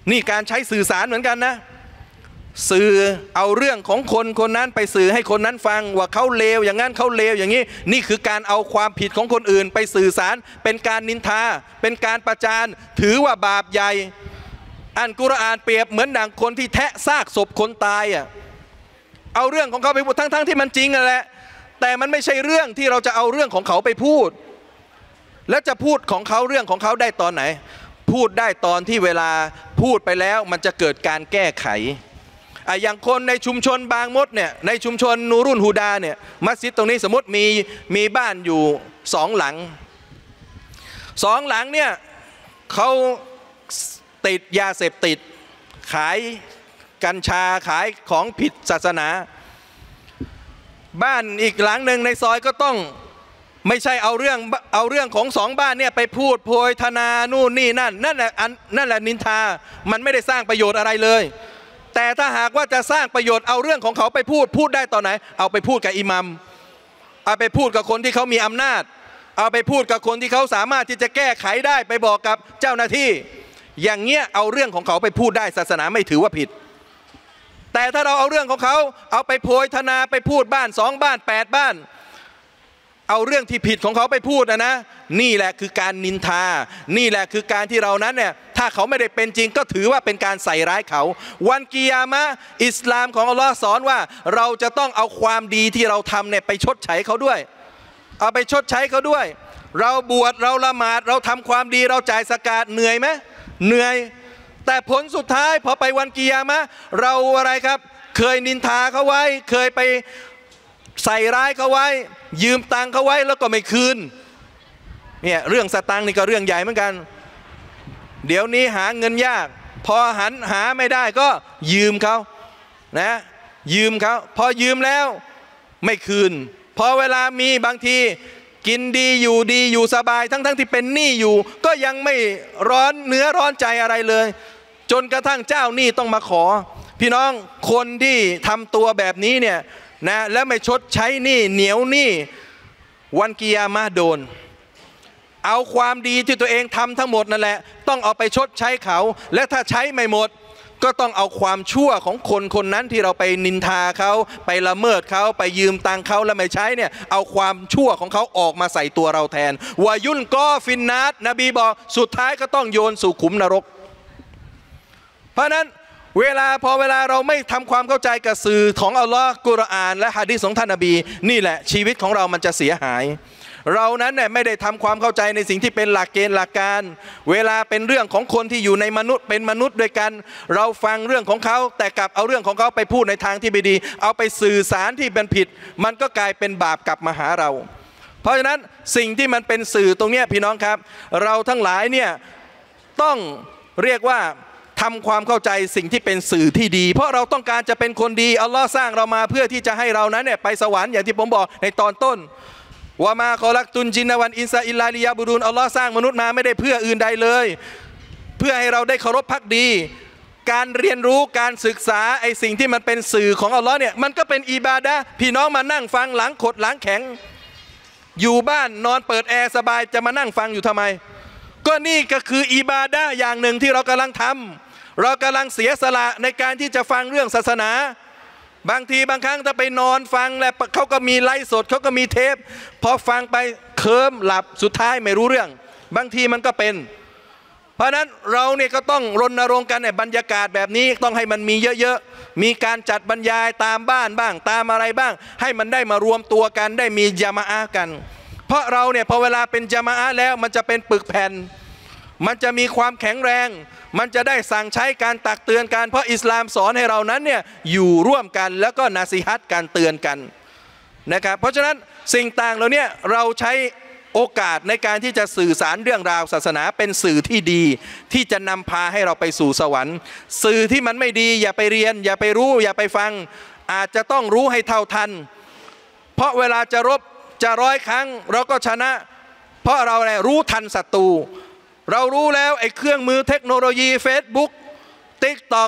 นี่การใช้สื่อสารเหมือนกันนะสื่อเอาเรื่องของคนคนนั้นไปสื่อให้คนนั้นฟังว่าเขาเลวอย่างนั้นเขาเลวอย่างนี้นี่คือการเอาความผิดของคนอื่นไปสื่อสารเป็นการนินทาเป็นการประจานถือว่าบาปใหญ่อันกุรอานเปรียบเหมือนดังคนที่แทะซากศพคนตายอ่ะเอาเรื่องของเขาไปพูดทั้งที่มันจริงนั่นแหละแต่มันไม่ใช่เรื่องที่เราจะเอาเรื่องของเขาไปพูดแล้วจะพูดของเขาเรื่องของเขาได้ตอนไหนพูดได้ตอนที่เวลาพูดไปแล้วมันจะเกิดการแก้ไขอย่างคนในชุมชนบางมดเนี่ยในชุมชนนูรุนฮูดาเนี่ยมัสยิดตรงนี้สมมติมีบ้านอยู่2 หลังเนี่ยเขาติดยาเสพติดขายกัญชาขายของผิดศาสนาบ้านอีกหลังหนึ่งในซอยก็ต้องไม่ใช่เอาเรื่องของ2 บ้านเนี่ยไปพูดโพยธนานู่นนี่นั่นแหละนินทามันไม่ได้สร้างประโยชน์อะไรเลยแต่ถ้าหากว่าจะสร้างประโยชน์เอาเรื่องของเขาไปพูดได้ตอนไหนเอาไปพูดกับอิหมัมเอาไปพูดกับคนที่เขามีอำนาจเอาไปพูดกับคนที่เขาสามารถที่จะแก้ไขได้ไปบอกกับเจ้าหน้าที่อย่างเงี้ยเอาเรื่องของเขาไปพูดได้ศาสนาไม่ถือว่าผิดแต่ถ้าเราเอาเรื่องของเขาเอาไปโพยธนาไปพูดบ้าน2 บ้าน8 บ้านเอาเรื่องที่ผิดของเขาไปพูดนะนี่แหละคือการนินทานี่แหละคือการที่เรานั้นเนี่ยถ้าเขาไม่ได้เป็นจริงก็ถือว่าเป็นการใส่ร้ายเขาวันกิยามะห์อิสลามของอัลลอฮ์สอนว่าเราจะต้องเอาความดีที่เราทำเนี่ยไปชดใช้เขาด้วยเอาไปชดใช้เขาด้วยเราบวชเราละหมาดเราทำความดีเราจ่ายซะกาตเหนื่อยไหมเหนื่อยแต่ผลสุดท้ายพอไปวันกิยามะห์เราอะไรครับเคยนินทาเขาไว้เคยไปใส่ร้ายเขาไว้ยืมตังค์เขาไว้แล้วก็ไม่คืนเนี่ยเรื่องสตังค์นี่ก็เรื่องใหญ่เหมือนกันเดี๋ยวนี้หาเงินยากพอหาไม่ได้ก็ยืมเขานะยืมเขาพอยืมแล้วไม่คืนพอเวลามีบางทีกินดีอยู่สบายทั้งที่เป็นหนี้อยู่ก็ยังไม่ร้อนเนื้อร้อนใจอะไรเลยจนกระทั่งเจ้าหนี้ต้องมาขอพี่น้องคนที่ทำตัวแบบนี้เนี่ยนะแล้วไม่ชดใช้หนี้เหนียวหนี้วันกิยามะห์โดนเอาความดีที่ตัวเองทำทั้งหมดนั่นแหละต้องเอาไปชดใช้เขาและถ้าใช้ไม่หมดก็ต้องเอาความชั่วของคนนั้นที่เราไปนินทาเขาไปละเมิดเขาไปยืมตังเขาแล้วไม่ใช้เนี่ยเอาความชั่วของเขาออกมาใส่ตัวเราแทนวายุนกอฟินนัสนบีบอกสุดท้ายก็ต้องโยนสู่ขุมนรกเพราะนั้นพอเวลาเราไม่ทำความเข้าใจกับสื่อของอัลลอฮ์กุรอานและหะดีษของท่านนบีนี่แหละชีวิตของเรามันจะเสียหายเรานั้นเนี่ยไม่ได้ทำความเข้าใจในสิ่งที่เป็นหลักเกณฑ์หลักการเวลาเป็นเรื่องของคนที่อยู่ในมนุษย์เป็นมนุษย์ด้วยกันเราฟังเรื่องของเขาแต่กลับเอาเรื่องของเขาไปพูดในทางที่ไม่ดีเอาไปสื่อสารที่เป็นผิดมันก็กลายเป็นบาปกลับมาหาเราเพราะฉะนั้นสิ่งที่มันเป็นสื่อตรงนี้พี่น้องครับเราทั้งหลายเนี่ยต้องเรียกว่าทำความเข้าใจสิ่งที่เป็นสื่อที่ดีเพราะเราต้องการจะเป็นคนดีอัลลอฮ์สร้างเรามาเพื่อที่จะให้เรานั้นเนี่ยไปสวรรค์อย่างที่ผมบอกในตอนต้นวะมาคอลักตุนจินนวันอินซาอิลลาลิยาบุรุนอัลลอฮ์สร้างมนุษย์มาไม่ได้เพื่ออื่นใดเลยเพื่อให้เราได้เคารพภักดีการเรียนรู้การศึกษาไอ้สิ่งที่มันเป็นสื่อของอัลลอฮ์เนี่ยมันก็เป็นอิบาดะห์พี่น้องมานั่งฟังหลังขดหลังแข็งอยู่บ้านนอนเปิดแอร์สบายจะมานั่งฟังอยู่ทำไมก็นี่ก็คืออิบาดะห์อย่างหนึ่งที่เรากำลังทำเรากำลังเสียสละในการที่จะฟังเรื่องศาสนาบางทีบางครั้งถ้าไปนอนฟังแล้วเขาก็มีไลฟ์สดเขาก็มีเทปพอฟังไปเคลิ้มหลับสุดท้ายไม่รู้เรื่องบางทีมันก็เป็นเพราะนั้นเราเนี่ยก็ต้องรณรงค์กันในบรรยากาศแบบนี้ต้องให้มันมีเยอะๆมีการจัดบรรยายตามบ้านบ้างตามอะไรบ้างให้มันได้มารวมตัวกันได้มีญะมาอะห์กันเพราะเราเนี่ยพอเวลาเป็นญะมาอะห์แล้วมันจะเป็นปึกแผ่นมันจะมีความแข็งแรงมันจะได้สั่งใช้การตักเตือนกันเพราะอิสลามสอนให้เรานั้นเนี่ยอยู่ร่วมกันแล้วก็นาซีฮัตการเตือนกันนะครับเพราะฉะนั้นสิ่งต่างเหล่านี้เราใช้โอกาสในการที่จะสื่อสารเรื่องราวศาสนาเป็นสื่อที่ดีที่จะนำพาให้เราไปสู่สวรรค์สื่อที่มันไม่ดีอย่าไปเรียนอย่าไปรู้อย่าไปฟังอาจจะต้องรู้ให้เท่าทันเพราะเวลาจะรบจะ100 ครั้งเราก็ชนะเพราะเราเนี่ยรู้ทันศัตรูเรารู้แล้วไอ้เครื่องมือเทคโนโลยี Facebook TikTok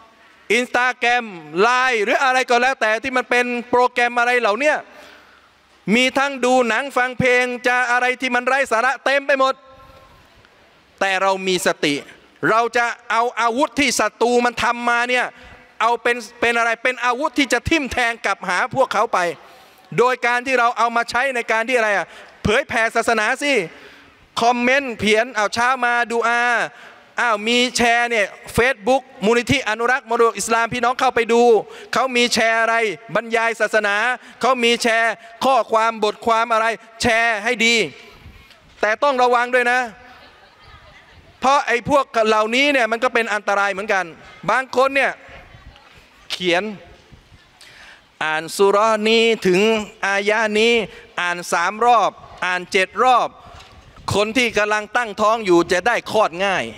Instagram Line หรืออะไรก็แล้วแต่ที่มันเป็นโปรแกรมอะไรเหล่านี้มีทั้งดูหนังฟังเพลงจะอะไรที่มันไร้สาระเต็มไปหมดแต่เรามีสติเราจะเอาอาวุธที่ศัตรูมันทำมาเนี่ยเอาเป็นอะไรเป็นอาวุธที่จะทิ่มแทงกลับหาพวกเขาไปโดยการที่เราเอามาใช้ในการที่อะไรเผยแผ่ศาสนาสิคอมเมนต์เขียนเอาเช้ามาดูอามีแชร์เนี่ย Facebook มูลนิธิอนุรักษ์มรดกอิสลามพี่น้องเข้าไปดูเขามีแชร์อะไรบรรยายศาสนาเขามีแชร์ข้อความบทความอะไรแชร์ให้ดีแต่ต้องระวังด้วยนะเพราะไอ้พวกเหล่านี้เนี่ยมันก็เป็นอันตรายเหมือนกันบางคนเนี่ยเขียนอ่านสุเราะห์นี้ถึงอายะนี้อ่าน3 รอบอ่าน7 รอบคนที่กำลังตั้งท้องอยู่จะได้คลอดง่าย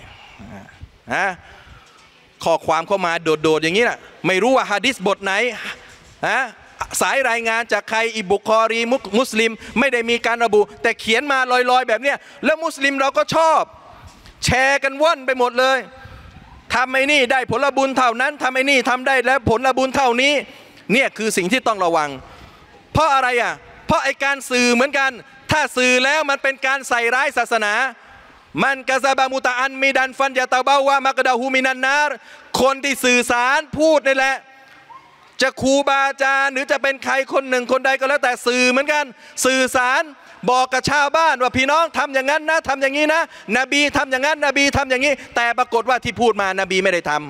ข้อความเข้ามาโดดๆอย่างนี้นะไม่รู้ว่าหะดีษบทไหนสายรายงานจากใครอิบุคอรีมุสลิมไม่ได้มีการระบุแต่เขียนมาลอยๆแบบเนี้ยแล้วมุสลิมเราก็ชอบแชร์กันว่อนไปหมดเลยทำไอ้นี่ได้ผลบุญเท่านั้นทำไอ้นี่ทำได้แล้วผลบุญเท่านี้เนี่ยคือสิ่งที่ต้องระวังเพราะอะไรเพราะไอ้การสื่อเหมือนกันถ้าสื่อแล้วมันเป็นการใส่ร้ายศาสนามันกะซาบะมุตะอันมิดันฟันยะตะบาวะมักดะฮูมินันนารคนที่สื่อสารพูดนี่แหละจะครูบาอาจารย์หรือจะเป็นใครคนหนึ่งคนใดก็แล้วแต่สื่อเหมือนกันสื่อสารบอกกับชาวบ้านว่าพี่น้องทำอย่างนั้นนะทำอย่างนี้นะนบีทำอย่างนั้นนบีทำอย่างนี้แต่ปรากฏว่าที่พูดมานบีไม่ได้ทำ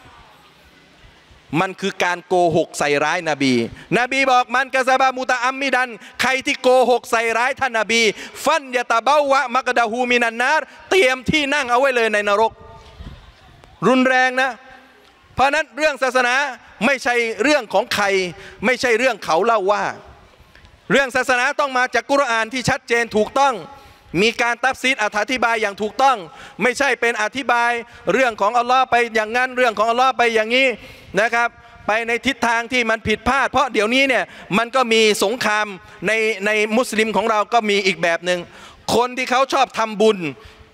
มันคือการโกหกใส่ร้ายนบีบอกมันกะซาบะมุตะอัมมิดันใครที่โกหกใส่ร้ายท่านนบีฟันยะตะบาวะมักดะฮูมินันนารเตรียมที่นั่งเอาไว้เลยในนรกรุนแรงนะเพราะนั้นเรื่องศาสนาไม่ใช่เรื่องของใครไม่ใช่เรื่องเขาเล่าว่าเรื่องศาสนาต้องมาจากกุรอานที่ชัดเจนถูกต้องมีการตัฟซีรอธิบายอย่างถูกต้องไม่ใช่เป็นอธิบายเรื่องของอัลลอฮ์ไปอย่างนั้นเรื่องของอัลลอฮ์ไปอย่างนี้นะครับไปในทิศทางที่มันผิดพลาดเพราะเดี๋ยวนี้เนี่ยมันก็มีสงครามในมุสลิมของเราก็มีอีกแบบหนึ่งคนที่เขาชอบทำบุญ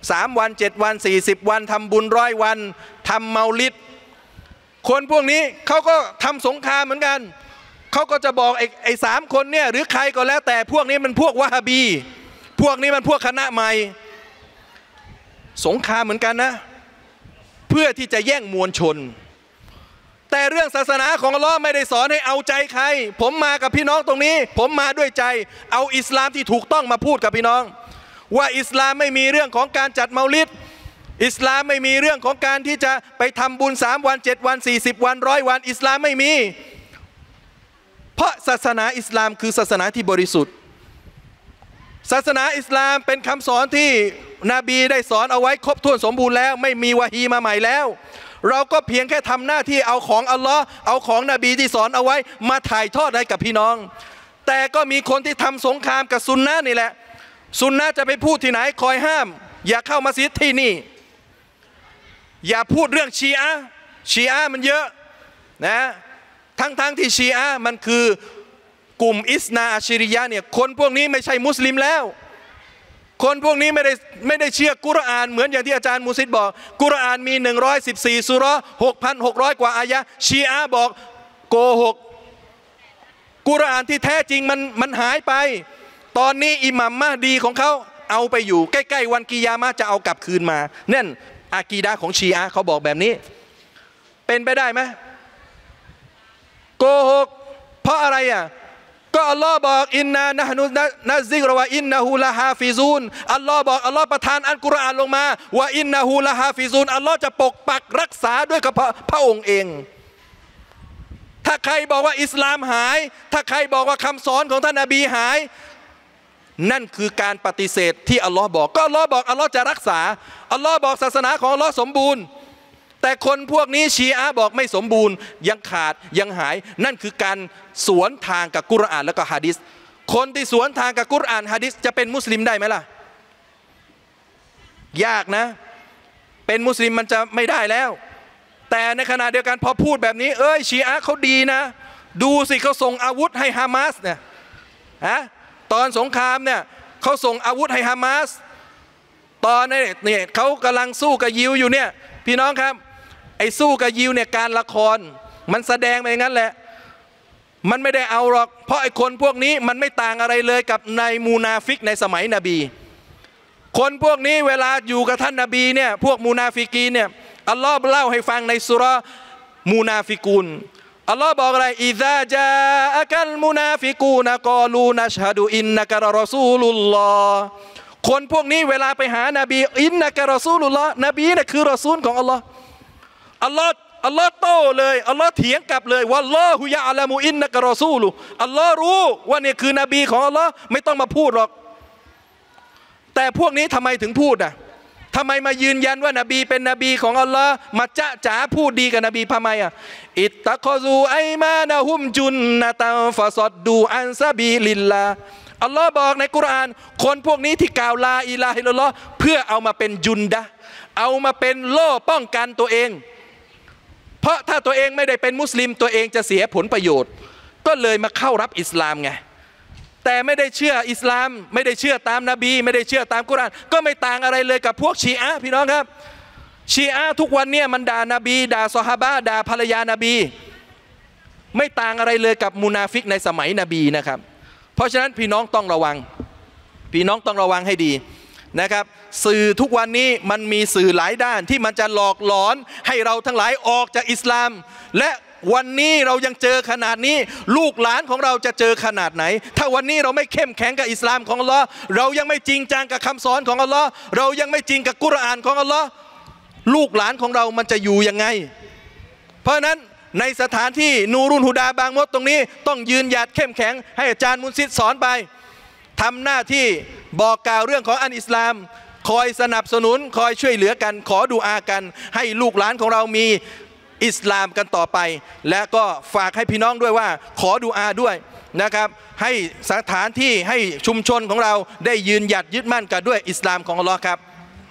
3 วัน7 วัน40 วันทำบุญ100 วันทำเมาลิดคนพวกนี้เขาก็ทำสงครามเหมือนกันเขาก็จะบอกไอ้3 คนเนี่ยหรือใครก็แล้วแต่พวกนี้มันพวกวะฮาบีพวกนี้มันพวกคณะใหม่สงครามเหมือนกันนะเพื่อที่จะแย่งมวลชนแต่เรื่องศาสนาของอัลเลาะห์ไม่ได้สอนให้เอาใจใครผมมากับพี่น้องตรงนี้ผมมาด้วยใจเอาอิสลามที่ถูกต้องมาพูดกับพี่น้องว่าอิสลามไม่มีเรื่องของการจัดเมาลิดอิสลามไม่มีเรื่องของการที่จะไปทำบุญ3 วัน7 วัน40 วัน100 วันอิสลามไม่มีเพราะศาสนาอิสลามคือศาสนาที่บริสุทธิ์ศาสนาอิสลามเป็นคำสอนที่นบีได้สอนเอาไว้ครบถ้วนสมบูรณ์แล้วไม่มีวะฮีมาใหม่แล้วเราก็เพียงแค่ทำหน้าที่เอาของอัลลอฮ์เอาของนบีที่สอนเอาไว้มาถ่ายทอดให้กับพี่น้องแต่ก็มีคนที่ทำสงครามกับซุนนะห์นี่แหละซุนนะห์จะไปพูดที่ไหนคอยห้ามอย่าเข้ามัสยิดที่นี่อย่าพูดเรื่องชีอะห์มันเยอะนะทั้งที่ชีอะห์มันคือกลุ่มอิสนาอัชชิริยะเนี่ยคนพวกนี้ไม่ใช่มุสลิมแล้วคนพวกนี้ไม่ได้เชื่อกุรอานเหมือนอย่างที่อาจารย์มูซิดบอกกุรอานมี114 สุเราะห์ 6,600 กว่าอายะห์ชีอะห์บอกโกหกกุรอานที่แท้จริงมันหายไปตอนนี้อิหมัมมะฮดีของเขาเอาไปอยู่ใกล้ๆวันกิยามะห์จะเอากลับคืนมานั่นอากีดะห์ของชีอะห์เขาบอกแบบนี้เป็นไปได้ไหมโกหกเพราะอะไรก็อัลลอฮ์บอกอินนานะฮ์นุนัซซิกรวะอินนะฮูละฮาฟิซูนอัลลอฮ์บอกอัลลอฮ์ประทานอัลกุรอานลงมาวะอินนะฮูละฮาฟิซูนอัลลอฮ์จะปกปักรักษาด้วยกับพระองค์เองถ้าใครบอกว่าอิสลามหายถ้าใครบอกว่าคำสอนของท่านนบีหายนั่นคือการปฏิเสธที่อัลลอฮ์บอกก็อัลลอฮ์บอกอัลลอฮ์จะรักษาอัลลอฮ์บอกศาสนาของอัลลอฮ์สมบูรณ์แต่คนพวกนี้ชีอะห์บอกไม่สมบูรณ์ยังขาดยังหายนั่นคือการสวนทางกับกุรอานและก็หะดีษคนที่สวนทางกับกุรอานหะดีษจะเป็นมุสลิมได้ไหมล่ะยากนะเป็นมุสลิมมันจะไม่ได้แล้วแต่ในขณะเดียวกันพอพูดแบบนี้ชีอะห์เขาดีนะดูสิเขาส่งอาวุธให้ฮามาสเนี่ยตอนสงครามเนี่ยเขาส่งอาวุธให้ฮามาสตอนนี้เขากำลังสู้กับยิวอยู่เนี่ยพี่น้องครับไอ้สู้กับยิวเนี่ยการละครมันแสดงไปงั้นแหละมันไม่ได้เอาหรอกเพราะไอ้คนพวกนี้มันไม่ต่างอะไรเลยกับในมูนาฟิกในสมัยนบีคนพวกนี้เวลาอยู่กับท่านนบีเนี่ยพวกมูนาฟิกีเนี่ยอัลลอฮ์เล่าให้ฟังในสุเราะห์มูนาฟิกูนอัลลอฮ์บอกอะไรอิซาจาอะกัลมุนาฟิกูนกอลูนัชฮะดูอินนะกะรอซูลุลลอฮ์คนพวกนี้เวลาไปหานบีอินนะกะรอซูลุลลอฮ์นบีน่ะคือรอซูลของอัลลอฮ์อัลลอฮ์โต้เลยอัลลอฮ์เถียงกลับเลยวัลลอฮุยะอะละมูอินนะกะรอซูลุอัลลอฮ์รู้ว่านี่คือนบีของอัลลอฮ์ไม่ต้องมาพูดหรอกแต่พวกนี้ทำไมถึงพูดอ่ะทำไมมายืนยันว่านบีเป็นนบีของอัลลอฮ์มาจ๊ะจ๋าพูดดีกับนบีทำไมอ่ะอิตตะคอซูไอมานะฮุมจุนนะตันฟะซัดดูอันซะบีลิลลาอัลลอฮ์บอกในกุรอานคนพวกนี้ที่กล่าวลาอิลาฮะอิลลัลลอฮ์เพื่อเอามาเป็นจุนดะเอามาเป็นโล่ป้องกันตัวเองเพราะถ้าตัวเองไม่ได้เป็นมุสลิมตัวเองจะเสียผลประโยชน์ก็เลยมาเข้ารับอิสลามไงแต่ไม่ได้เชื่ออิสลามไม่ได้เชื่อตามนบีไม่ได้เชื่อตามกุรอานก็ไม่ต่างอะไรเลยกับพวกชีอะห์พี่น้องครับชีอะห์ทุกวันเนี่ยมันด่านบีด่าซอฮาบะห์ด่าภรรยานบีไม่ต่างอะไรเลยกับมุนาฟิกในสมัยนบีนะครับเพราะฉะนั้นพี่น้องต้องระวังพี่น้องต้องระวังให้ดีนะครับสื่อทุกวันนี้มันมีสื่อหลายด้านที่มันจะหลอกหลอนให้เราทั้งหลายออกจากอิสลามและวันนี้เรายังเจอขนาดนี้ลูกหลานของเราจะเจอขนาดไหนถ้าวันนี้เราไม่เข้มแข็งกับอิสลามของอัลลอฮ์เรายังไม่จริงจังกับคำสอนของอัลลอฮ์เรายังไม่จริงกับกุรอานของอัลลอฮ์ลูกหลานของเรามันจะอยู่ยังไงเพราะนั้นในสถานที่นูรุนฮุดาบางมดตรงนี้ต้องยืนหยัดเข้มแข็งให้อาจารย์มุนซิดสอนไปทำหน้าที่บอกกล่าวเรื่องของอันอิสลามคอยสนับสนุนคอยช่วยเหลือกันขอดุอากันให้ลูกหลานของเรามีอิสลามกันต่อไปและก็ฝากให้พี่น้องด้วยว่าขอดุอาด้วยนะครับให้สถานที่ให้ชุมชนของเราได้ยืนหยัดยึดมั่นกันด้วยอิสลามของอัลลอฮ์ครับ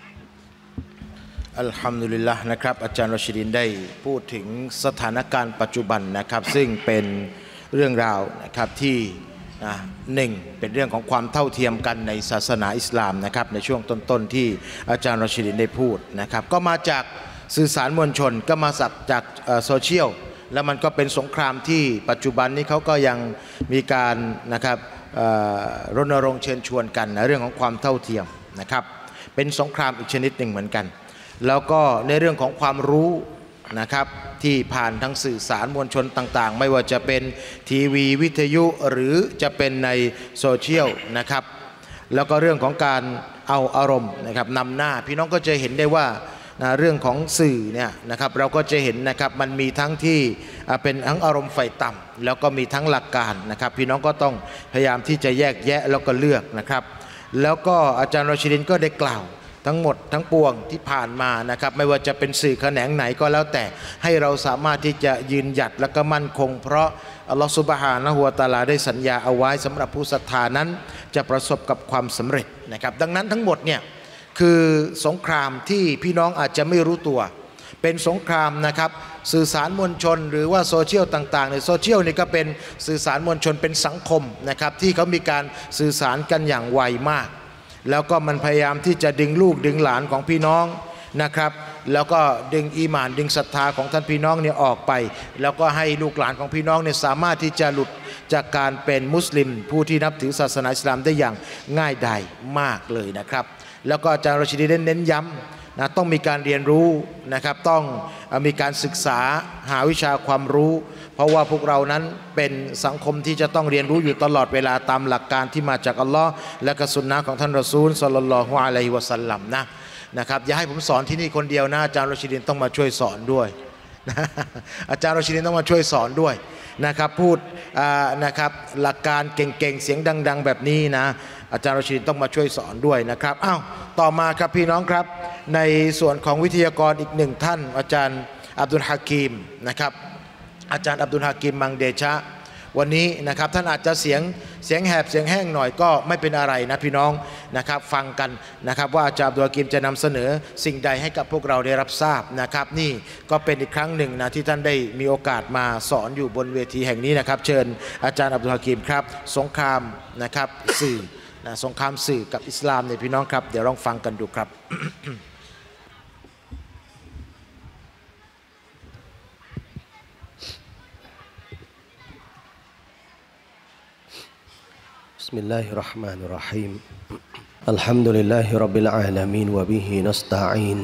อัลฮัมดุลิลละห์นะครับอาจารย์รอชิดินได้พูดถึงสถานการณ์ปัจจุบันนะครับซึ่งเป็นเรื่องราวนะครับที่หนึ่งเป็นเรื่องของความเท่าเทียมกันในศาสนาอิสลามนะครับในช่วงต้นๆที่อาจารย์รอชิดินได้พูดนะครับก็มาจากสื่อสารมวลชนก็มาจากโซเชียลแล้วมันก็เป็นสงครามที่ปัจจุบันนี้เขาก็ยังมีการนะครับรณรงค์เชิญชวนกันในเรื่องของความเท่าเทียมนะครับเป็นสงครามอีกชนิดหนึ่งเหมือนกันแล้วก็ในเรื่องของความรู้นะครับที่ผ่านทั้งสื่อสารมวลชนต่างๆไม่ว่าจะเป็นทีวีวิทยุหรือจะเป็นในโซเชียลนะครับแล้วก็เรื่องของการเอาอารมณ์นะครับนำหน้าพี่น้องก็จะเห็นได้ว่าเรื่องของสื่อเนี่ยนะครับเราก็จะเห็นนะครับมันมีทั้งที่เป็นทั้งอารมณ์ไฟต่ำแล้วก็มีทั้งหลักการนะครับพี่น้องก็ต้องพยายามที่จะแยกแยะแล้วก็เลือกนะครับแล้วก็อาจารย์รอชิดินก็ได้กล่าวทั้งหมดทั้งปวงที่ผ่านมานะครับไม่ว่าจะเป็นสื่อแขนงไหนก็แล้วแต่ให้เราสามารถที่จะยืนหยัดและก็มั่นคงเพราะอัลลอฮฺซุบฮานะฮูวะตะอาลาได้สัญญาเอาไว้สำหรับผู้ศรัทธานั้นจะประสบกับความสำเร็จนะครับดังนั้นทั้งหมดเนี่ยคือสงครามที่พี่น้องอาจจะไม่รู้ตัวเป็นสงครามนะครับสื่อสารมวลชนหรือว่าโซเชียลต่างๆในโซเชียลนี่ก็เป็นสื่อสารมวลชนเป็นสังคมนะครับที่เขามีการสื่อสารกันอย่างไวมากแล้วก็มันพยายามที่จะดึงลูกดึงหลานของพี่น้องนะครับแล้วก็ดึงอีหม่านดึงศรัทธาของท่านพี่น้องเนี่ยออกไปแล้วก็ให้ลูกหลานของพี่น้องเนี่ยสามารถที่จะหลุดจากการเป็นมุสลิมผู้ที่นับถือศาสนาอิสลามได้อย่างง่ายดายมากเลยนะครับแล้วก็อาจารย์รอชิดีได้เน้นย้ำนะต้องมีการเรียนรู้นะครับต้องมีการศึกษาหาวิชาความรู้เพราะว่าพวกเรานั้นเป็นสังคมที่จะต้องเรียนรู้อยู่ตลอดเวลาตามหลักการที่มาจากอัลลอฮ์และก็สุนนะของท่านรอซูลศ็อลลัลลอฮุอะลัยฮิวะซัลลัมนะครับอย่าให้ผมสอนที่นี่คนเดียวนะอาจารย์รอชิดินต้องมาช่วยสอนด้วยอาจารย์รอชิดินต้องมาช่วยสอนด้วยนะครับพูดนะครับหลักการเก่งๆเสียงดังๆแบบนี้นะอาจารย์รอชิดินต้องมาช่วยสอนด้วยนะครับอ้าวต่อมาครับพี่น้องครับในส่วนของวิทยากรอีกหนึ่งท่านอาจารย์อับดุลฮากีมนะครับอาจารย์อับดุลฮากีมมังเดชะวันนี้นะครับท่านอาจจะเสียงแหบเสียงแห้งหน่อยก็ไม่เป็นอะไรนะพี่น้องนะครับฟังกันนะครับว่าอาจารย์อับดุลฮากีมจะนำเสนอสิ่งใดให้กับพวกเราได้รับทราบนะครับนี่ก็เป็นอีกครั้งหนึ่งนะที่ท่านได้มีโอกาสมาสอนอยู่บนเวทีแห่งนี้นะครับเชิญอาจารย์อับดุลฮากีมครับสงครามนะครับสื่อสงครามสื่อกับอิสลามเนี่ยพี่น้องครับเดี๋ยวลองฟังกันดูครับ بسم الله الرحمن الرحيم الحمد لله رب العالمين وبه نستعين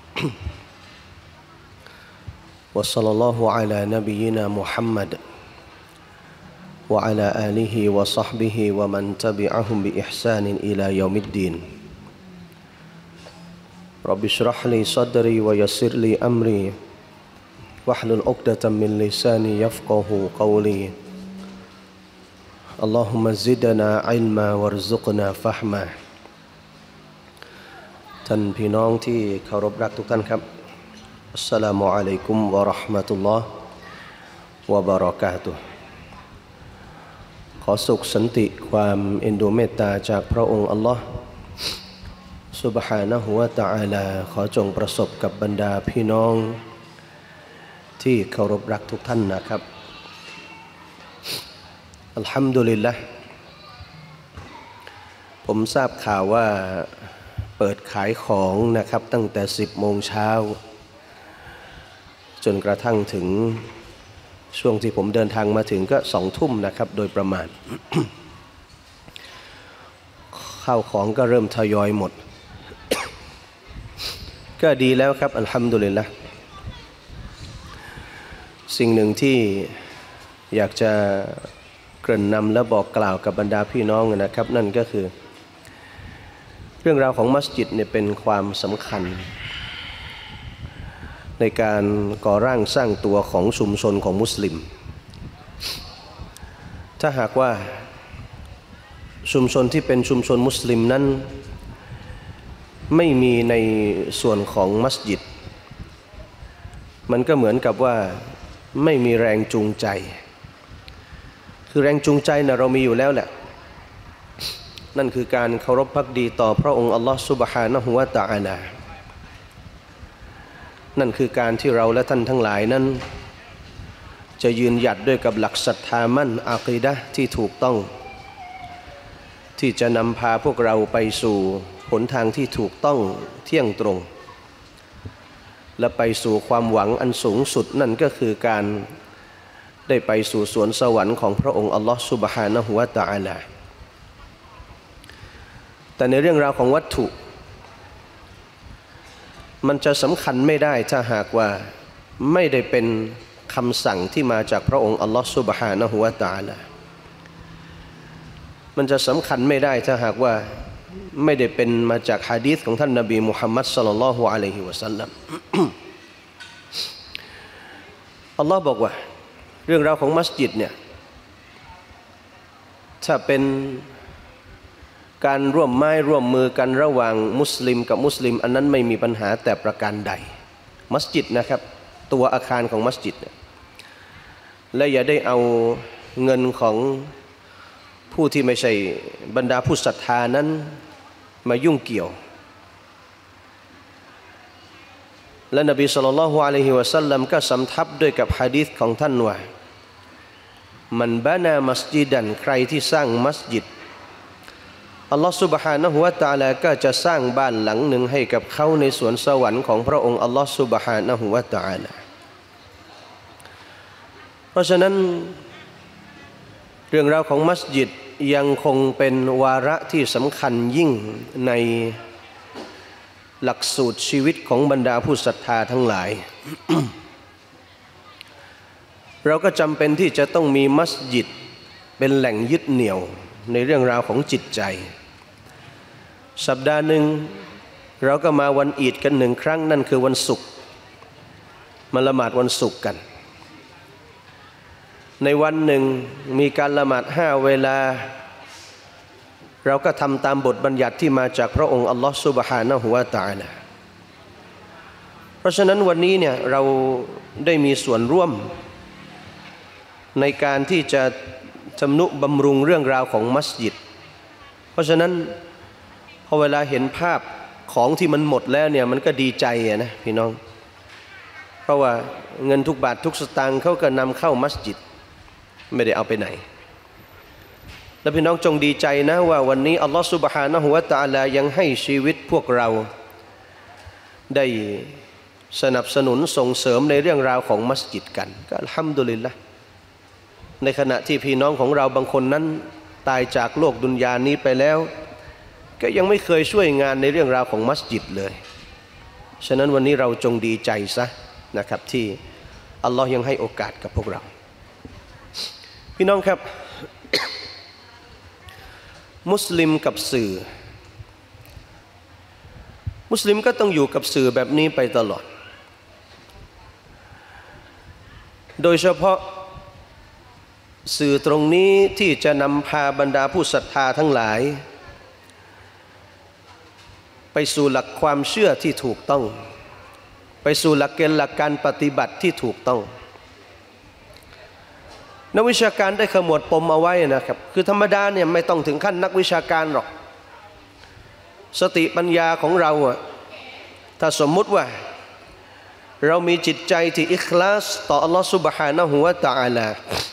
وصلى الله على نبينا محمد وعلى آله وصحبه ومن تبعهم بإحسان إلى يوم الدين رب اشرح لي صدري ويسر لي أمري واحلل عقدة من لساني يفقه قولي اللهم زدنا علما وارزقنا فهما ท่านพี่น้องที่เคารพรักทุกท่านครับอัสสลามุอะลัยกุมวะเราะห์มะตุลลอฮ์วะบะเราะกาตุฮ์ขอสุขสันติความเอ็นดูเมตตาจากพระองค์อัลลอฮ์ซุบฮานะฮูวะตะอาลาขอจงประสบกับบรรดาพี่น้องที่เคารพรักทุกท่านนะครับอัลฮัมดุลิลละห์ผมทราบข่าวว่าเปิดขายของนะครับตั้งแต่10 โมงเช้าจนกระทั่งถึงช่วงที่ผมเดินทางมาถึงก็2 ทุ่มนะครับโดยประมาณ ข้าวของก็เริ่มทยอยหมด ก็ดีแล้วครับอัลฮัมดุลิลละห์สิ่งหนึ่งที่อยากจะเกริ่นนำและบอกกล่าวกับบรรดาพี่น้องนะครับนั่นก็คือเรื่องราวของมัสยิดเนี่ยเป็นความสำคัญในการก่อร่างสร้างตัวของชุมชนของมุสลิมถ้าหากว่าชุมชนที่เป็นชุมชนมุสลิมนั้นไม่มีในส่วนของมัสยิดมันก็เหมือนกับว่าไม่มีแรงจูงใจคือแรงจูงใจนะเรามีอยู่แล้วแหละนั่นคือการเคารพภักดีต่อพระองค์อัลลอฮฺซุบฮานะฮูวะตะอาลานั่นคือการที่เราและท่านทั้งหลายนั้นจะยืนหยัดด้วยกับหลักศรัทธามั่นอากีดะห์ที่ถูกต้องที่จะนำพาพวกเราไปสู่หนทางที่ถูกต้องเที่ยงตรงและไปสู่ความหวังอันสูงสุดนั่นก็คือการได้ไปสู่สวนสวรรค์ของพระองค์อัลลอฮฺซุบฮานะฮูวะตะอาลาแต่ในเรื่องราวของวัตถุมันจะสำคัญไม่ได้ถ้าหากว่าไม่ได้เป็นคำสั่งที่มาจากพระองค์อัลลอฮฺซุบฮานะฮูวะตะอาลามันจะสำคัญไม่ได้ถ้าหากว่าไม่ได้เป็นมาจากหะดีษของท่านนบีมุฮัมมัดศ็อลลัลลอฮุอะลัยฮิวะซัลลัมอัลลอฮ์บอกว่าเรื่องราวของมัสยิดเนี่ยถ้าเป็นการร่วมไม้ร่วมมือกันระหว่างมุสลิมกับมุสลิมอันนั้นไม่มีปัญหาแต่ประการใดมัสยิดนะครับตัวอาคารของมัสยิดและอย่าได้เอาเงินของผู้ที่ไม่ใช่บรรดาผู้ศรัทธานั้นมายุ่งเกี่ยวและนบีศ็อลลัลลอฮุอะลัยฮิวะซัลลัมก็สำทับด้วยกับหะดีษของท่านว่ามันบะนามัสยิดันใครที่สร้างมัสยิดอัลลอฮฺซุบฮานะฮูวะตะอาลาก็จะสร้างบ้านหลังหนึ่งให้กับเขาในสวนสวรรค์ของพระองค์อัลลอฮฺซุบฮานะฮูวะตะอาลาเพราะฉะนั้นเรื่องราวของมัสยิดยังคงเป็นวาระที่สำคัญยิ่งในหลักสูตรชีวิตของบรรดาผู้ศรัทธาทั้งหลาย เราก็จำเป็นที่จะต้องมีมัสยิดเป็นแหล่งยึดเหนี่ยวในเรื่องราวของจิตใจสัปดาห์หนึ่งเราก็มาวันอีดกัน1 ครั้งนั่นคือวันศุกร์มาละหมาดวันศุกร์กันในวันหนึ่งมีการละหมาด5 เวลาเราก็ทำตามบทบัญญัติที่มาจากพระองค์อัลลอฮฺซุบฮานะฮูวะตะอาลาเพราะฉะนั้นวันนี้เนี่ยเราได้มีส่วนร่วมในการที่จะทำนุบำรุงเรื่องราวของมัสยิดเพราะฉะนั้นพอเวลาเห็นภาพของที่มันหมดแล้วเนี่ยมันก็ดีใจนะพี่น้องเพราะว่าเงินทุกบาททุกสตางค์เขาก็นำเข้ามัสยิดไม่ได้เอาไปไหนและพี่น้องจงดีใจนะว่าวันนี้อัลลอฮฺซุบฮานะฮูวะตะอาลายังให้ชีวิตพวกเราได้สนับสนุนส่งเสริมในเรื่องราวของมัสยิดกันก็อัลฮัมดุลิลละห์ในขณะที่พี่น้องของเราบางคนนั้นตายจากโลกดุนยานี้ไปแล้วก็ยังไม่เคยช่วยงานในเรื่องราวของมัสยิดเลยฉะนั้นวันนี้เราจงดีใจซะนะครับที่อัลลอฮ์ยังให้โอกาสกับพวกเราพี่น้องครับ มุสลิมกับสื่อมุสลิมก็ต้องอยู่กับสื่อแบบนี้ไปตลอดโดยเฉพาะสื่อตรงนี้ที่จะนำพาบรรดาผู้ศรัทธาทั้งหลายไปสู่หลักความเชื่อที่ถูกต้องไปสู่หลักเกณฑ์หลักการปฏิบัติที่ถูกต้องนักวิชาการได้ขมวดปมเอาไว้นะครับคือธรรมดาเนี่ยไม่ต้องถึงขั้นนักวิชาการหรอกสติปัญญาของเราอะถ้าสมมุติว่าเรามีจิตใจที่อิคลาสต่ออัลลอฮฺซุบฮานะฮูวะตะอาลา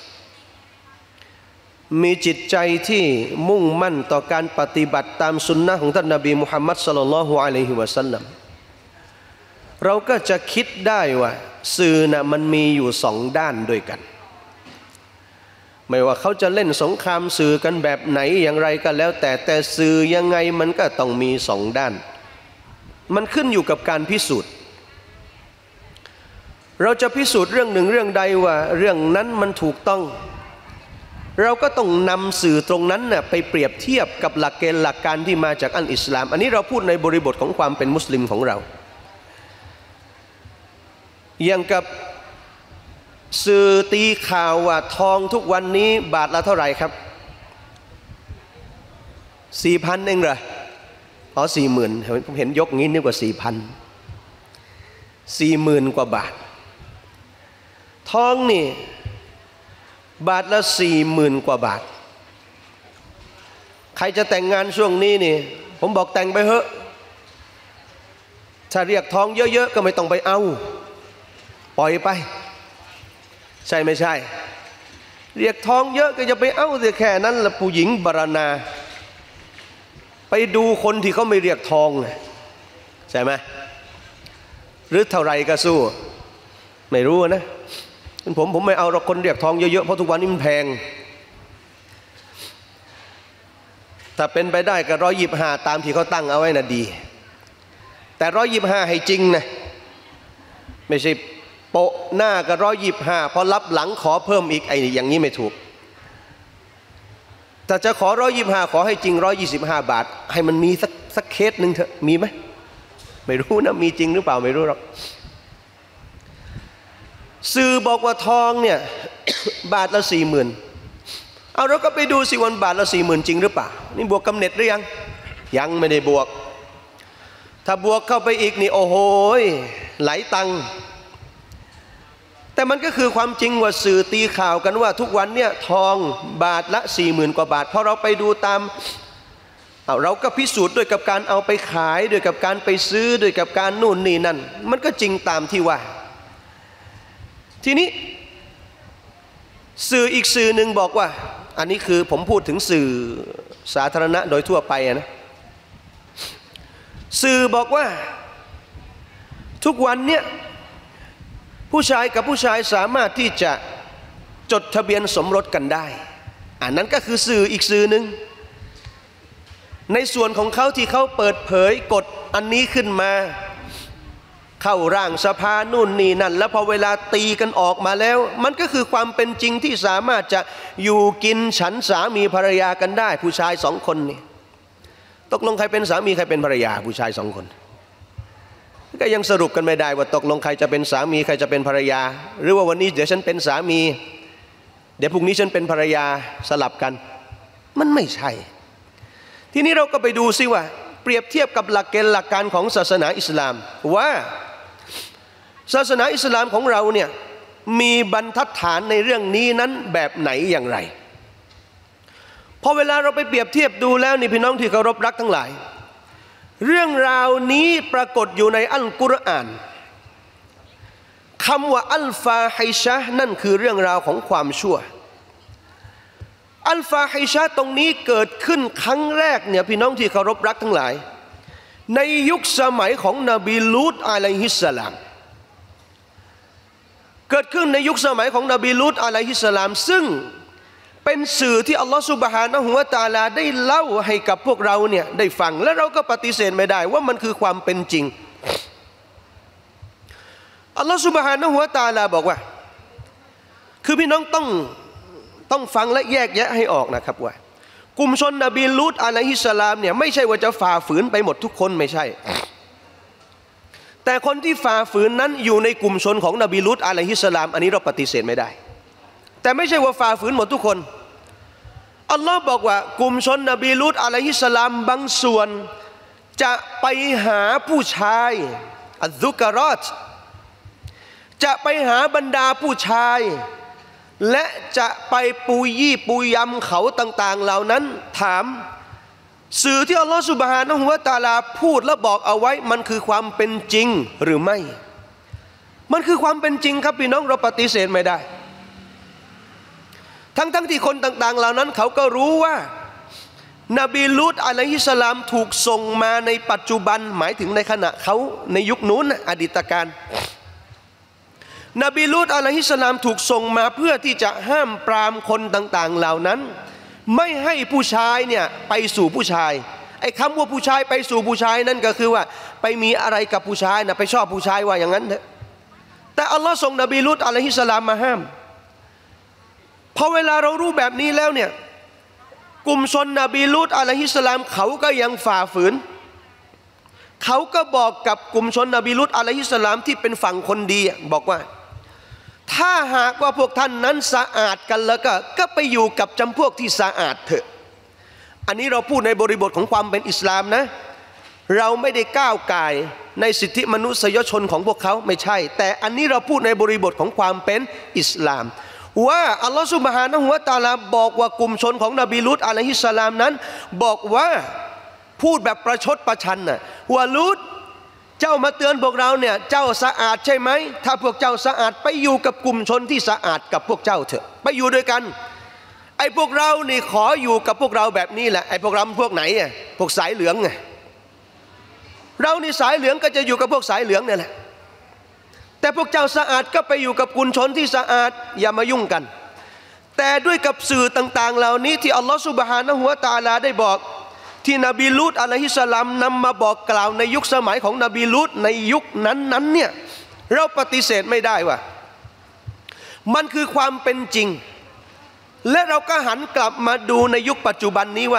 มีจิตใจที่มุ่งมั่นต่อการปฏิบัติตามสุนนะของท่านนบีมุฮัมมัดศ็อลลัลลอฮุอะลัยฮิวะซัลลัมเราก็จะคิดได้ว่าสื่อน่ะมันมีอยู่สองด้านด้วยกันไม่ว่าเขาจะเล่นสงครามสื่อกันแบบไหนอย่างไรก็แล้วแต่สื่อยังไงมันก็ต้องมีสองด้านมันขึ้นอยู่กับการพิสูจน์เราจะพิสูจน์เรื่องหนึ่งเรื่องใดว่าเรื่องนั้นมันถูกต้องเราก็ต้องนำสื่อตรงนั้นน่ะไปเปรียบเทียบกับหลักเกณฑ์หลักการที่มาจากอัลอิสลามอันนี้เราพูดในบริบทของความเป็นมุสลิมของเราอย่างกับสื่อตีข่าวว่าทองทุกวันนี้บาทละเท่าไหร่ครับ 4,000 เองเหรออ๋อ 40,000 ผมเห็นยกงี้นึกว่า 4,000 40,000 กว่าบาททองนี่บาทละ 40,000 กว่าบาทใครจะแต่งงานช่วงนี้นี่ผมบอกแต่งไปเถอะถ้าเรียกทองเยอะๆก็ไม่ต้องไปเอาปล่อยไปใช่ไม่ใช่เรียกทองเยอะก็จะไปเอาแต่แค่นั้นละผู้หญิงบรรณาไปดูคนที่เขาไม่เรียกทองใช่ไหมหรือเท่าไรก็สู้ไม่รู้นะผมไม่เอาหรอกคนเรียกทองเยอะๆเพราะทุกวันนี้มันแพงถ้าเป็นไปได้ก็125ตามที่เขาตั้งเอาไว้น่ะดีแต่125ให้จริงนะไม่ใช่โปะหน้าก็125พอรับหลังขอเพิ่มอีกไอ้อย่างนี้ไม่ถูกแต่จะขอ125ขอให้จริง125 บาทให้มันมีสักเคสหนึ่งเถอะมีไหมไม่รู้นะมีจริงหรือเปล่าไม่รู้หรอกสื่อบอกว่าทองเนี่ย บาทละ 40,000เอาเราก็ไปดูสิวันบาทละ 40,000 จริงหรือเปล่านี่บวกกำเนิดหรือยังไม่ได้บวกถ้าบวกเข้าไปอีกนี่โอ้โหไหลตังแต่มันก็คือความจริงว่าสื่อตีข่าวกันว่าทุกวันเนี่ยทองบาทละ 40,000 กว่าบาทพอเราไปดูตามเราก็พิสูจน์ด้วยกับการเอาไปขายด้วยกับการไปซื้อด้วยกับการนู่นนี่นั่นมันก็จริงตามที่ว่าทีนี้สื่ออีกสื่อหนึ่งบอกว่าอันนี้คือผมพูดถึงสื่อสาธารณะโดยทั่วไปนะสื่อบอกว่าทุกวันเนี่ยผู้ชายกับผู้ชายสามารถที่จะจดทะเบียนสมรสกันได้อันนั้นก็คือสื่ออีกสื่อหนึ่งในส่วนของเขาที่เขาเปิดเผยกฎอันนี้ขึ้นมาเข้าร่างสภานู่นนี่นั่นแล้วพอเวลาตีกันออกมาแล้วมันก็คือความเป็นจริงที่สามารถจะอยู่กินฉันสามีภรรยากันได้ผู้ชาย2 คนนี่ตกลงใครเป็นสามีใครเป็นภรรยาผู้ชาย2 คนก็ยังสรุปกันไม่ได้ว่าตกลงใครจะเป็นสามีใครจะเป็นภรรยาหรือว่าวันนี้เดี๋ยวฉันเป็นสามีเดี๋ยวพรุ่งนี้ฉันเป็นภรรยาสลับกันมันไม่ใช่ทีนี้เราก็ไปดูซิว่าเปรียบเทียบกับหลักเกณฑ์หลักการของศาสนาอิสลามว่าศาสนาอิสลามของเราเนี่ยมีบรรทัดฐานในเรื่องนี้นั้นแบบไหนอย่างไรพอเวลาเราไปเปรียบเทียบดูแล้วนี่พี่น้องที่เคารพรักทั้งหลายเรื่องราวนี้ปรากฏอยู่ในอัลกุรอานคำว่าอัลฟาฮิชะห์นั่นคือเรื่องราวของความชั่วอัลฟาฮิชะห์ตรงนี้เกิดขึ้นครั้งแรกเนี่ยพี่น้องที่เคารพรักทั้งหลายในยุคสมัยของนบีลูตอะลัยฮิสสลามเกิดขึ้นในยุคสมัยของนบีลูตอะลัยฮิสสลามซึ่งเป็นสื่อที่อัลลอฮฺซุบฮานะฮูวะตะอาลาได้เล่าให้กับพวกเราเนี่ยได้ฟังและเราก็ปฏิเสธไม่ได้ว่ามันคือความเป็นจริงอัลลอฮฺซุบฮานะฮูวะตะอาลาบอกว่าคือพี่น้องต้องฟังและแยกแยะให้ออกนะครับว่ากลุ่มชนนบีลูตอะลัยฮิสสลามเนี่ยไม่ใช่ว่าจะฝ่าฝืนไปหมดทุกคนไม่ใช่แต่คนที่ฝ่าฝืนนั้นอยู่ในกลุ่มชนของนบีลูตอะลัยฮิสสลามอันนี้เราปฏิเสธไม่ได้แต่ไม่ใช่ว่าฝ่าฝืนหมดทุกคนอัลลอฮ์บอกว่ากลุ่มชนนบีลูตอะลัยฮิสสลามบางส่วนจะไปหาผู้ชายอัซซุกะรอตจะไปหาบรรดาผู้ชายและจะไปปูยี่ปูยำเขาต่างๆเหล่านั้นถามสื่อที่อัลลอฮฺซุบฮานะฮูวะตะอาลาพูดและบอกเอาไว้มันคือความเป็นจริงหรือไม่มันคือความเป็นจริงครับพี่น้องเราปฏิเสธไม่ได้ทั้งที่คนต่างๆเหล่านั้นเขาก็รู้ว่านบีลูตอะลัยฮิสสลามถูกส่งมาในปัจจุบันหมายถึงในขณะเขาในยุคนู้นอดีตการนบีลูตอะลัยฮิสสลามถูกส่งมาเพื่อที่จะห้ามปรามคนต่างๆเหล่านั้นไม่ให้ผู้ชายเนี่ยไปสู่ผู้ชายไอ้คำว่าผู้ชายไปสู่ผู้ชายนั่นก็คือว่าไปมีอะไรกับผู้ชายนะไปชอบผู้ชายว่าอย่างนั้นเถอะแต่อัลลอฮ์ส่งนบีลูตอะลัยฮิสสลามมาห้ามพอเวลาเรารู้แบบนี้แล้วเนี่ยกลุ่มชนนบีลูตอะลัยฮิสสลามเขาก็ยังฝ่าฝืนเขาก็บอกกับกลุ่มชนนบีลูตอะลัยฮิสสลามที่เป็นฝั่งคนดีบอกว่าถ้าหากว่าพวกท่านนั้นสะอาดกันแล้วก็ไปอยู่กับจำพวกที่สะอาดเถอะอันนี้เราพูดในบริบทของความเป็นอิสลามนะเราไม่ได้ก้าวก่ายในสิทธิมนุษยชนของพวกเขาไม่ใช่แต่อันนี้เราพูดในบริบทของความเป็นอิสลามว่าอัลลอฮฺซุบฮานะฮูวะตะอาลาบอกว่ากลุ่มชนของนบีลูตอะลัยฮิสสลามนั้นบอกว่าพูดแบบประชดประชันน่ะว่าลูตเจ้ามาเตือนพวกเราเนี่ยเจ้าสะอาดใช่ไหมถ้าพวกเจ้าสะอาดไปอยู่กับกลุ่มชนที่สะอาดกับพวกเจ้าเถอะไปอยู่ด้วยกันไอ้พวกเรานี่ขออยู่กับพวกเราแบบนี้แหละไอ้พวกเราพวกไหนอ่ะพวกสายเหลืองไงเรานี่สายเหลืองก็จะอยู่กับพวกสายเหลืองเนี่ยแหละแต่พวกเจ้าสะอาดก็ไปอยู่กับกลุ่มชนที่สะอาดอย่ามายุ่งกันแต่ด้วยกับสื่อต่างๆเหล่านี้ที่อัลลอฮฺซุบฮานะฮูวะตะอาลาได้บอกที่นบีลูตอะลัยฮิสสลามนำมาบอกกล่าวในยุคสมัยของนบีลูตในยุคนั้นเนี่ยเราปฏิเสธไม่ได้ว่ามันคือความเป็นจริงและเราก็หันกลับมาดูในยุคปัจจุบันนี้ว่า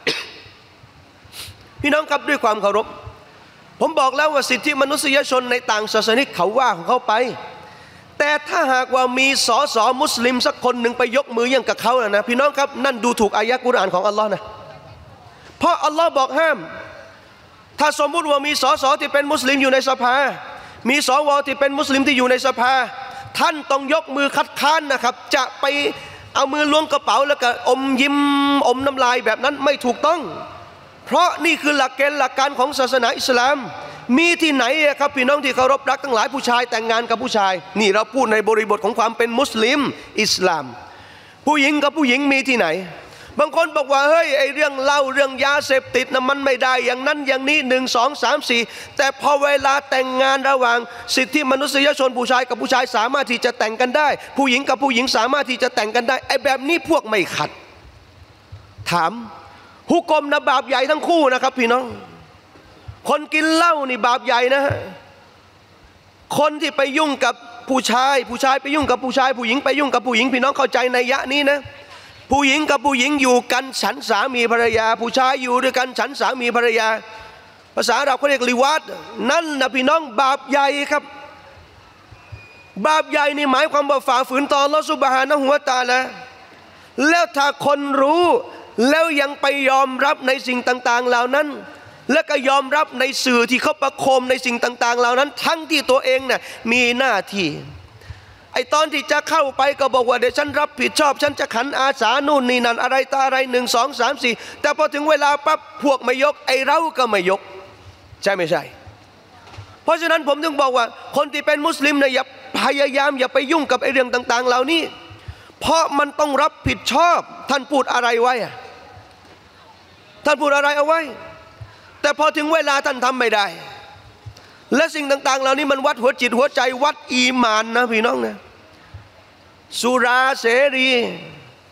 พี่น้องครับด้วยความเคารพผมบอกแล้วว่าสิทธิมนุษยชนในต่างศาสนาเขาว่าของเขาไปแต่ถ้าหากว่ามีสสมุสลิมสักคนหนึ่งไปยกมืออย่างกับเขานะพี่น้องครับนั่นดูถูกอายะกุรอานของอัลลอฮ์นะเพราะอัลลอฮ์บอกห้ามถ้าสมมุติว่ามีสสที่เป็นมุสลิมอยู่ในสภามีสวที่เป็นมุสลิมที่อยู่ในสภาท่านต้องยกมือคัดค้านนะครับจะไปเอามือล้วงกระเป๋าแล้วก็อมยิ้มอมน้ำลายแบบนั้นไม่ถูกต้องเพราะนี่คือหลักเกณฑ์หลักการของศาสนาอิสลามมีที่ไหนครับพี่น้องที่เคารพรักทั้งหลายผู้ชายแต่งงานกับผู้ชายนี่เราพูดในบริบทของความเป็นมุสลิมอิสลามผู้หญิงกับผู้หญิงมีที่ไหนบางคนบอกว่าเฮ้ยไอเรื่องเหล้าเรื่องยาเสพติดนะมันไม่ได้อย่างนั้นอย่างนี้1 2 3 4แต่พอเวลาแต่งงานระหว่างสิทธิมนุษยชนผู้ชายกับผู้ชายสามารถที่จะแต่งกันได้ผู้หญิงกับผู้หญิงสามารถที่จะแต่งกันได้ไอแบบนี้พวกไม่ขัดถามฮุกมนะบาปใหญ่ทั้งคู่นะครับพี่น้องคนกินเหล้านี่บาปใหญ่นะฮะคนที่ไปยุ่งกับผู้ชายไปยุ่งกับผู้ชายผู้หญิงไปยุ่งกับผู้หญิงพี่น้องเข้าใจในยะนี้นะผู้หญิงกับผู้หญิงอยู่กันฉันสามีภรรยาผู้ชายอยู่ด้วยกันฉันสามีภรรยาภาษาอาหรับเขาเรียกลิวาตนั่นนะพี่น้องบาปใหญ่ครับบาปใหญ่นี่หมายความว่าฝ่าฝืนต่ออัลเลาะห์ซุบฮานะฮูวะตะอาลาแล้วถ้าคนรู้แล้วยังไปยอมรับในสิ่งต่างๆเหล่านั้นและก็ยอมรับในสื่อที่เขาประโคมในสิ่งต่างๆเหล่านั้นทั้งที่ตัวเองน่ะมีหน้าที่ไอตอนที่จะเข้าไปก็บอกว่าเดี๋ยวฉันรับผิดชอบฉันจะขันอาสานู่นนี่นั่นอะไรตาอะไร1 2 3 4แต่พอถึงเวลาปั๊บพวกไม่ยกไอเราก็ไม่ยกใช่ไม่ใช่เพราะฉะนั้นผมถึงบอกว่าคนที่เป็นมุสลิมเนี่ยอย่าพยายามอย่าไปยุ่งกับไอเรื่องต่างๆเหล่านี้เพราะมันต้องรับผิดชอบท่านพูดอะไรไว้ท่านพูดอะไรเอาไว้แต่พอถึงเวลาท่านทำไม่ได้และสิ่งต่างๆเหล่านี้มันวัดหัวจิตหัวใจวัดอีมานนะพี่น้องนะสุราเสรี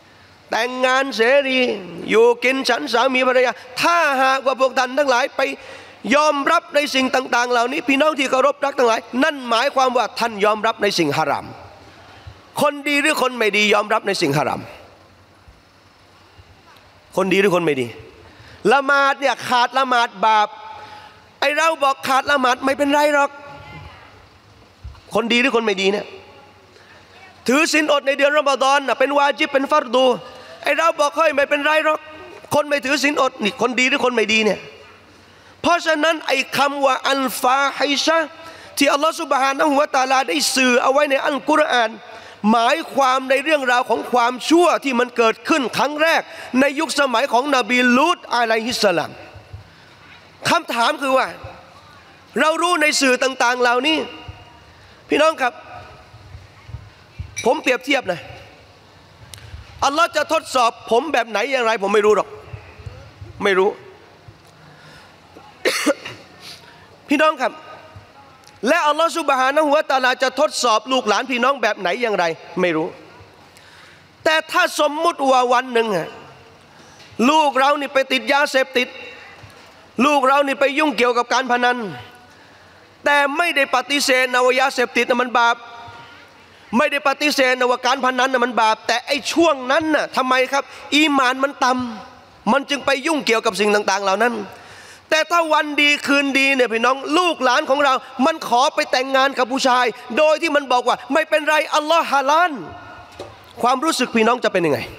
แต่งงานเสรีอยู่กินฉันสามีภรรยาถ้าหากว่าพวกท่านทั้งหลายไปยอมรับในสิ่งต่างๆเหล่านี้พี่น้องที่เคารพรักทั้งหลายนั่นหมายความว่าท่านยอมรับในสิ่งฮารามคนดีหรือคนไม่ดียอมรับในสิ่งฮารามคนดีหรือคนไม่ดีละหมาดเนี่ยขาดละหมาดบาปไอเราบอกขาดละหมาดไม่เป็นไรหรอกคนดีหรือคนไม่ดีเนี่ยถือศีลอดในเดือนรอมฎอนเป็นวาญิบเป็นฟัรดูไอเราบอกเฮ้ยไม่เป็นไรหรอกคนไม่ถือศีลอดนี่คนดีหรือคนไม่ดีเนี่ยเพราะฉะนั้นไอ้คำว่าอัลฟาฮิชะที่อัลลอฮฺซุบฮานะฮูวะตะอาลาได้สื่อเอาไว้ในอัลกุรอานหมายความในเรื่องราวของความชั่วที่มันเกิดขึ้นครั้งแรกในยุคสมัยของนบีลูตอะลัยฮิสสลามคำถามคือว่าเรารู้ในสื่อต่างๆเหล่านี้พี่น้องครับผมเปรียบเทียบนะอัลลอฮ์จะทดสอบผมแบบไหนอย่างไรผมไม่รู้หรอกไม่รู้ พี่น้องครับและอัลลอฮ์ซุบฮานะฮูวะตะอาลาจะทดสอบลูกหลานพี่น้องแบบไหนอย่างไรไม่รู้แต่ถ้าสมมุติว่าวันหนึ่งลูกเรานี่ไปติดยาเสพติดลูกเรานี่ไปยุ่งเกี่ยวกับการพนันแต่ไม่ได้ปฏิเสธนะว่ายาเสพติดน่ะมันบาปไม่ได้ปฏิเสธนะว่าการพนันน่ะมันบาปแต่ไอ้ช่วงนั้นน่ะทำไมครับอีหม่านมันต่ำมันจึงไปยุ่งเกี่ยวกับสิ่งต่างๆเหล่านั้นแต่ถ้าวันดีคืนดีเนี่ยพี่น้องลูกหลานของเรามันขอไปแต่งงานกับผู้ชายโดยที่มันบอกว่าไม่เป็นไรอัลลอฮ์ฮาลาลความรู้สึกพี่น้องจะเป็นยังไง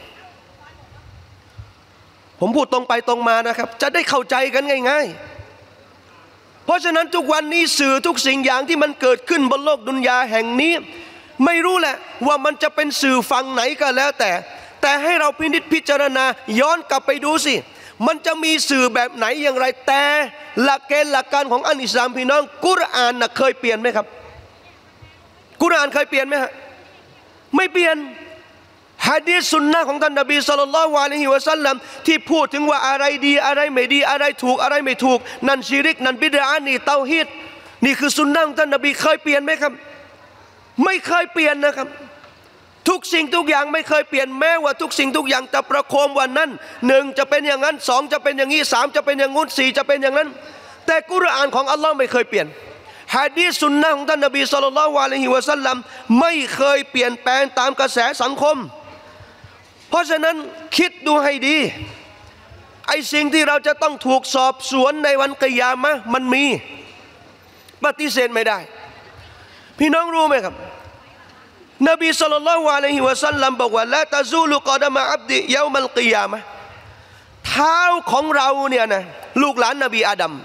ผมพูดตรงไปตรงมานะครับจะได้เข้าใจกันง่ายๆเพราะฉะนั้นทุกวันนี้สื่อทุกสิ่งอย่างที่มันเกิดขึ้นบนโลกดุนยาแห่งนี้ไม่รู้แหละว่ามันจะเป็นสื่อฝั่งไหนก็แล้วแต่ให้เราพินิจพิจารณาย้อนกลับไปดูสิมันจะมีสื่อแบบไหนอย่างไรแต่หลักเกณฑ์หลักการของอัลอิสลามพี่น้องกุรอานน่ะเคยเปลี่ยนไหมครับกุรอานเคยเปลี่ยนไหมฮะไม่เปลี่ยนหะดีษสุนนะของท่านนบีศ็อลลัลลอฮุอะลัยฮิวะซัลลัมที่พูดถึงว่าอะไรดีอะไรไม่ดีอะไรถูกอะไรไม่ถูกนั่นชิริกนั่นบิดอะห์นี่เตาฮีดนี่คือสุนนะของท่านนบีเคยเปลี่ยนไหมครับไม่เคยเปลี่ยนนะครับทุกสิ่งทุกอย่างไม่เคยเปลี่ยนแม้ว่าทุกสิ่งทุกอย่างจะประโคมวันนั้นหนึ่งจะเป็นอย่างนั้นสองจะเป็นอย่างนี้สามจะเป็นอย่างงู้นสี่จะเป็นอย่างนั้นแต่กุรอานของอัลลอฮ์ไม่เคยเปลี่ยนหะดีษสุนนะของท่านนบีศ็อลลัลลอฮุอะลัยฮิวะซัลลัมไม่เคยเปลี่ยนแปลงตามกระแสสังคมเพราะฉะนั้นคิดดูให้ดีไอ้สิ่งที่เราจะต้องถูกสอบสวนในวันกิยามะห์มันมีปฏิเสธไม่ได้พี่น้องรู้ไหมครับนบีศ็อลลัลลอฮุอะลัยฮิวะซัลลัมบอกว่าละตะซูลุกอดะมะอับดิยอมัลกิยามะห์เท้าของเราเนี่ยนะลูกหลานนบีอาดัม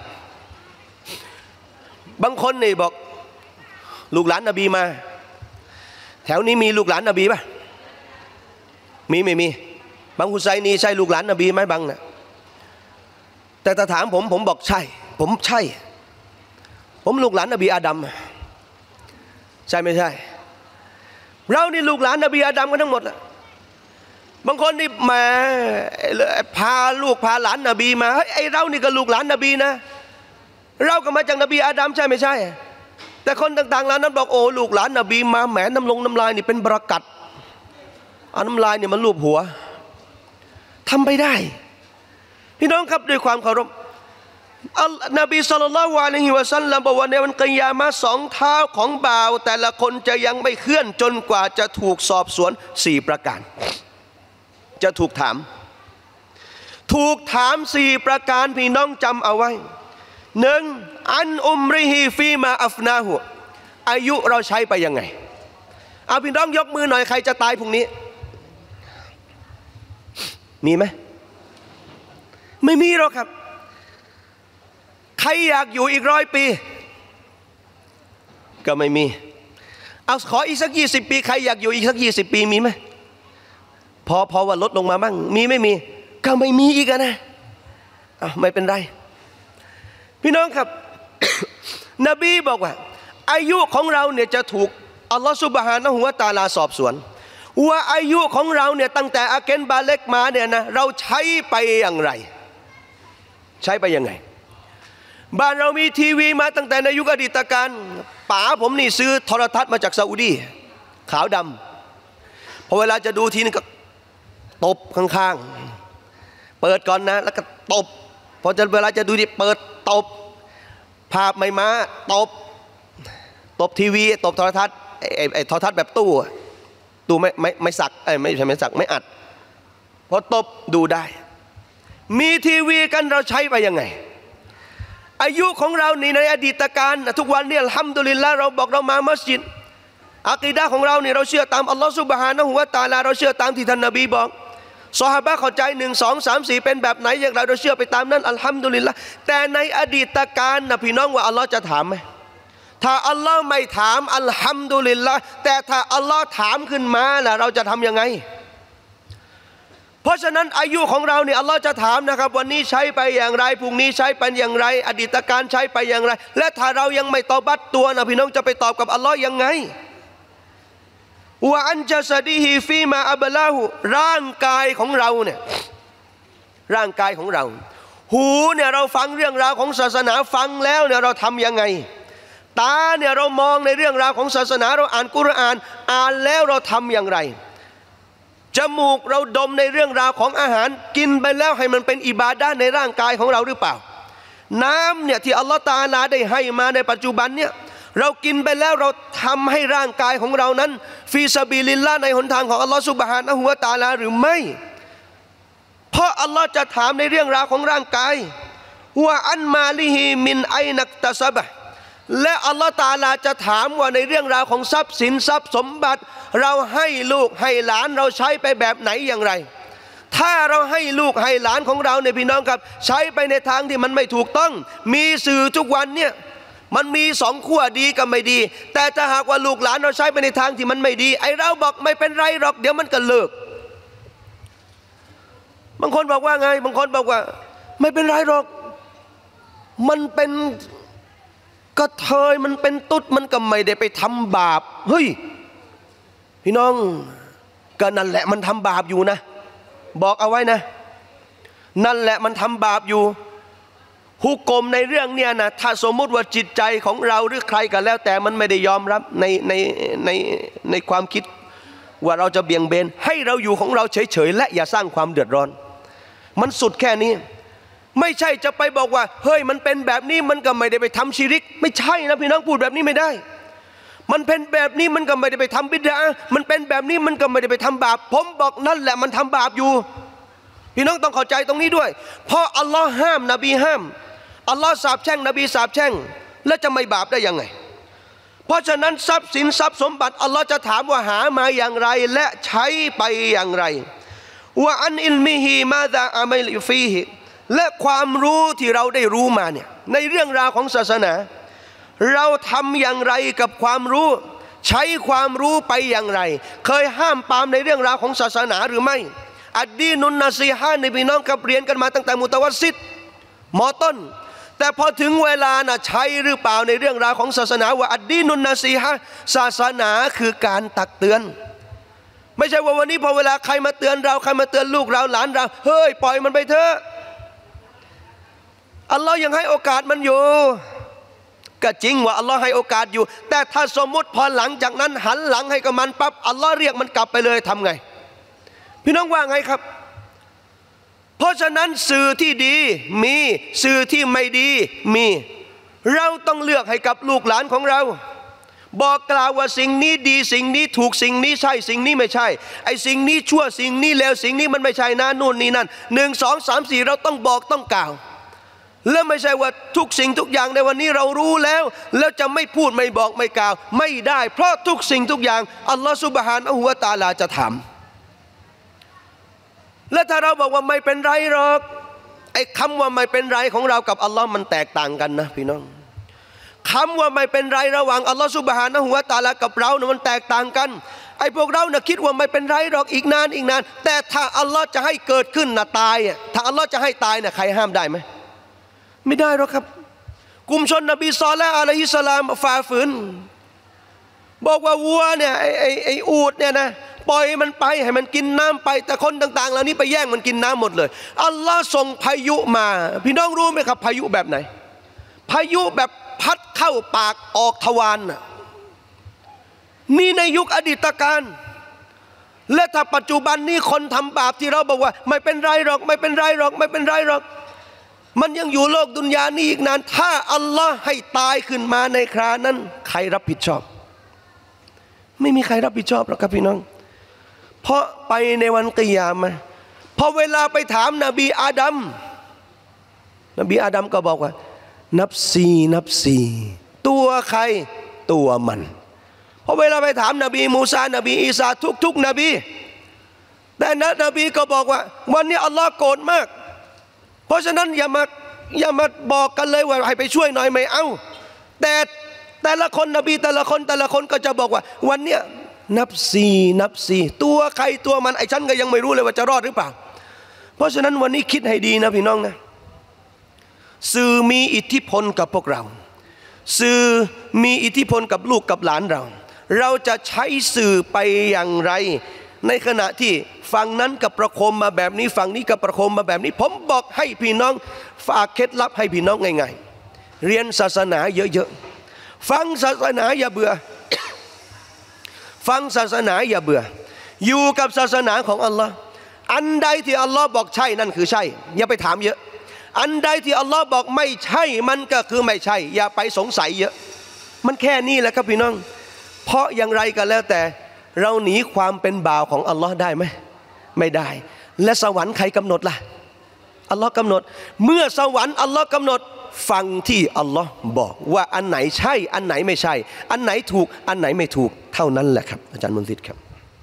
บางคนนี่บอกลูกหลานนบีมาแถวนี้มีลูกหลานนบีป่ะมีไม่มีบางฮุไซนีใช่ลูกหลานนบีไหมบางนะแต่ถ้าถามผมบอกใช่ผมใช่ผมลูกหลานนบีอาดัมใช่ไม่ใช่เรานี่ลูกหลานนบีอาดัมกันทั้งหมดแหละบางคนนี่มาพาลูกพาหลานนบีมาไอ้เรานี่ก็ลูกหลานนบีนะเราก็มาจากนบีอาดัมใช่ไม่ใช่แต่คนต่างๆเหล่านั้นบอกโอ้ลูกหลานนบีมาแหมน้ำลายนี่เป็นบารอกัตเอาน้ำลายเนี่ยมันลูบหัวทำไปได้พี่น้องครับด้วยความเคารพนบีศ็อลลัลลอฮุอะลัยฮิวะซัลลัมบอกว่าในวันกิยามะห์สองเท้าของบ่าวแต่ละคนจะยังไม่เคลื่อนจนกว่าจะถูกสอบสวน4ประการจะถูกถาม4ประการพี่น้องจำเอาไว้1อันอุมริฮิฟีมาอัฟนาหูอายุเราใช้ไปยังไงเอาพี่น้องยกมือหน่อยใครจะตายพรุ่งนี้มีไหมไม่มีหรอกครับใครอยากอยู่อีก100 ปีก็ไม่มีเอาขออีกสัก20 ปีใครอยากอยู่อีกสัก20 ปีมีไหมพอว่าลดลงมาบ้างมีไม่มีก็ไม่มีอีกนะไม่เป็นไรพี่น้องครับ นบีบอกว่าอายุของเราเนี่ยจะถูกอัลลอฮฺซุบฮานะฮูวะตะอาลาสอบสวนว่าอายุของเราเนี่ยตั้งแต่อาเกนบาเล็กมาเนี่ยนะเราใช้ไปอย่างไรใช้ไปยังไงบ้านเรามีทีวีมาตั้งแต่ในยุคอดีตการป๋าผมนี่ซื้อโทรทัศน์มาจากซาอุดีขาวดำพอเวลาจะดูทีนึงก็ตบข้างๆเปิดก่อนนะแล้วก็ตบพอจะเวลาจะดูดิเปิดตบภาพไม่มาตบทีวีตบโทรทัศน์ไอ้โทรทัศน์แบบตู้ไม่สักไม่ใช่ไม่สักไม่อัดพอตบดูได้มีทีวีกันเราใช้ไปยังไงอายุของเรานี่ในอดีตการทุกวันนี้อัลฮัมดุลิลละห์เราบอกเรามามัสยิดอะกีดะห์ของเราเนี่ยเราเชื่อตามอัลลอฮฺซุบฮานะฮูวะตะอาลาเราเชื่อตามที่ท่านนบีบอกซอฮาบะห์เข้าใจ1 2 3 4เป็นแบบไหนอย่างไรเราเชื่อไปตามนั้นอัลฮัมดุลิลละห์แต่ในอดีตการนะพี่น้องว่าอัลลอฮ์จะถามไหมถ้าอัลลอฮ์ไม่ถามอัลฮัมดุลิลละห์แต่ถ้าอัลลอฮ์ถามขึ้นมาล่ะเราจะทำยังไงเพราะฉะนั้นอายุของเราเนี่ยอัลลอฮ์จะถามนะครับวันนี้ใช้ไปอย่างไรพรุ่งนี้ใช้ไปอย่างไรอดีตการใช้ไปอย่างไรและถ้าเรายังไม่ตอบัตตัวนะพี่น้องจะไปตอบกับอัลลอฮ์ยังไงว่าอันจะซะดีฮีฟีมาอับลาหูร่างกายของเราเนี่ยร่างกายของเราหูเนี่ยเราฟังเรื่องราวของศาสนาฟังแล้วเนี่ยเราทำยังไงตาเนี่ยเรามองในเรื่องราวของศาสนาเราอ่านกุรอานแล้วเราทำอย่างไรจมูกเราดมในเรื่องราวของอาหารกินไปแล้วให้มันเป็นอิบาดะห์ในร่างกายของเราหรือเปล่าน้ำเนี่ยที่อัลลอฮฺตะอาลาได้ให้มาในปัจจุบันเนี่ยเรากินไปแล้วเราทำให้ร่างกายของเรานั้นฟีซาบิลิลลาห์ในหนทางของอัลลอฮฺซุบฮานะฮูวะตะอาลาหรือไม่เพราะอัลลอฮฺจะถามในเรื่องราวของร่างกายว่าอันมาลิฮิมินไอนักตะซะบะและอัลลอฮฺตะอาลาจะถามว่าในเรื่องราวของทรัพย์สินทรัพย์สมบัติเราให้ลูกให้หลานเราใช้ไปแบบไหนอย่างไรถ้าเราให้ลูกให้หลานของเราเนี่ยพี่น้องครับใช้ไปในทางที่มันไม่ถูกต้องมีสื่อทุกวันเนี่ยมันมี2 ขั้วดีกับไม่ดีแต่ถ้าหากว่าลูกหลานเราใช้ไปในทางที่มันไม่ดีไอเราบอกไม่เป็นไรหรอกเดี๋ยวมันก็เลิกบางคนบอกว่าไงบางคนบอกว่าไม่เป็นไรหรอกมันเป็นกระเทยมันเป็นตุ๊ดมันก็ไม่ได้ไปทำบาปเฮ้ยพี่น้องก็นั่นแหละมันทำบาปอยู่นะบอกเอาไว้นะนั่นแหละมันทำบาปอยู่ฮุกมในเรื่องเนี้ยนะถ้าสมมุติว่าจิตใจของเราหรือใครก็แล้วแต่มันไม่ได้ยอมรับในความคิดว่าเราจะเบี่ยงเบนให้เราอยู่ของเราเฉยๆและอย่าสร้างความเดือดร้อนมันสุดแค่นี้ไม่ใช่จะไปบอกว่าเฮ้ยมันเป็นแบบนี้มันก็ไม่ได้ไปทำชิริกไม่ใช่นะพี่น้องพูดแบบนี้ไม่ได้มันเป็นแบบนี้มันก็ไม่ได้ไปทำบิดามันเป็นแบบนี้มันก็ไม่ได้ไปทำบาปผมบอกนั่นแหละมันทำบาปอยู่พี่น้องต้องเข้าใจตรงนี้ด้วยเพราะอัลลอฮ์ห้ามนบีห้ามอัลลอฮ์สาปแช่งนบีสาปแช่งแล้วจะไม่บาปได้ยังไงเพราะฉะนั้นทรัพย์สินทรัพย์สมบัติอัลลอฮ์จะถามว่าหามาอย่างไรและใช้ไปอย่างไรว่าอันอิลมิฮีมาซาอามัยลิฟีฮิและความรู้ที่เราได้รู้มาเนี่ยในเรื่องราวของศาสนาเราทำอย่างไรกับความรู้ใช้ความรู้ไปอย่างไรเคยห้ามปรามในเรื่องราวของศาสนาหรือไม่อัดดีนุนนาซีฮะในพี่น้องกับเรียนกันมาตั้งแต่มุตะวัสซิตมอต้นแต่พอถึงเวลานะใช้หรือเปล่าในเรื่องราวของศาสนาว่าอัดดีนุนนาซีฮะศาสนาคือการตักเตือนไม่ใช่ว่าวันนี้พอเวลาใครมาเตือนเราใครมาเตือนลูกเราหลานเราเฮ้ยปล่อยมันไปเถอะอัลลอฮ์ยังให้โอกาสมันอยู่ก็จริงว่าอัลลอฮ์ให้โอกาสอยู่แต่ถ้าสมมุติพอหลังจากนั้นหันหลังให้กับมันปั๊บอัลลอฮ์เรียกมันกลับไปเลยทำไงพี่น้องว่าไงครับเพราะฉะนั้นสื่อที่ดีมีสื่อที่ไม่ดีมีเราต้องเลือกให้กับลูกหลานของเราบอกกล่าวว่าสิ่งนี้ดีสิ่งนี้ถูกสิ่งนี้ใช่สิ่งนี้ไม่ใช่ไอ้สิ่งนี้ชั่วสิ่งนี้เลวสิ่งนี้มันไม่ใช่นะนู่นนี่นั่น1 2 3 4เราต้องบอกต้องกล่าวแล้วไม่ใช่ว่าทุกสิ่งทุกอย่างในวันนี้เรารู้แล้วจะไม่พูดไม่บอกไม่กล่าวไม่ได้เพราะทุกสิ่งทุกอย่างอัลลอฮฺซุบฮานะฮูวะตะอาลาจะถามและถ้าเราบอกว่าไม่เป็นไรหรอกไอ้คำว่าไม่เป็นไรของเรากับอัลลอฮ์มันแตกต่างกันนะพี่น้องคำว่าไม่เป็นไรระหว่างอัลลอฮฺซุบฮานะฮูวะตะอาลากับเราเนี่ยมันแตกต่างกันไอ้พวกเราเนี่ยคิดว่าไม่เป็นไรหรอกอีกนานแต่ถ้าอัลลอฮ์จะให้เกิดขึ้นนะตายถ้าอัลลอฮ์จะให้ตายเนี่ยใครห้ามได้ไหมไม่ได้หรอกครับกลุ่มชนนบีซอเลห์อะลัยฮิสสลามฝ่าฝืนบอกว่าวัวเนี่ยไอ้อูฐเนี่ยนะปล่อยมันไปให้มันกินน้ำไปแต่คนต่างๆเหล่านี้ไปแย่งมันกินน้ำหมดเลยอัลลอฮ์ส่งพายุมาพี่น้องรู้ไหมครับพายุแบบไหนพายุแบบพัดเข้าปากออกทวารมีในยุคอดีตการและถ้าปัจจุบันนี้คนทำบาปที่เราบอกว่าไม่เป็นไรหรอกไม่เป็นไรหรอกไม่เป็นไรหรอกมันยังอยู่โลกดุนยานี้อีกนานถ้าอัลลอฮ์ให้ตายขึ้นมาในครานั้นใครรับผิดชอบไม่มีใครรับผิดชอบหรอกครับพี่น้องเพราะไปในวันกิยามะห์พอเวลาไปถามนบีอาดัมก็บอกว่านับซีตัวใครตัวมันพอเวลาไปถามนบีมูซานบีอีสาทุกนบีแต่นบีก็บอกว่าวันนี้อัลลอฮ์โกรธมากเพราะฉะนั้นอย่ามาบอกกันเลยว่าให้ไปช่วยหน่อยไม่เอาแต่ละคนนบีแต่ละคนก็จะบอกว่าวันเนี้ยนับซีตัวใครตัวมันไอ้ฉันก็ยังไม่รู้เลยว่าจะรอดหรือเปล่าเพราะฉะนั้นวันนี้คิดให้ดีนะพี่น้องนะสื่อมีอิทธิพลกับพวกเราสื่อมีอิทธิพลกับลูกกับหลานเราจะใช้สื่อไปอย่างไรในขณะที่ฝั่งนั้นกับประโคมมาแบบนี้ฝั่งนี้กับประโคมมาแบบนี้ผมบอกให้พี่น้องฝากเคล็ดลับให้พี่น้องง่ายๆเรียนศาสนาเยอะๆฟังศาสนาอย่าเบื่อ ฟังศาสนาอย่าเบื่ออยู่กับศาสนาของอัลลอฮ์อันใดที่อัลลอฮ์บอกใช่นั่นคือใช่อย่าไปถามเยอะอันใดที่อัลลอฮ์บอกไม่ใช่มันก็คือไม่ใช่อย่าไปสงสัยเยอะมันแค่นี้แหละครับพี่น้องเพราะอย่างไรก็แล้วแต่เราหนีความเป็นบ่าวของอัลลอฮ์ได้ไหมไม่ได้และสวรรค์ใครกำหนดล่ะอัลลอฮ์กำหนดเมื่อสวรรค์อัลลอฮ์กำหนดฟังที่อัลลอฮ์บอกว่าอันไหนใช่อันไหนไม่ใช่อันไหนถูกอันไหนไม่ถูกเท่านั้นแหละครับอาจารย์มุนซิดครับ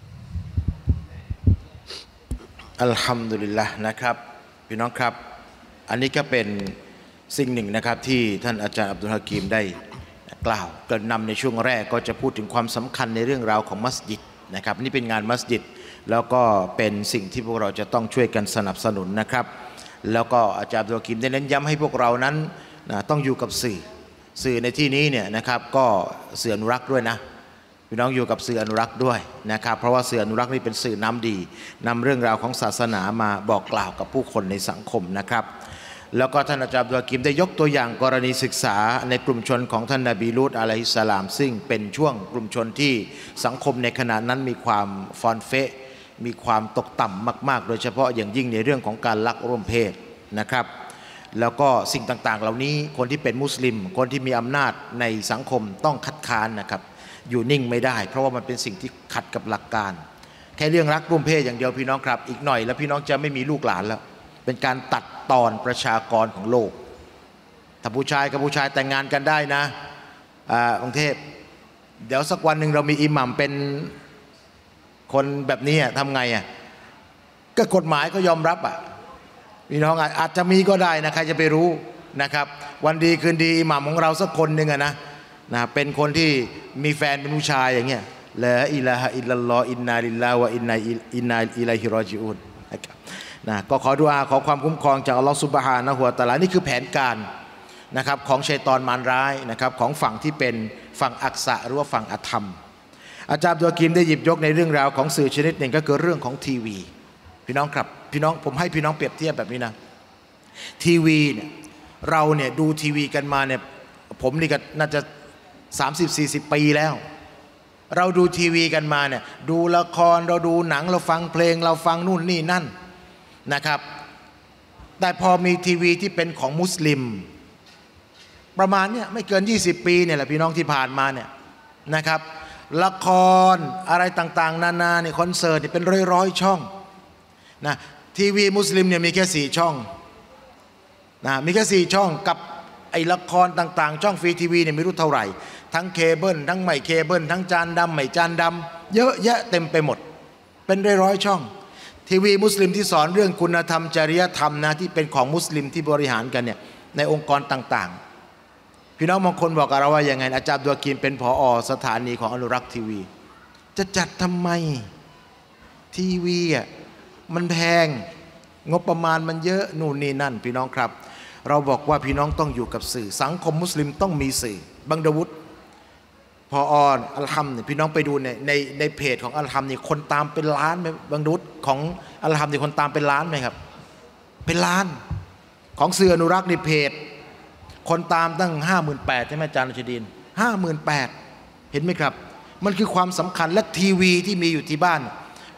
อัลฮัมดุลิลละห์นะครับพี่น้องครับอันนี้ก็เป็นสิ่งหนึ่งนะครับที่ท่านอาจารย์อับดุลฮะกีมได้กล่าวเกริ่นนำในช่วงแรกก็จะพูดถึงความสำคัญในเรื่องราวของมัสยิดนะครับนี่เป็นงานมัสยิดแล้วก็เป็นสิ่งที่พวกเราจะต้องช่วยกันสนับสนุนนะครับแล้วก็อาจารย์อับดุลฮะกีมได้เน้นย้ำให้พวกเรานั้นต้องอยู่กับสื่อในที่นี้เนี่ยนะครับก็สื่ออนุรักษ์ด้วยนะพี่น้องอยู่กับสื่ออนุรักษ์ด้วยนะครับเพราะว่าสื่ออนุรักษ์นี่เป็นสื่อน้ำดีนำเรื่องราวของศาสนามาบอกกล่าวกับผู้คนในสังคมนะครับแล้วก็ท่านอาจารย์อับดุลฮะกีมได้ยกตัวอย่างกรณีศึกษาในกลุ่มชนของท่านนบีลูตอะลัยฮิสสลามซึ่งเป็นช่วงกลุ่มชนที่สังคมในขณะนั้นมีความฟอนเฟะมีความตกต่ำมากๆโดยเฉพาะอย่างยิ่งในเรื่องของการลักร่วมเพศนะครับแล้วก็สิ่งต่างๆเหล่านี้คนที่เป็นมุสลิมคนที่มีอำนาจในสังคมต้องคัดค้านนะครับอยู่นิ่งไม่ได้เพราะว่ามันเป็นสิ่งที่ขัดกับหลักการแค่เรื่องรักร่วมเพศอย่างเดียวพี่น้องครับอีกหน่อยแล้วพี่น้องจะไม่มีลูกหลานแล้วเป็นการตัดตอนประชากรของโลกถ้าผู้ชายกับผู้ชายแต่งงานกันได้นะกรุงเทพเดี๋ยวสักวันหนึ่งเรามีอิหมัมเป็นคนแบบนี้ทำไงก็กฎหมายก็ยอมรับพี่น้องอาจจะมีก็ได้นะใครจะไปรู้นะครับวันดีคืนดีอิหมัมของเราสักคนหนึ่งนะเป็นคนที่มีแฟนเป็นผู้ชายอย่างเงี้ยละอิลาฮะอิลลัลลอฮอินนาลิลลาฮ์วะอินนาอิลัยฮิรอญิอูนนะครับก็ขอดุอาขอความคุ้มครองจากอัลลอฮฺซุบฮานะฮูวะตะอาลานี่คือแผนการนะครับของชัยฏอนมารร้ายนะครับของฝั่งที่เป็นฝั่งอักษะหรือว่าฝั่งอธรรมอาจารย์อับดุลฮะกีมได้หยิบยกในเรื่องราวของสื่อชนิดหนึ่งก็คือเรื่องของทีวีพี่น้องครับพี่น้องผมให้พี่น้องเปรียบเทียบแบบนี้นะทีวีเนี่ยเราเนี่ยดูทีวีกันมาเนี่ยผมนี่ก็น่าจะ30-40 ปีแล้วเราดูทีวีกันมาเนี่ยดูละครเราดูหนังเราฟังเพลงเราฟังนู่นนี่นั่นนะครับแต่พอมีทีวีที่เป็นของมุสลิมประมาณเนี่ยไม่เกิน20 ปีเนี่ยแหละพี่น้องที่ผ่านมาเนี่ยนะครับละครอะไรต่างๆนานาเนี่ยคอนเสิร์ตเนี่ยเป็นร้อยๆช่องนะทีวีมุสลิมเนี่ยมีแค่4 ช่องนะมีแค่4 ช่องกับไอ้ละครต่างๆช่องฟรีทีวีเนี่ยไม่รู้เท่าไหร่ทั้งเคเบิลทั้งไม่เคเบิลทั้งจานดำไม่จานดำเยอะแยะเต็มไปหมดเป็นร้อยๆช่องทีวีมุสลิมที่สอนเรื่องคุณธรรมจริยธรรมนะที่เป็นของมุสลิมที่บริหารกันเนี่ยในองค์กรต่างๆพี่น้องบางคนบอกกับเราว่าอย่างไงอาจารย์อับดุลฮะกีมเป็นผอ.สถานีของอนุรักษ์ทีวีจะจัดทำไมทีวีมันแพงงบประมาณมันเยอะนู่นนี่นั่นพี่น้องครับเราบอกว่าพี่น้องต้องอยู่กับสื่อสังคมมุสลิมต้องมีสื่อบังดาวุฒพออัลฮัมเนี่ยพี่น้องไปดูในเพจของอัลฮัมนี่คนตามเป็นล้านไหมบังดาวุฒของอัลฮัมนี่คนตามเป็นล้านไหมครับเป็นล้านของสื่ออนุรักษ์ในเพจคนตามตั้ง 58,000 ใช่ไหมอาจารย์รัชดีน 58,000 เห็นไหมครับมันคือความสำคัญและทีวีที่มีอยู่ที่บ้าน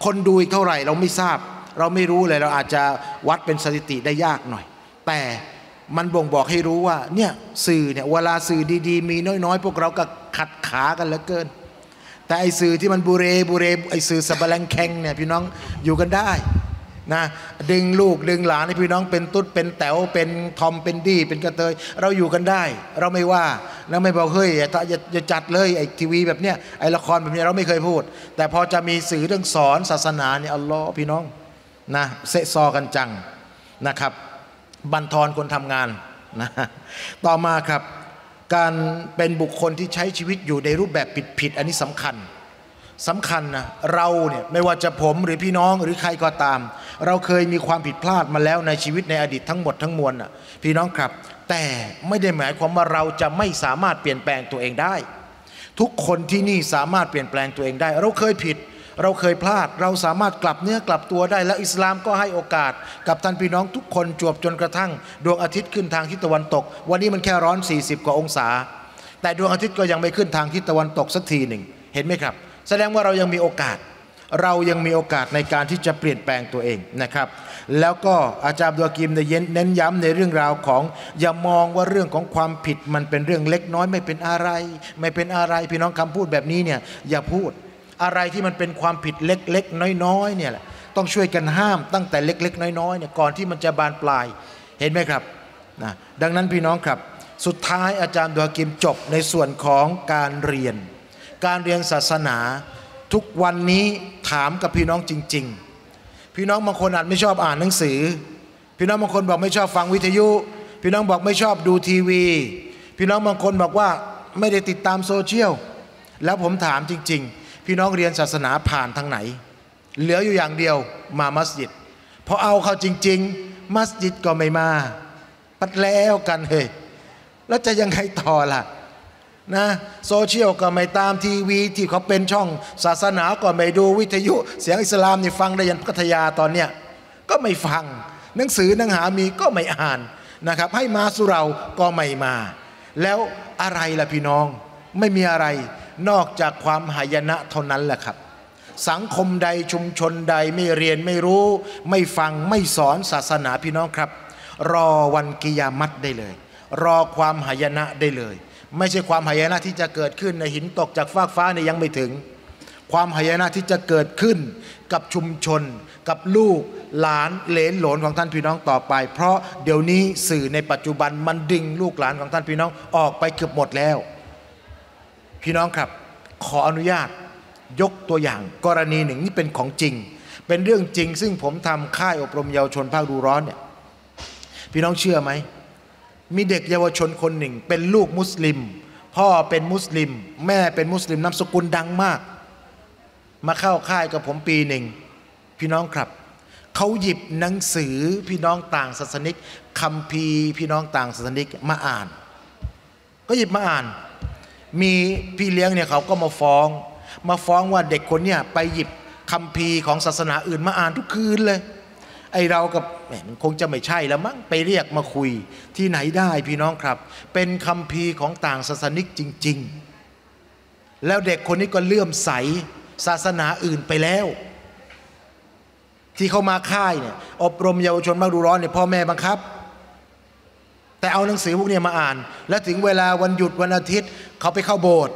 คนดูอีกเท่าไหร่เราไม่ทราบเราไม่รู้เลยเราอาจจะวัดเป็นสถิติได้ยากหน่อยแต่มันบ่งบอกให้รู้ว่าเนี่ยสื่อเนี่ยเวลาสื่อดีๆมีน้อยๆพวกเราก็ขัดขากันเหลือเกินแต่ไอ้สื่อที่มันบุเรไอ้สื่อสับแลงแข่งเนี่ยพี่น้องอยู่กันได้นะดึงลูกดึงหลานให้พี่น้องเป็นตุ๊ดเป็นแต๋วเป็นทอมเป็นดี้เป็นกระเทยเราอยู่กันได้เราไม่ว่าแล้วไม่บอกเฮ้ยอย่าจัดเลยไอ้ทีวีแบบเนี้ยไอ้ละครแบบนี้เราไม่เคยพูดแต่พอจะมีสื่อเรื่องสอนศาสนาเนี่ยอัลลอฮ์พี่น้องนะเซะซอกันจังนะครับบั่นทอนคนทำงานนะต่อมาครับการเป็นบุคคลที่ใช้ชีวิตอยู่ในรูปแบบผิดอันนี้สำคัญนะเราเนี่ยไม่ว่าจะผมหรือพี่น้องหรือใครก็ตามเราเคยมีความผิดพลาดมาแล้วในชีวิตในอดีตทั้งหมดทั้งมวลน่ะพี่น้องครับแต่ไม่ได้หมายความว่าเราจะไม่สามารถเปลี่ยนแปลงตัวเองได้ทุกคนที่นี่สามารถเปลี่ยนแปลงตัวเองได้เราเคยผิดเราเคยพลาดเราสามารถกลับเนื้อกลับตัวได้และอิสลามก็ให้โอกาสกับท่านพี่น้องทุกคนจวบจนกระทั่งดวงอาทิตย์ขึ้นทางทิศตะวันตกวันนี้มันแค่ร้อน40 กว่าองศาแต่ดวงอาทิตย์ก็ยังไม่ขึ้นทางทิศตะวันตกสักทีหนึ่งเห็นไหมครับแสดงว่าเรายังมีโอกาสในการที่จะเปลี่ยนแปลงตัวเองนะครับแล้วก็อาจารย์อับดุลกีมได้เน้นย้ำในเรื่องราวของอย่ามองว่าเรื่องของความผิดมันเป็นเรื่องเล็กน้อยไม่เป็นอะไรพี่น้องคำพูดแบบนี้เนี่ยอย่าพูดอะไรที่มันเป็นความผิดเล็กๆน้อยๆเนี่ยแหละต้องช่วยกันห้ามตั้งแต่เล็กๆน้อยๆเนี่ยก่อนที่มันจะบานปลายเห็นไหมครับนะดังนั้นพี่น้องครับสุดท้ายอาจารย์อับดุลกีมจบในส่วนของการเรียนศาสนาทุกวันนี้ถามกับพี่น้องจริงๆพี่น้องบางคนอาจไม่ชอบอ่านหนังสือพี่น้องบางคนบอกไม่ชอบฟังวิทยุพี่น้องบอกไม่ชอบดูทีวีพี่น้องบางคนบอกว่าไม่ได้ติดตามโซเชียลแล้วผมถามจริงๆพี่น้องเรียนศาสนาผ่านทางไหนเหลืออยู่อย่างเดียวมามัสยิดพอเอาเข้าจริงๆมัสยิดก็ไม่มาปัดแล้วกันเฮ้ยแล้วจะยังไงต่อล่ะนะโซเชียลก็ไม่ตามทีวีที่เขาเป็นช่องศาสนาก็ไม่ดูวิทยุเสียงอิสลามนี่ฟังได้ยันพัทยาตอนเนี้ยก็ไม่ฟังหนังสือหนังหามีก็ไม่อ่านนะครับให้มาสุเราก็ไม่มาแล้วอะไรล่ะพี่น้องไม่มีอะไรนอกจากความหายนะเท่านั้นแหละครับสังคมใดชุมชนใดไม่เรียนไม่รู้ไม่ฟังไม่สอนศาสนาพี่น้องครับรอวันกิยามัตได้เลยรอความหายนะได้เลยไม่ใช่ความหายนะที่จะเกิดขึ้นในหินตกจากฟากฟ้าเนี่ยยังไม่ถึงความหายนะที่จะเกิดขึ้นกับชุมชนกับลูกหลานเหลนโหลนของท่านพี่น้องต่อไปเพราะเดี๋ยวนี้สื่อในปัจจุบันมันดึงลูกหลานของท่านพี่น้องออกไปเกือบหมดแล้วพี่น้องครับขออนุญาตยกตัวอย่างกรณีหนึ่งนี่เป็นของจริงเป็นเรื่องจริงซึ่งผมทำค่ายอบรมเยาวชนภาคฤดูร้อนเนี่ยพี่น้องเชื่อไหมมีเด็กเยาวชนคนหนึ่งเป็นลูกมุสลิมพ่อเป็นมุสลิมแม่เป็นมุสลิมนามสกุลดังมากมาเข้าค่ายกับผมปีหนึ่งพี่น้องครับเขาหยิบหนังสือพี่น้องต่างศาสนิกคัมภีร์พี่น้องต่างศาสนิกมาอ่านก็หยิบมาอ่านมีพี่เลี้ยงเนี่ยเขาก็มาฟ้องว่าเด็กคนเนี่ยไปหยิบคัมภีร์ของศาสนาอื่นมาอ่านทุกคืนเลยไอเรากับมันคงจะไม่ใช่แล้วมั้งไปเรียกมาคุยที่ไหนได้พี่น้องครับเป็นคัมภีร์ของต่างศาสนิกจริงๆแล้วเด็กคนนี้ก็เลื่อมใสศาสนาอื่นไปแล้วที่เขามาค่ายเนี่ยอบรมเยาวชนภาคฤดูร้อนเนี่ยพ่อแม่บังคับแต่เอาหนังสือพวกนี้มาอ่านแล้วถึงเวลาวันหยุดวันอาทิตย์เขาไปเข้าโบสถ์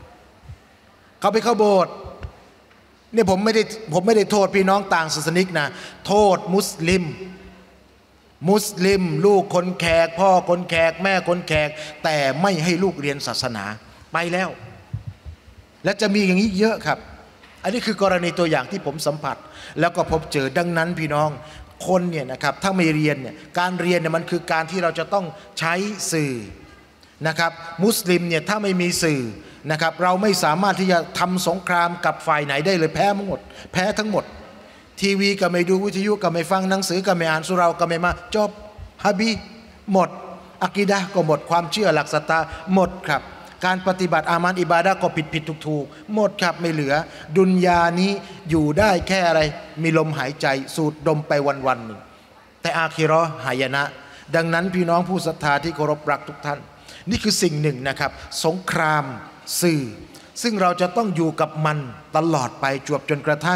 เนี่ยผมไม่ได้โทษพี่น้องต่างศาสนิกนะโทษมุสลิมลูกคนแขกพ่อคนแขกแม่คนแขกแต่ไม่ให้ลูกเรียนศาสนาไปแล้วและจะมีอย่างนี้เยอะครับอันนี้คือกรณีตัวอย่างที่ผมสัมผัสแล้วก็พบเจอดังนั้นพี่น้องคนเนี่ยนะครับถ้าไม่เรียนเนี่ยการเรียนเนี่ยมันคือการที่เราจะต้องใช้สื่อนะครับมุสลิมเนี่ยถ้าไม่มีสื่อนะครับเราไม่สามารถที่จะทำสงครามกับฝ่ายไหนได้เลยแพ้ทั้งหมดทีวีก็ไม่ดูวิทยุก็ไม่ฟังหนังสือก็ไม่อ่านสุเราก็ไม่มาจบฮะบีหมดอะกีดะห์ก็หมดความเชื่อหลักศรัทธาหมดครับการปฏิบัติอามันอิบาดะห์ก็ผิดถูกหมดครับไม่เหลือดุนยานี้อยู่ได้แค่อะไรมีลมหายใจสูดดมไปวันๆหนึ่งแต่อาคิเราะห์หายนะดังนั้นพี่น้องผู้ศรัทธาที่เคารพรักทุกท่านนี่คือสิ่งหนึ่งนะครับสงครามสื่อซึ่งเราจะต้องอยู่กับมันตลอดไปจวบจนกระทั่ง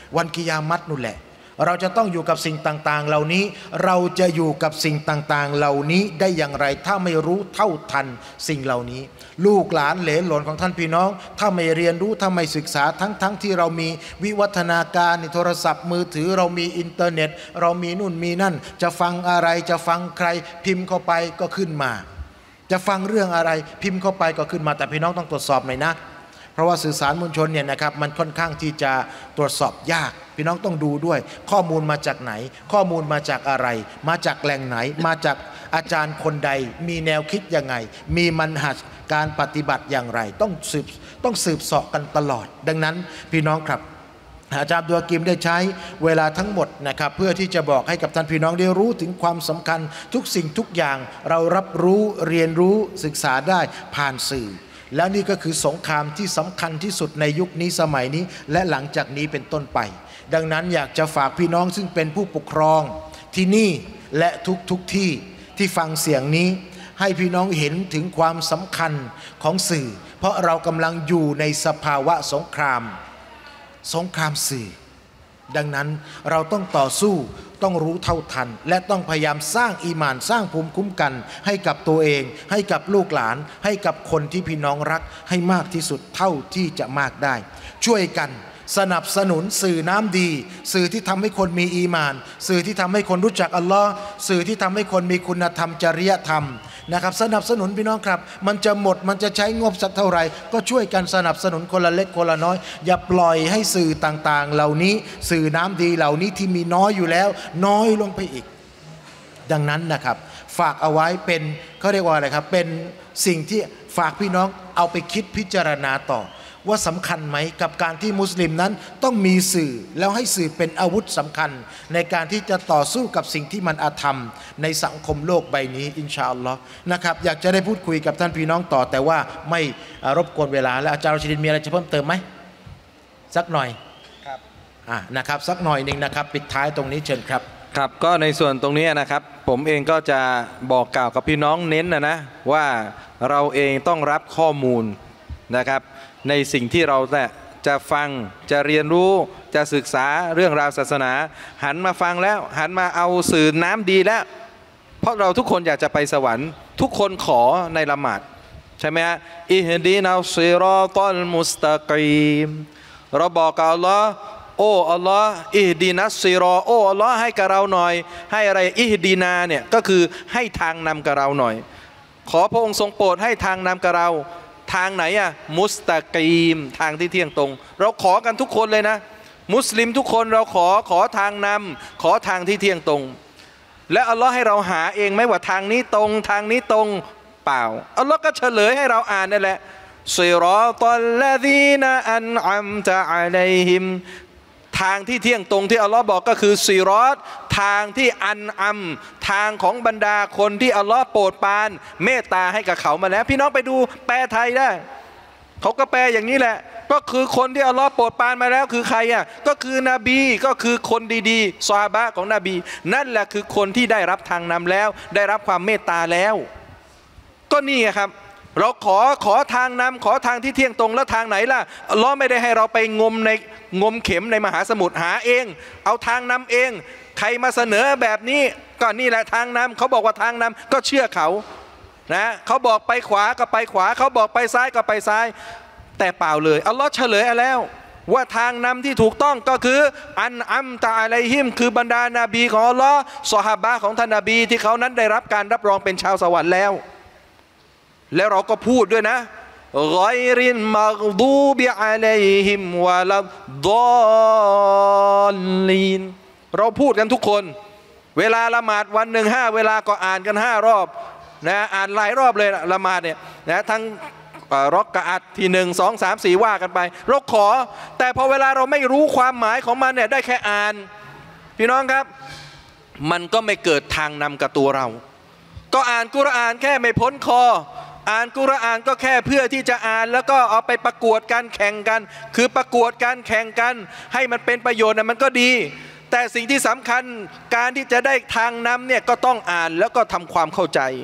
วันกิยามัตนู่นแหละเราจะต้องอยู่กับสิ่งต่างๆเหล่านี้เราจะอยู่กับสิ่งต่างๆเหล่านี้ได้อย่างไรถ้าไม่รู้เท่าทันสิ่งเหล่านี้ลูกหลานเหลนหลนของท่านพี่น้องถ้าไม่เรียนรู้ถ้าไม่ศึกษาทั้งที่เรามีวิวัฒนาการในโทรศัพท์มือถือเรามีอินเทอร์เน็ตเรามีนู่นมีนั่นจะฟังอะไรจะฟังใครพิมพ์เข้าไปก็ขึ้นมาจะฟังเรื่องอะไรพิมพ์เข้าไปก็ขึ้นมาแต่พี่น้องต้องตรวจสอบหน่อยนะเพราะว่าสื่อสารมวลชนเนี่ยนะครับมันค่อนข้างที่จะตรวจสอบยากพี่น้องต้องดูด้วยข้อมูลมาจากไหนข้อมูลมาจากอะไรมาจากแหล่งไหนมาจากอาจารย์คนใดมีแนวคิดยังไงมีมันหัดการปฏิบัติอย่างไรต้องสืบเสาะกันตลอดดังนั้นพี่น้องครับอาจารย์อับดุลฮะกีมได้ใช้เวลาทั้งหมดนะครับเพื่อที่จะบอกให้กับท่านพี่น้องได้รู้ถึงความสำคัญทุกสิ่งทุกอย่างเรารับรู้เรียนรู้ศึกษาได้ผ่านสื่อแล้วนี่ก็คือสงครามที่สำคัญที่สุดในยุคนี้สมัยนี้และหลังจากนี้เป็นต้นไปดังนั้นอยากจะฝากพี่น้องซึ่งเป็นผู้ปกครองที่นี่และทุกที่ที่ฟังเสียงนี้ให้พี่น้องเห็นถึงความสำคัญของสื่อเพราะเรากำลังอยู่ในสภาวะสงครามสื่อดังนั้นเราต้องต่อสู้ต้องรู้เท่าทันและต้องพยายามสร้างอีหม่านสร้างภูมิคุ้มกันให้กับตัวเองให้กับลูกหลานให้กับคนที่พี่น้องรักให้มากที่สุดเท่าที่จะมากได้ช่วยกันสนับสนุนสื่อน้ำดีสื่อที่ทำให้คนมีอีหม่านสื่อที่ทำให้คนรู้จักอัลลอฮ์สื่อที่ทำให้คนมีคุณธรรมจริยธรรมนะครับสนับสนุนพี่น้องครับมันจะหมดมันจะใช้งบสักเท่าไหร่ก็ช่วยกันสนับสนุนคนละเล็กคนละน้อยอย่าปล่อยให้สื่อต่างๆเหล่านี้สื่อน้ำดีเหล่านี้ที่มีน้อยอยู่แล้วน้อยลงไปอีกดังนั้นนะครับฝากเอาไว้เป็นเขาเรียกว่าอะไรครับเป็นสิ่งที่ฝากพี่น้องเอาไปคิดพิจารณาต่อว่าสำคัญไหมกับการที่มุสลิมนั้นต้องมีสื่อแล้วให้สื่อเป็นอาวุธสำคัญในการที่จะต่อสู้กับสิ่งที่มันอาธรรมในสังคมโลกใบนี้อินชาอัลลอฮ์นะครับอยากจะได้พูดคุยกับท่านพี่น้องต่อแต่ว่าไม่รบกวนเวลาและอาจารย์รอชิดินมีอะไรจะเพิ่มเติมไหมสักหน่อยครับนะครับสักหน่อยหนึ่งนะครับปิดท้ายตรงนี้เชิญครับครับก็ในส่วนตรงนี้นะครับผมเองก็จะบอกกล่าวกับพี่น้องเน้นนะว่าเราเองต้องรับข้อมูลนะครับในสิ่งที่เราจะฟังจะเรียนรู้จะศึกษาเรื่องราวศาสนาหันมาฟังแล้วหันมาเอาสื่อน้ำดีแล้วเพราะเราทุกคนอยากจะไปสวรรค์ทุกคนขอในละหมาดใช่ไหมฮะอิฮดีนัสซิรอตัลมุสตะกีมเราบอกกับอัลลอฮ์โอ้อัลลอฮ์อิฮดีนัสซิรอโอ้อัลลอฮ์ให้กับเราหน่อยให้อะไรอิฮดีนาเนี่ยก็คือให้ทางนำกับเราหน่อยขอพระองค์ทรงโปรดให้ทางนำกับเราทางไหนอะมุสตะกีมทางที่เที่ยงตรงเราขอกันทุกคนเลยนะมุสลิมทุกคนเราขอทางนำขอทางที่เที่ยงตรงและอัลลอฮ์ให้เราหาเองไหมว่าทางนี้ตรงทางนี้ตรงเปล่าอัลลอฮ์ก็เฉลยให้เราอ่านนั่นแหละซิรอตัลลซีนะอันอัมตะอะลัยฮิมทางที่เที่ยงตรงที่อัลลอฮ์บอกก็คือซิรอตทางที่อันอัมทางของบรรดาคนที่อัลลอฮ์โปรดปรานเมตตาให้กับเขามาแล้วพี่น้องไปดูแปลไทยได้เขาก็แปลอย่างนี้แหละก็คือคนที่อัลลอฮ์โปรดปรานมาแล้วคือใครอ่ะก็คือนบีก็คือคนดีๆซอฮาบะห์ของนบีนั่นแหละคือคนที่ได้รับทางนำแล้วได้รับความเมตตาแล้วก็นี่ครับเราขอทางนำขอทางที่เที่ยงตรงแล้วทางไหนล่ะอัลลอฮ์ไม่ได้ให้เราไปงมเข็มในมหาสมุทรหาเองเอาทางนำเองใครมาเสนอแบบนี้ก็นี่แหละทางนำเขาบอกว่าทางนำก็เชื่อเขานะเขาบอกไปขวาก็ไปขวาเขาบอกไปซ้ายก็ไปซ้ายแต่เปล่าเลยอัลลอฮ์เฉลยแล้วว่าทางนำที่ถูกต้องก็คืออันอัมตะอะลัยฮิมคือบรรดานาบีของอัลลอฮ์ซอฮาบะห์ของท่านนบีที่เขานั้นได้รับการรับรองเป็นชาวสวรรค์แล้วเราก็พูดด้วยนะกอยรินมักดูบิอะลัยฮิมวะลัดดอลลีนเราพูดกันทุกคนเวลาละหมาดวันหนึ่ง5เวลาก็อ่านกัน5รอบนะอ่านหลายรอบเลยละหมาดเนี่ยนะทั้งรอกกะอัดที่1 2 3 4ว่ากันไปเราขอแต่พอเวลาเราไม่รู้ความหมายของมันเนี่ยได้แค่อ่านพี่น้องครับมันก็ไม่เกิดทางนำกับตัวเราก็อ่านกุรอานแค่ไม่พ้นคออ่านกุรอานก็แค่เพื่อที่จะอ่านแล้วก็เอาไปประกวดกันแข่งกันคือประกวดกันแข่งกันให้มันเป็นประโยชน์นะมันก็ดีแต่สิ่งที่สำคัญการที่จะได้ทางนำเนี่ยก็ต้องอ่านแล้วก็ทำความเข้าใจเพ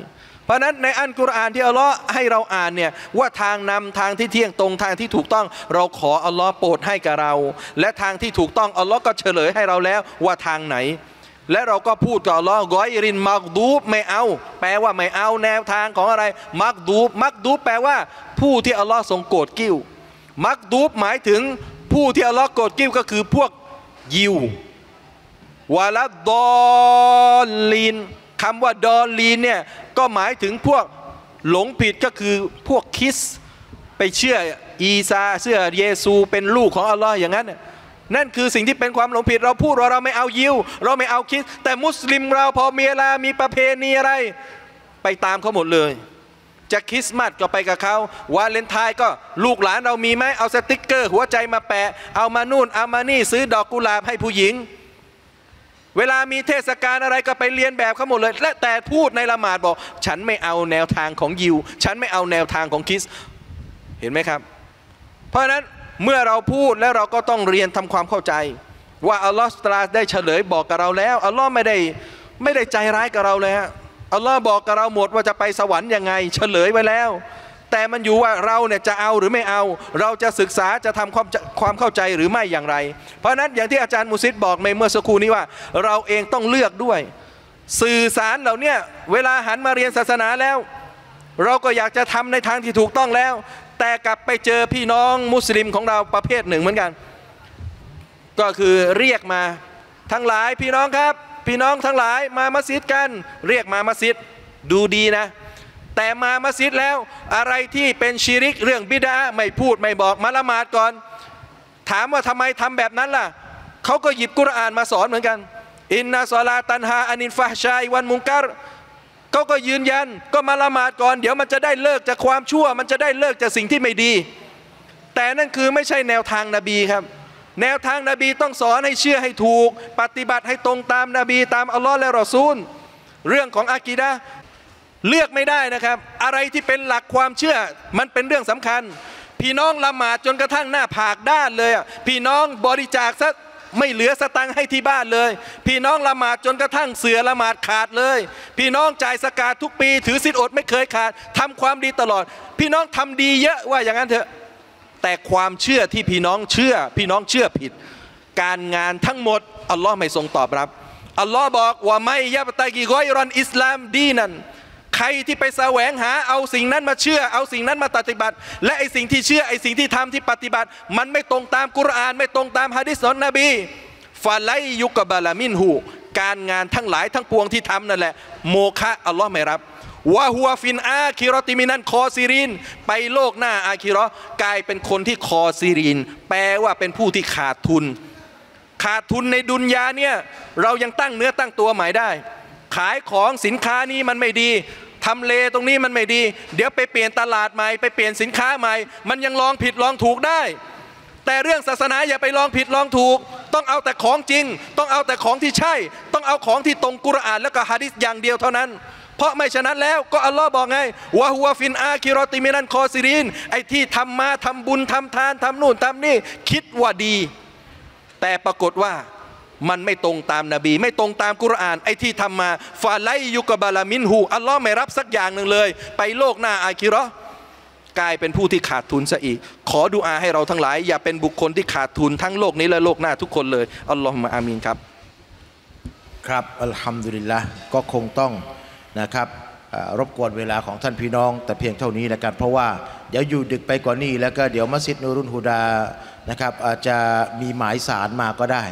ราะฉะนั้นในอัลกุรอานที่อัลลอฮ์ให้เราอ่านเนี่ยว่าทางนำทางที่เที่ยงตรงทางที่ถูกต้องเราขออัลลอฮ์โปรดให้กับเราและทางที่ถูกต้องอัลลอฮ์ก็เฉลยให้เราแล้วว่าทางไหนและเราก็พูดกับอัลลอฮ์กอยรินมักดูบไม่เอาแปลว่าไม่เอาแนวทางของอะไรมักดูบแปลว่าผู้ที่อัลลอฮ์ทรงโกรธกิ้วมักดูบหมายถึงผู้ที่อัลลอฮ์โกรธกิ้วก็คือพวกยิววะละดอลลีนคำว่าดอลลีนเนี่ยก็หมายถึงพวกหลงผิดก็คือพวกคริสต์ไปเชื่ออีซาเชื่อเยซูเป็นลูกของอัลลอฮ์อย่างนั้นนั่นคือสิ่งที่เป็นความหลงผิดเราพูดว่าเราไม่เอายิวเราไม่เอาคริสต์แต่มุสลิมเราพอมีเวลามีประเพณีอะไรไปตามเขาหมดเลยจะคริสต์มาสก็ไปกับเขาวาเลนไทน์ก็ลูกหลานเรามีไหมเอาสติ๊กเกอร์หัวใจมาแปะเอามานู่นเอามานี่ซื้อดอกกุหลาบให้ผู้หญิงเวลามีเทศกาลอะไรก็ไปเรียนแบบเขาหมดเลยและแต่พูดในละหมาดบอกฉันไม่เอาแนวทางของยิวฉันไม่เอาแนวทางของคริสต์เห็นไหมครับเพราะฉะนั้นเมื่อเราพูดแล้วเราก็ต้องเรียนทำความเข้าใจว่าอัลลอฮฺตรัสได้เฉลยบอกกับเราแล้วอัลลอฮ์ไม่ได้ใจร้ายกับเราเลยฮะอัลลอฮ์บอกกับเราหมดว่าจะไปสวรรค์ยังไงเฉลยไว้แล้วแต่มันอยู่ว่าเราเนี่ยจะเอาหรือไม่เอาเราจะศึกษาจะทำความเข้าใจหรือไม่อย่างไรเพราะนั้นอย่างที่อาจารย์มุซิดบอกในเมื่อสักครู่นี้ว่าเราเองต้องเลือกด้วยสื่อสารเหล่านี้เวลาหันมาเรียนศาสนาแล้วเราก็อยากจะทำในทางที่ถูกต้องแล้วแต่กลับไปเจอพี่น้องมุสลิมของเราประเภทหนึ่งเหมือนกันก็คือเรียกมาทั้งหลายพี่น้องครับพี่น้องทั้งหลายมามัสยิดกันเรียกมามัสยิดดูดีนะแต่มามัสยิดแล้วอะไรที่เป็นชิริกเรื่องบิดาไม่พูดไม่บอกมาละหมาดก่อนถามว่าทำไมทำแบบนั้นล่ะเขาก็หยิบกุรอานมาสอนเหมือนกันอินนาซอลาตันฮาอานินฟะฮ์ชัยวันมุงกัรเขาก็ยืนยันก็มาละหมาดก่อนเดี๋ยวมันจะได้เลิกจากความชั่วมันจะได้เลิกจากสิ่งที่ไม่ดีแต่นั่นคือไม่ใช่แนวทางนบีครับแนวทางนบีต้องสอนให้เชื่อให้ถูกปฏิบัติให้ตรงตามนบีตามอัลลอฮ์และรอซูลเรื่องของอากีดะห์เลือกไม่ได้นะครับอะไรที่เป็นหลักความเชื่อมันเป็นเรื่องสำคัญพี่น้องละหมาดจนกระทั่งหน้าผากด้านเลยพี่น้องบริจาคซะไม่เหลือสตังค์ให้ที่บ้านเลยพี่น้องละหมาดจนกระทั่งเสือละหมาดขาดเลยพี่น้องจ่ายซะกาตทุกปีถือศีลอดไม่เคยขาดทำความดีตลอดพี่น้องทำดีเยอะว่าอย่างนั้นเถอะแต่ความเชื่อที่พี่น้องเชื่อผิดการงานทั้งหมดอัลลอฮ์ไม่ทรงตอบรับอัลลอฮ์บอกว่าไม่ยะบตะกีกอยรอนอิสลามดีนันใครที่ไปแสวงหาเอาสิ่งนั้นมาเชื่อเอาสิ่งนั้นมาปฏิบัติและไอสิ่งที่เชื่อไอสิ่งที่ทำที่ปฏิบัติมันไม่ตรงตามกุรอานไม่ตรงตามหะดีษของนบีฟาไลยุกบะลามินหูการงานทั้งหลายทั้งปวงที่ทำนั่นแหละโมฆะอัลลอฮ์ไม่รับวะฮัวฟินอาคิรอติมินันคอซิรินไปโลกหน้าอาคิเราะห์กลายเป็นคนที่คอซิรินแปลว่าเป็นผู้ที่ขาดทุนในดุนยาเนี่ยเรายังตั้งเนื้อตั้งตัวใหม่ได้ขายของสินค้านี้มันไม่ดีทำเลตรงนี้มันไม่ดีเดี๋ยวไปเปลี่ยนตลาดใหม่ไปเปลี่ยนสินค้าใหม่มันยังลองผิดลองถูกได้แต่เรื่องศาสนาอย่าไปลองผิดลองถูกต้องเอาแต่ของจริงต้องเอาแต่ของที่ใช่ต้องเอาของที่ตรงกุรอานและก็หะดีษอย่างเดียวเท่านั้นเพราะไม่ฉะนั้นแล้วก็อัลลอฮ์บอกไงวะฮุวะฟินอาคิรอติมินันคอซิรินไอ้ที่ทำมาทำบุญทำทานทำนู่นทำนี่คิดว่าดีแต่ปรากฏว่ามันไม่ตรงตามนบีไม่ตรงตามกุรอานไอ้ที่ทำมาฟาไลยุกบะลามินหูอัลลอฮ์ไม่รับสักอย่างหนึ่งเลยไปโลกหน้าอาคิเราะห์กลายเป็นผู้ที่ขาดทุนซะอีกขอดุอาให้เราทั้งหลายอย่าเป็นบุคคลที่ขาดทุนทั้งโลกนี้และโลกหน้าทุกคนเลยอัลลอฮุมะอามีนครับครับอัลฮัมดุลิลละห์ก็คงต้องนะครับรบกวนเวลาของท่านพี่น้องแต่เพียงเท่านี้แล้วกันเพราะว่าเดี๋ยวอยู่ดึกไปกว่านี้แล้วก็เดี๋ยวมัสยิดนูรุนฮูดานะครับอาจจะมีหมายสารมาก็ได้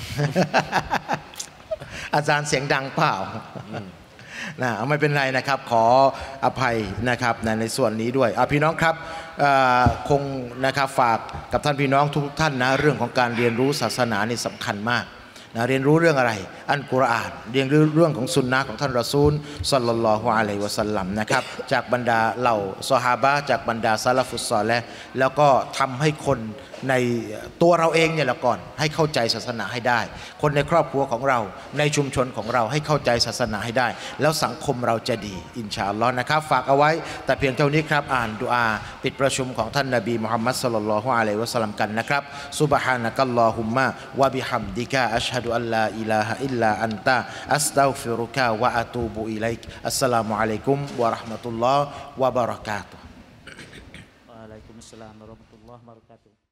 อาจารย์เสียงดังเปล่านะไม่เป็นไรนะครับขออภัยนะครับในส่วนนี้ด้วยพี่น้องครับคงนะครับฝากกับท่านพี่น้องทุกท่านนะเรื่องของการเรียนรู้ศาสนานี่สำคัญมากนะเรียนรู้เรื่องอะไรอัลกุรอานเรียนรู้เรื่องของสุนนะของท่านรอซูลศ็อลลัลลอฮุอะลัยฮิวะซัลลัมนะครับจากบรรดาเหล่าซอฮาบะห์จากบรรดาซะละฟุสศอลิห์แล้วก็ทำให้คนในตัวเราเองเนี่ยละก่อนให้เข้าใจศาสนาให้ได้ คนในครอบครัวของเราในชุมชนของเราให้เข้าใจศาสนาให้ได้ แล้วสังคมเราจะดีอินชาอัลลอฮ์นะครับฝากเอาไว้แต่เพียงเท่านี้ครับอ่านดุอาปิดประชุมของท่านนบีมุฮัมมัดศ็อลลัลลอฮุอะลัยฮิวะซัลลัมกันนะครับซุบฮานะกัลลอฮุมมะวะบิฮัมดิกะอัชฮะดุอัลลาอิลาฮะอิลลาอันตะอัสตัฆฟิรุกะวะอะตูบุอิลัยกอัสสลามุอะลัยกุมวะเราะห์มะตุลลอฮ์วะบะเราะกาตุฮ์ Waalaikumsalam warahmatullahi wabarakatuh.